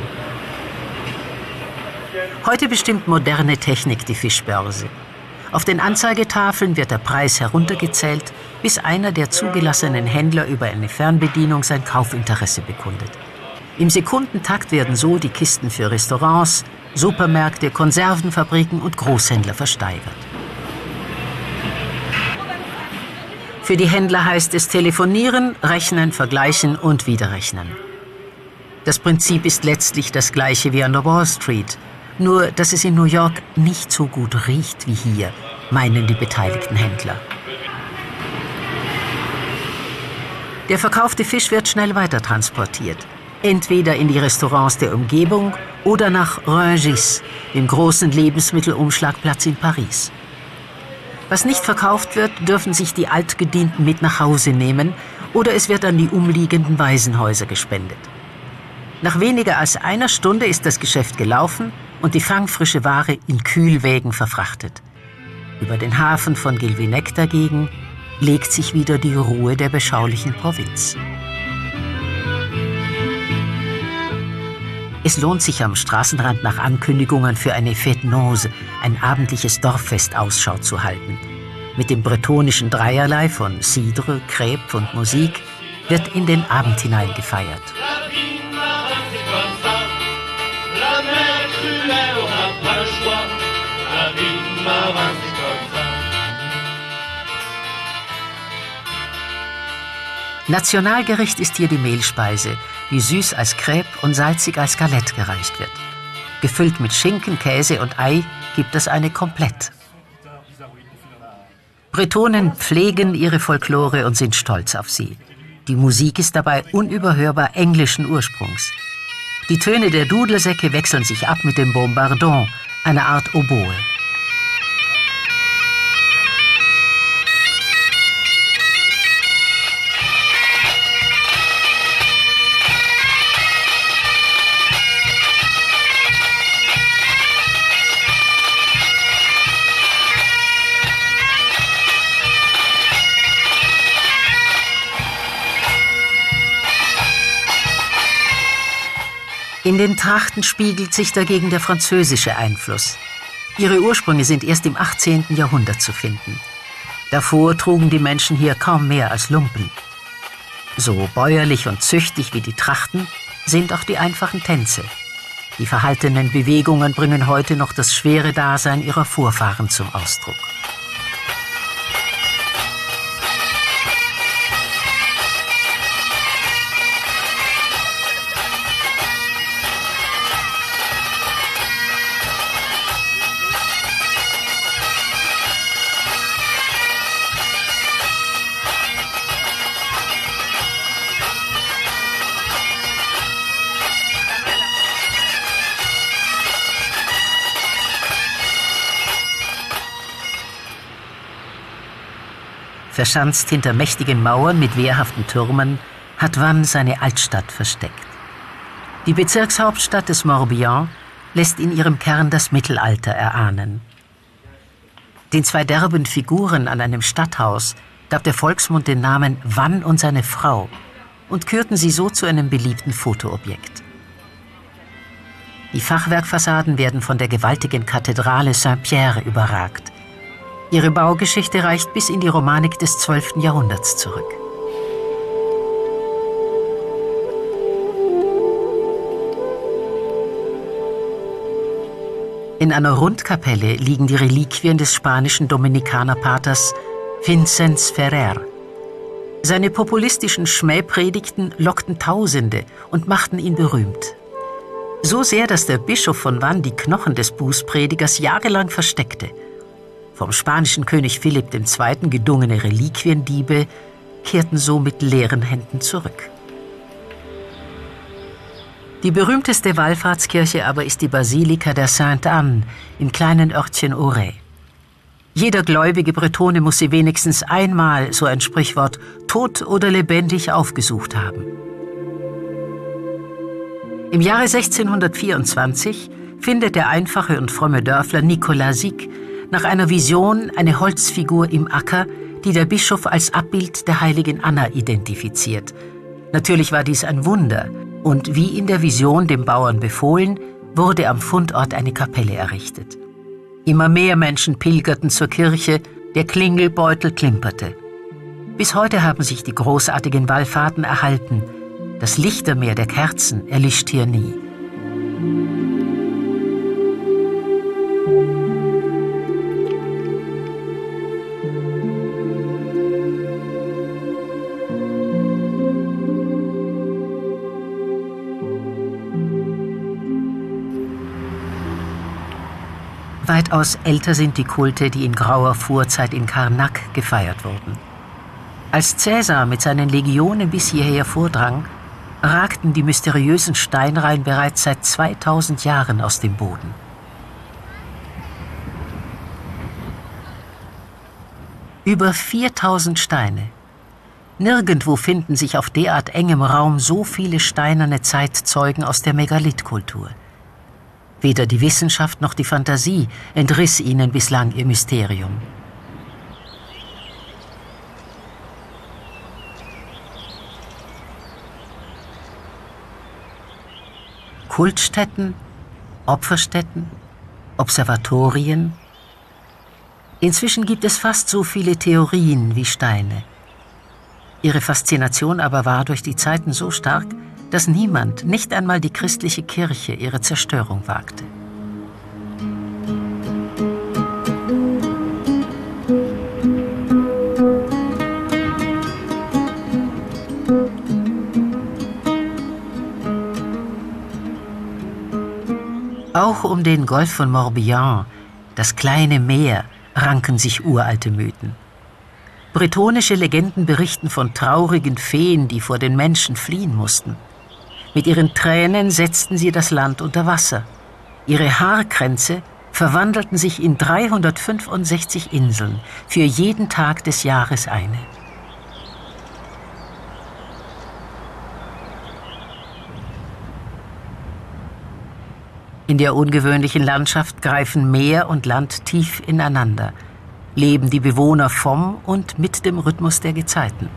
Heute bestimmt moderne Technik die Fischbörse. Auf den Anzeigetafeln wird der Preis heruntergezählt, bis einer der zugelassenen Händler über eine Fernbedienung sein Kaufinteresse bekundet. Im Sekundentakt werden so die Kisten für Restaurants, Supermärkte, Konservenfabriken und Großhändler versteigert. Für die Händler heißt es telefonieren, rechnen, vergleichen und wieder rechnen. Das Prinzip ist letztlich das gleiche wie an der Wall Street, nur dass es in New York nicht so gut riecht wie hier, meinen die beteiligten Händler. Der verkaufte Fisch wird schnell weitertransportiert. Entweder in die Restaurants der Umgebung oder nach Rungis, dem großen Lebensmittelumschlagplatz in Paris. Was nicht verkauft wird, dürfen sich die Altgedienten mit nach Hause nehmen oder es wird an die umliegenden Waisenhäuser gespendet. Nach weniger als einer Stunde ist das Geschäft gelaufen und die fangfrische Ware in Kühlwägen verfrachtet. Über den Hafen von Guilvinec dagegen legt sich wieder die Ruhe der beschaulichen Provinz. Es lohnt sich am Straßenrand nach Ankündigungen für eine Fête Noz, ein abendliches Dorffest, Ausschau zu halten. Mit dem bretonischen Dreierlei von Cidre, Crêpe und Musik wird in den Abend hinein gefeiert. Nationalgericht ist hier die Mehlspeise, die süß als Crêpe und salzig als Galette gereicht wird. Gefüllt mit Schinken, Käse und Ei gibt es eine Komplett. Bretonen pflegen ihre Folklore und sind stolz auf sie. Die Musik ist dabei unüberhörbar englischen Ursprungs. Die Töne der Dudelsäcke wechseln sich ab mit dem Bombardon, einer Art Oboe. In den Trachten spiegelt sich dagegen der französische Einfluss. Ihre Ursprünge sind erst im 18. Jahrhundert zu finden. Davor trugen die Menschen hier kaum mehr als Lumpen. So bäuerlich und züchtig wie die Trachten sind auch die einfachen Tänze. Die verhaltenen Bewegungen bringen heute noch das schwere Dasein ihrer Vorfahren zum Ausdruck. Verschanzt hinter mächtigen Mauern mit wehrhaften Türmen hat Vannes seine Altstadt versteckt. Die Bezirkshauptstadt des Morbihan lässt in ihrem Kern das Mittelalter erahnen. Den zwei derben Figuren an einem Stadthaus gab der Volksmund den Namen Vannes und seine Frau und kürten sie so zu einem beliebten Fotoobjekt. Die Fachwerkfassaden werden von der gewaltigen Kathedrale Saint-Pierre überragt. Ihre Baugeschichte reicht bis in die Romanik des 12. Jahrhunderts zurück. In einer Rundkapelle liegen die Reliquien des spanischen Dominikanerpaters Vicens Ferrer. Seine populistischen Schmähpredigten lockten Tausende und machten ihn berühmt. So sehr, dass der Bischof von Vannes die Knochen des Bußpredigers jahrelang versteckte. Vom spanischen König Philipp II. Gedungene Reliquiendiebe kehrten so mit leeren Händen zurück. Die berühmteste Wallfahrtskirche aber ist die Basilika der Sainte-Anne im kleinen Örtchen Auray. Jeder gläubige Bretone muss sie wenigstens einmal, so ein Sprichwort, tot oder lebendig aufgesucht haben. Im Jahre 1624 findet der einfache und fromme Dörfler Nicolas Sic nach einer Vision eine Holzfigur im Acker, die der Bischof als Abbild der heiligen Anna identifiziert. Natürlich war dies ein Wunder, und wie in der Vision dem Bauern befohlen, wurde am Fundort eine Kapelle errichtet. Immer mehr Menschen pilgerten zur Kirche, der Klingelbeutel klimperte. Bis heute haben sich die großartigen Wallfahrten erhalten. Das Lichtermeer der Kerzen erlischt hier nie. Weitaus älter sind die Kulte, die in grauer Vorzeit in Karnak gefeiert wurden. Als Cäsar mit seinen Legionen bis hierher vordrang, ragten die mysteriösen Steinreihen bereits seit 2000 Jahren aus dem Boden. Über 4000 Steine. Nirgendwo finden sich auf derart engem Raum so viele steinerne Zeitzeugen aus der Megalithkultur. Weder die Wissenschaft noch die Fantasie entriss ihnen bislang ihr Mysterium. Kultstätten, Opferstätten, Observatorien. Inzwischen gibt es fast so viele Theorien wie Steine. Ihre Faszination aber war durch die Zeiten so stark, dass niemand, nicht einmal die christliche Kirche, ihre Zerstörung wagte. Auch um den Golf von Morbihan, das kleine Meer, ranken sich uralte Mythen. Bretonische Legenden berichten von traurigen Feen, die vor den Menschen fliehen mussten. Mit ihren Tränen setzten sie das Land unter Wasser. Ihre Haarkränze verwandelten sich in 365 Inseln, für jeden Tag des Jahres eine. In der ungewöhnlichen Landschaft greifen Meer und Land tief ineinander, leben die Bewohner vom und mit dem Rhythmus der Gezeiten.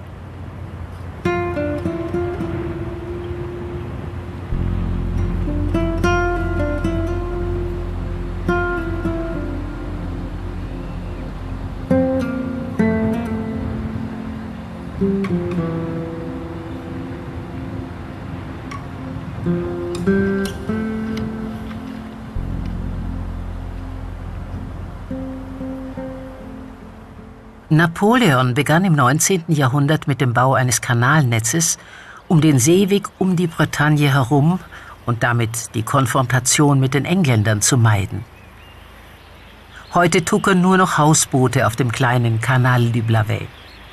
Napoleon begann im 19. Jahrhundert mit dem Bau eines Kanalnetzes, um den Seeweg um die Bretagne herum und damit die Konfrontation mit den Engländern zu meiden. Heute tuckern nur noch Hausboote auf dem kleinen Canal du Blavet.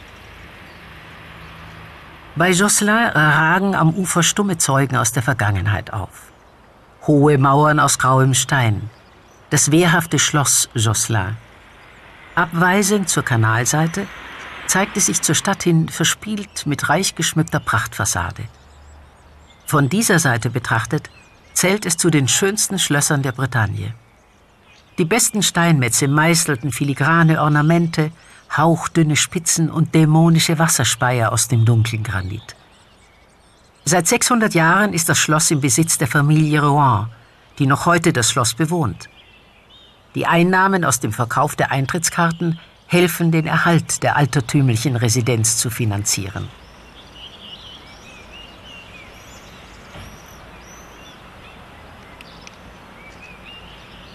Bei Josselin ragen am Ufer stumme Zeugen aus der Vergangenheit auf. Hohe Mauern aus grauem Stein, das wehrhafte Schloss Josselin. Abweisend zur Kanalseite zeigt es sich zur Stadt hin verspielt mit reich geschmückter Prachtfassade. Von dieser Seite betrachtet zählt es zu den schönsten Schlössern der Bretagne. Die besten Steinmetze meißelten filigrane Ornamente, hauchdünne Spitzen und dämonische Wasserspeier aus dem dunklen Granit. Seit 600 Jahren ist das Schloss im Besitz der Familie Rohan, die noch heute das Schloss bewohnt. Die Einnahmen aus dem Verkauf der Eintrittskarten helfen, den Erhalt der altertümlichen Residenz zu finanzieren.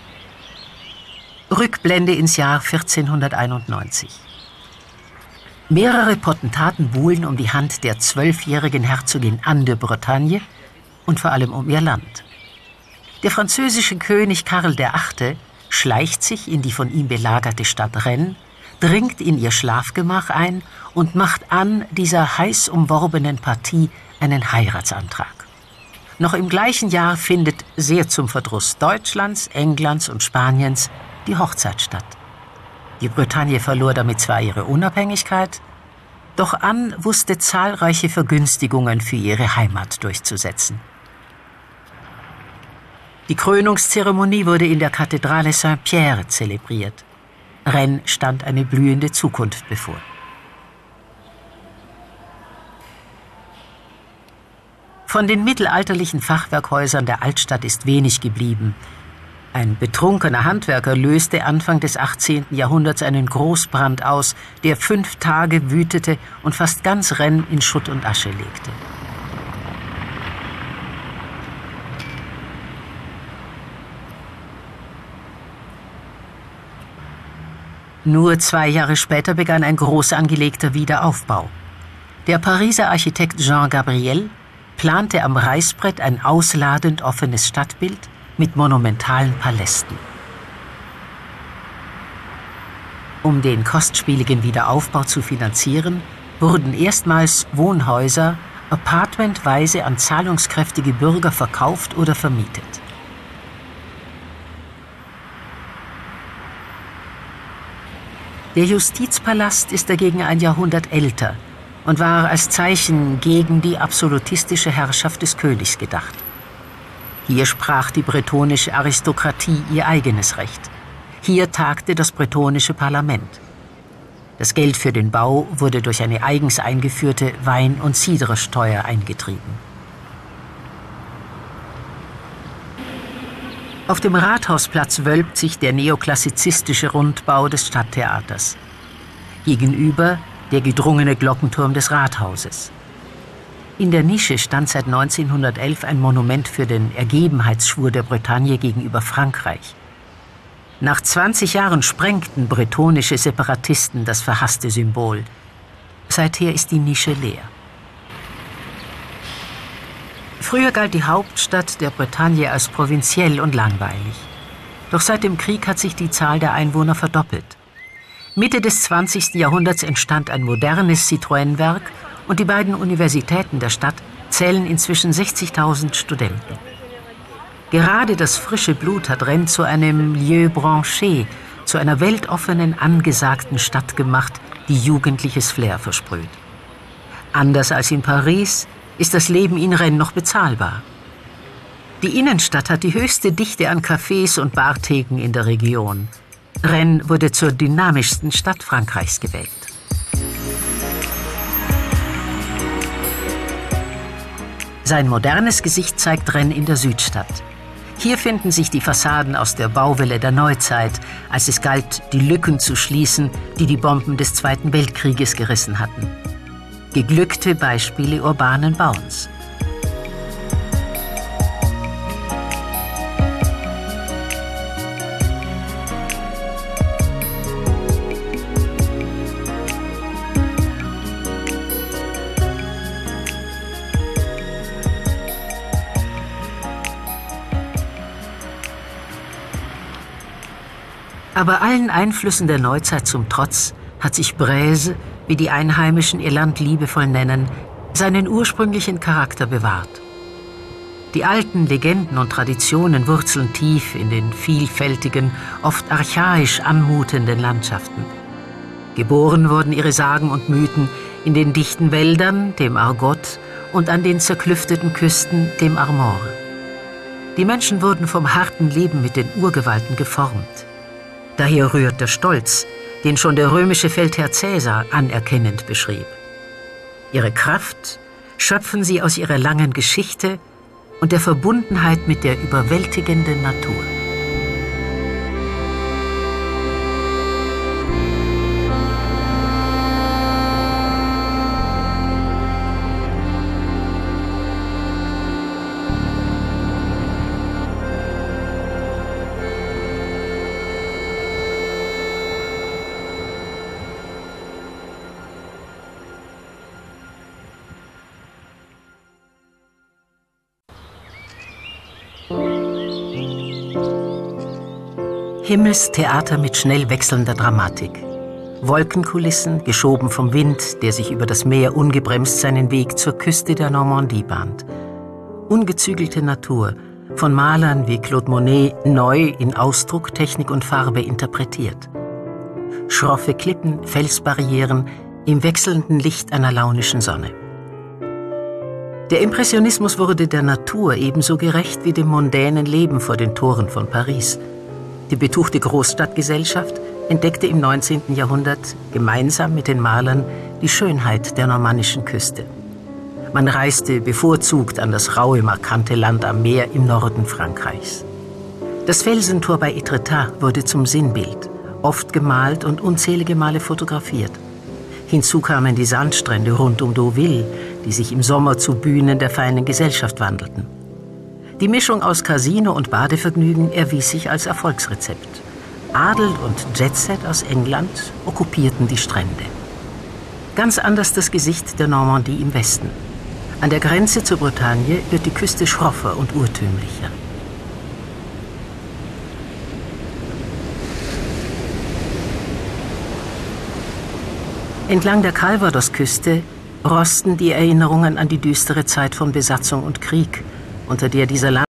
Rückblende ins Jahr 1491. Mehrere Potentaten buhlen um die Hand der 12-jährigen Herzogin Anne de Bretagne und vor allem um ihr Land. Der französische König Karl VIII. Schleicht sich in die von ihm belagerte Stadt Rennes, dringt in ihr Schlafgemach ein und macht Anne dieser heiß umworbenen Partie einen Heiratsantrag. Noch im gleichen Jahr findet, sehr zum Verdruss Deutschlands, Englands und Spaniens, die Hochzeit statt. Die Bretagne verlor damit zwar ihre Unabhängigkeit, doch Anne wusste zahlreiche Vergünstigungen für ihre Heimat durchzusetzen. Die Krönungszeremonie wurde in der Kathedrale Saint-Pierre zelebriert. Rennes stand eine blühende Zukunft bevor. Von den mittelalterlichen Fachwerkhäusern der Altstadt ist wenig geblieben. Ein betrunkener Handwerker löste Anfang des 18. Jahrhunderts einen Großbrand aus, der 5 Tage wütete und fast ganz Rennes in Schutt und Asche legte. Nur 2 Jahre später begann ein groß angelegter Wiederaufbau. Der Pariser Architekt Jean Gabriel plante am Reißbrett ein ausladend offenes Stadtbild mit monumentalen Palästen. Um den kostspieligen Wiederaufbau zu finanzieren, wurden erstmals Wohnhäuser appartementweise an zahlungskräftige Bürger verkauft oder vermietet. Der Justizpalast ist dagegen ein Jahrhundert älter und war als Zeichen gegen die absolutistische Herrschaft des Königs gedacht. Hier sprach die bretonische Aristokratie ihr eigenes Recht. Hier tagte das bretonische Parlament. Das Geld für den Bau wurde durch eine eigens eingeführte Wein- und Cidresteuer eingetrieben. Auf dem Rathausplatz wölbt sich der neoklassizistische Rundbau des Stadttheaters. Gegenüber der gedrungene Glockenturm des Rathauses. In der Nische stand seit 1911 ein Monument für den Ergebenheitsschwur der Bretagne gegenüber Frankreich. Nach 20 Jahren sprengten bretonische Separatisten das verhasste Symbol. Seither ist die Nische leer. Früher galt die Hauptstadt der Bretagne als provinziell und langweilig. Doch seit dem Krieg hat sich die Zahl der Einwohner verdoppelt. Mitte des 20. Jahrhunderts entstand ein modernes Citroën-Werk und die beiden Universitäten der Stadt zählen inzwischen 60.000 Studenten. Gerade das frische Blut hat Rennes zu einem Lieu branché, zu einer weltoffenen, angesagten Stadt gemacht, die jugendliches Flair versprüht. Anders als in Paris ist das Leben in Rennes noch bezahlbar. Die Innenstadt hat die höchste Dichte an Cafés und Bartheken in der Region. Rennes wurde zur dynamischsten Stadt Frankreichs gewählt. Sein modernes Gesicht zeigt Rennes in der Südstadt. Hier finden sich die Fassaden aus der Bauwelle der Neuzeit, als es galt, die Lücken zu schließen, die die Bomben des Zweiten Weltkrieges gerissen hatten. Geglückte Beispiele urbanen Bauens. Aber allen Einflüssen der Neuzeit zum Trotz hat sich Bräse, wie die Einheimischen ihr Land liebevoll nennen, seinen ursprünglichen Charakter bewahrt. Die alten Legenden und Traditionen wurzeln tief in den vielfältigen, oft archaisch anmutenden Landschaften. Geboren wurden ihre Sagen und Mythen in den dichten Wäldern, dem Argot, und an den zerklüfteten Küsten, dem Armor. Die Menschen wurden vom harten Leben mit den Urgewalten geformt. Daher rührt der Stolz, den schon der römische Feldherr Caesar anerkennend beschrieb. Ihre Kraft schöpfen sie aus ihrer langen Geschichte und der Verbundenheit mit der überwältigenden Natur. Himmelstheater mit schnell wechselnder Dramatik. Wolkenkulissen, geschoben vom Wind, der sich über das Meer ungebremst seinen Weg zur Küste der Normandie bahnt. Ungezügelte Natur, von Malern wie Claude Monet neu in Ausdruck, Technik und Farbe interpretiert. Schroffe Klippen, Felsbarrieren im wechselnden Licht einer launischen Sonne. Der Impressionismus wurde der Natur ebenso gerecht wie dem mondänen Leben vor den Toren von Paris. Die betuchte Großstadtgesellschaft entdeckte im 19. Jahrhundert gemeinsam mit den Malern die Schönheit der normannischen Küste. Man reiste bevorzugt an das raue, markante Land am Meer im Norden Frankreichs. Das Felsentor bei Étretat wurde zum Sinnbild, oft gemalt und unzählige Male fotografiert. Hinzu kamen die Sandstrände rund um Deauville, die sich im Sommer zu Bühnen der feinen Gesellschaft wandelten. Die Mischung aus Casino und Badevergnügen erwies sich als Erfolgsrezept. Adel und Jetset aus England okkupierten die Strände. Ganz anders das Gesicht der Normandie im Westen. An der Grenze zur Bretagne wird die Küste schroffer und urtümlicher. Entlang der Calvados-Küste rosten die Erinnerungen an die düstere Zeit von Besatzung und Krieg, unter der dieser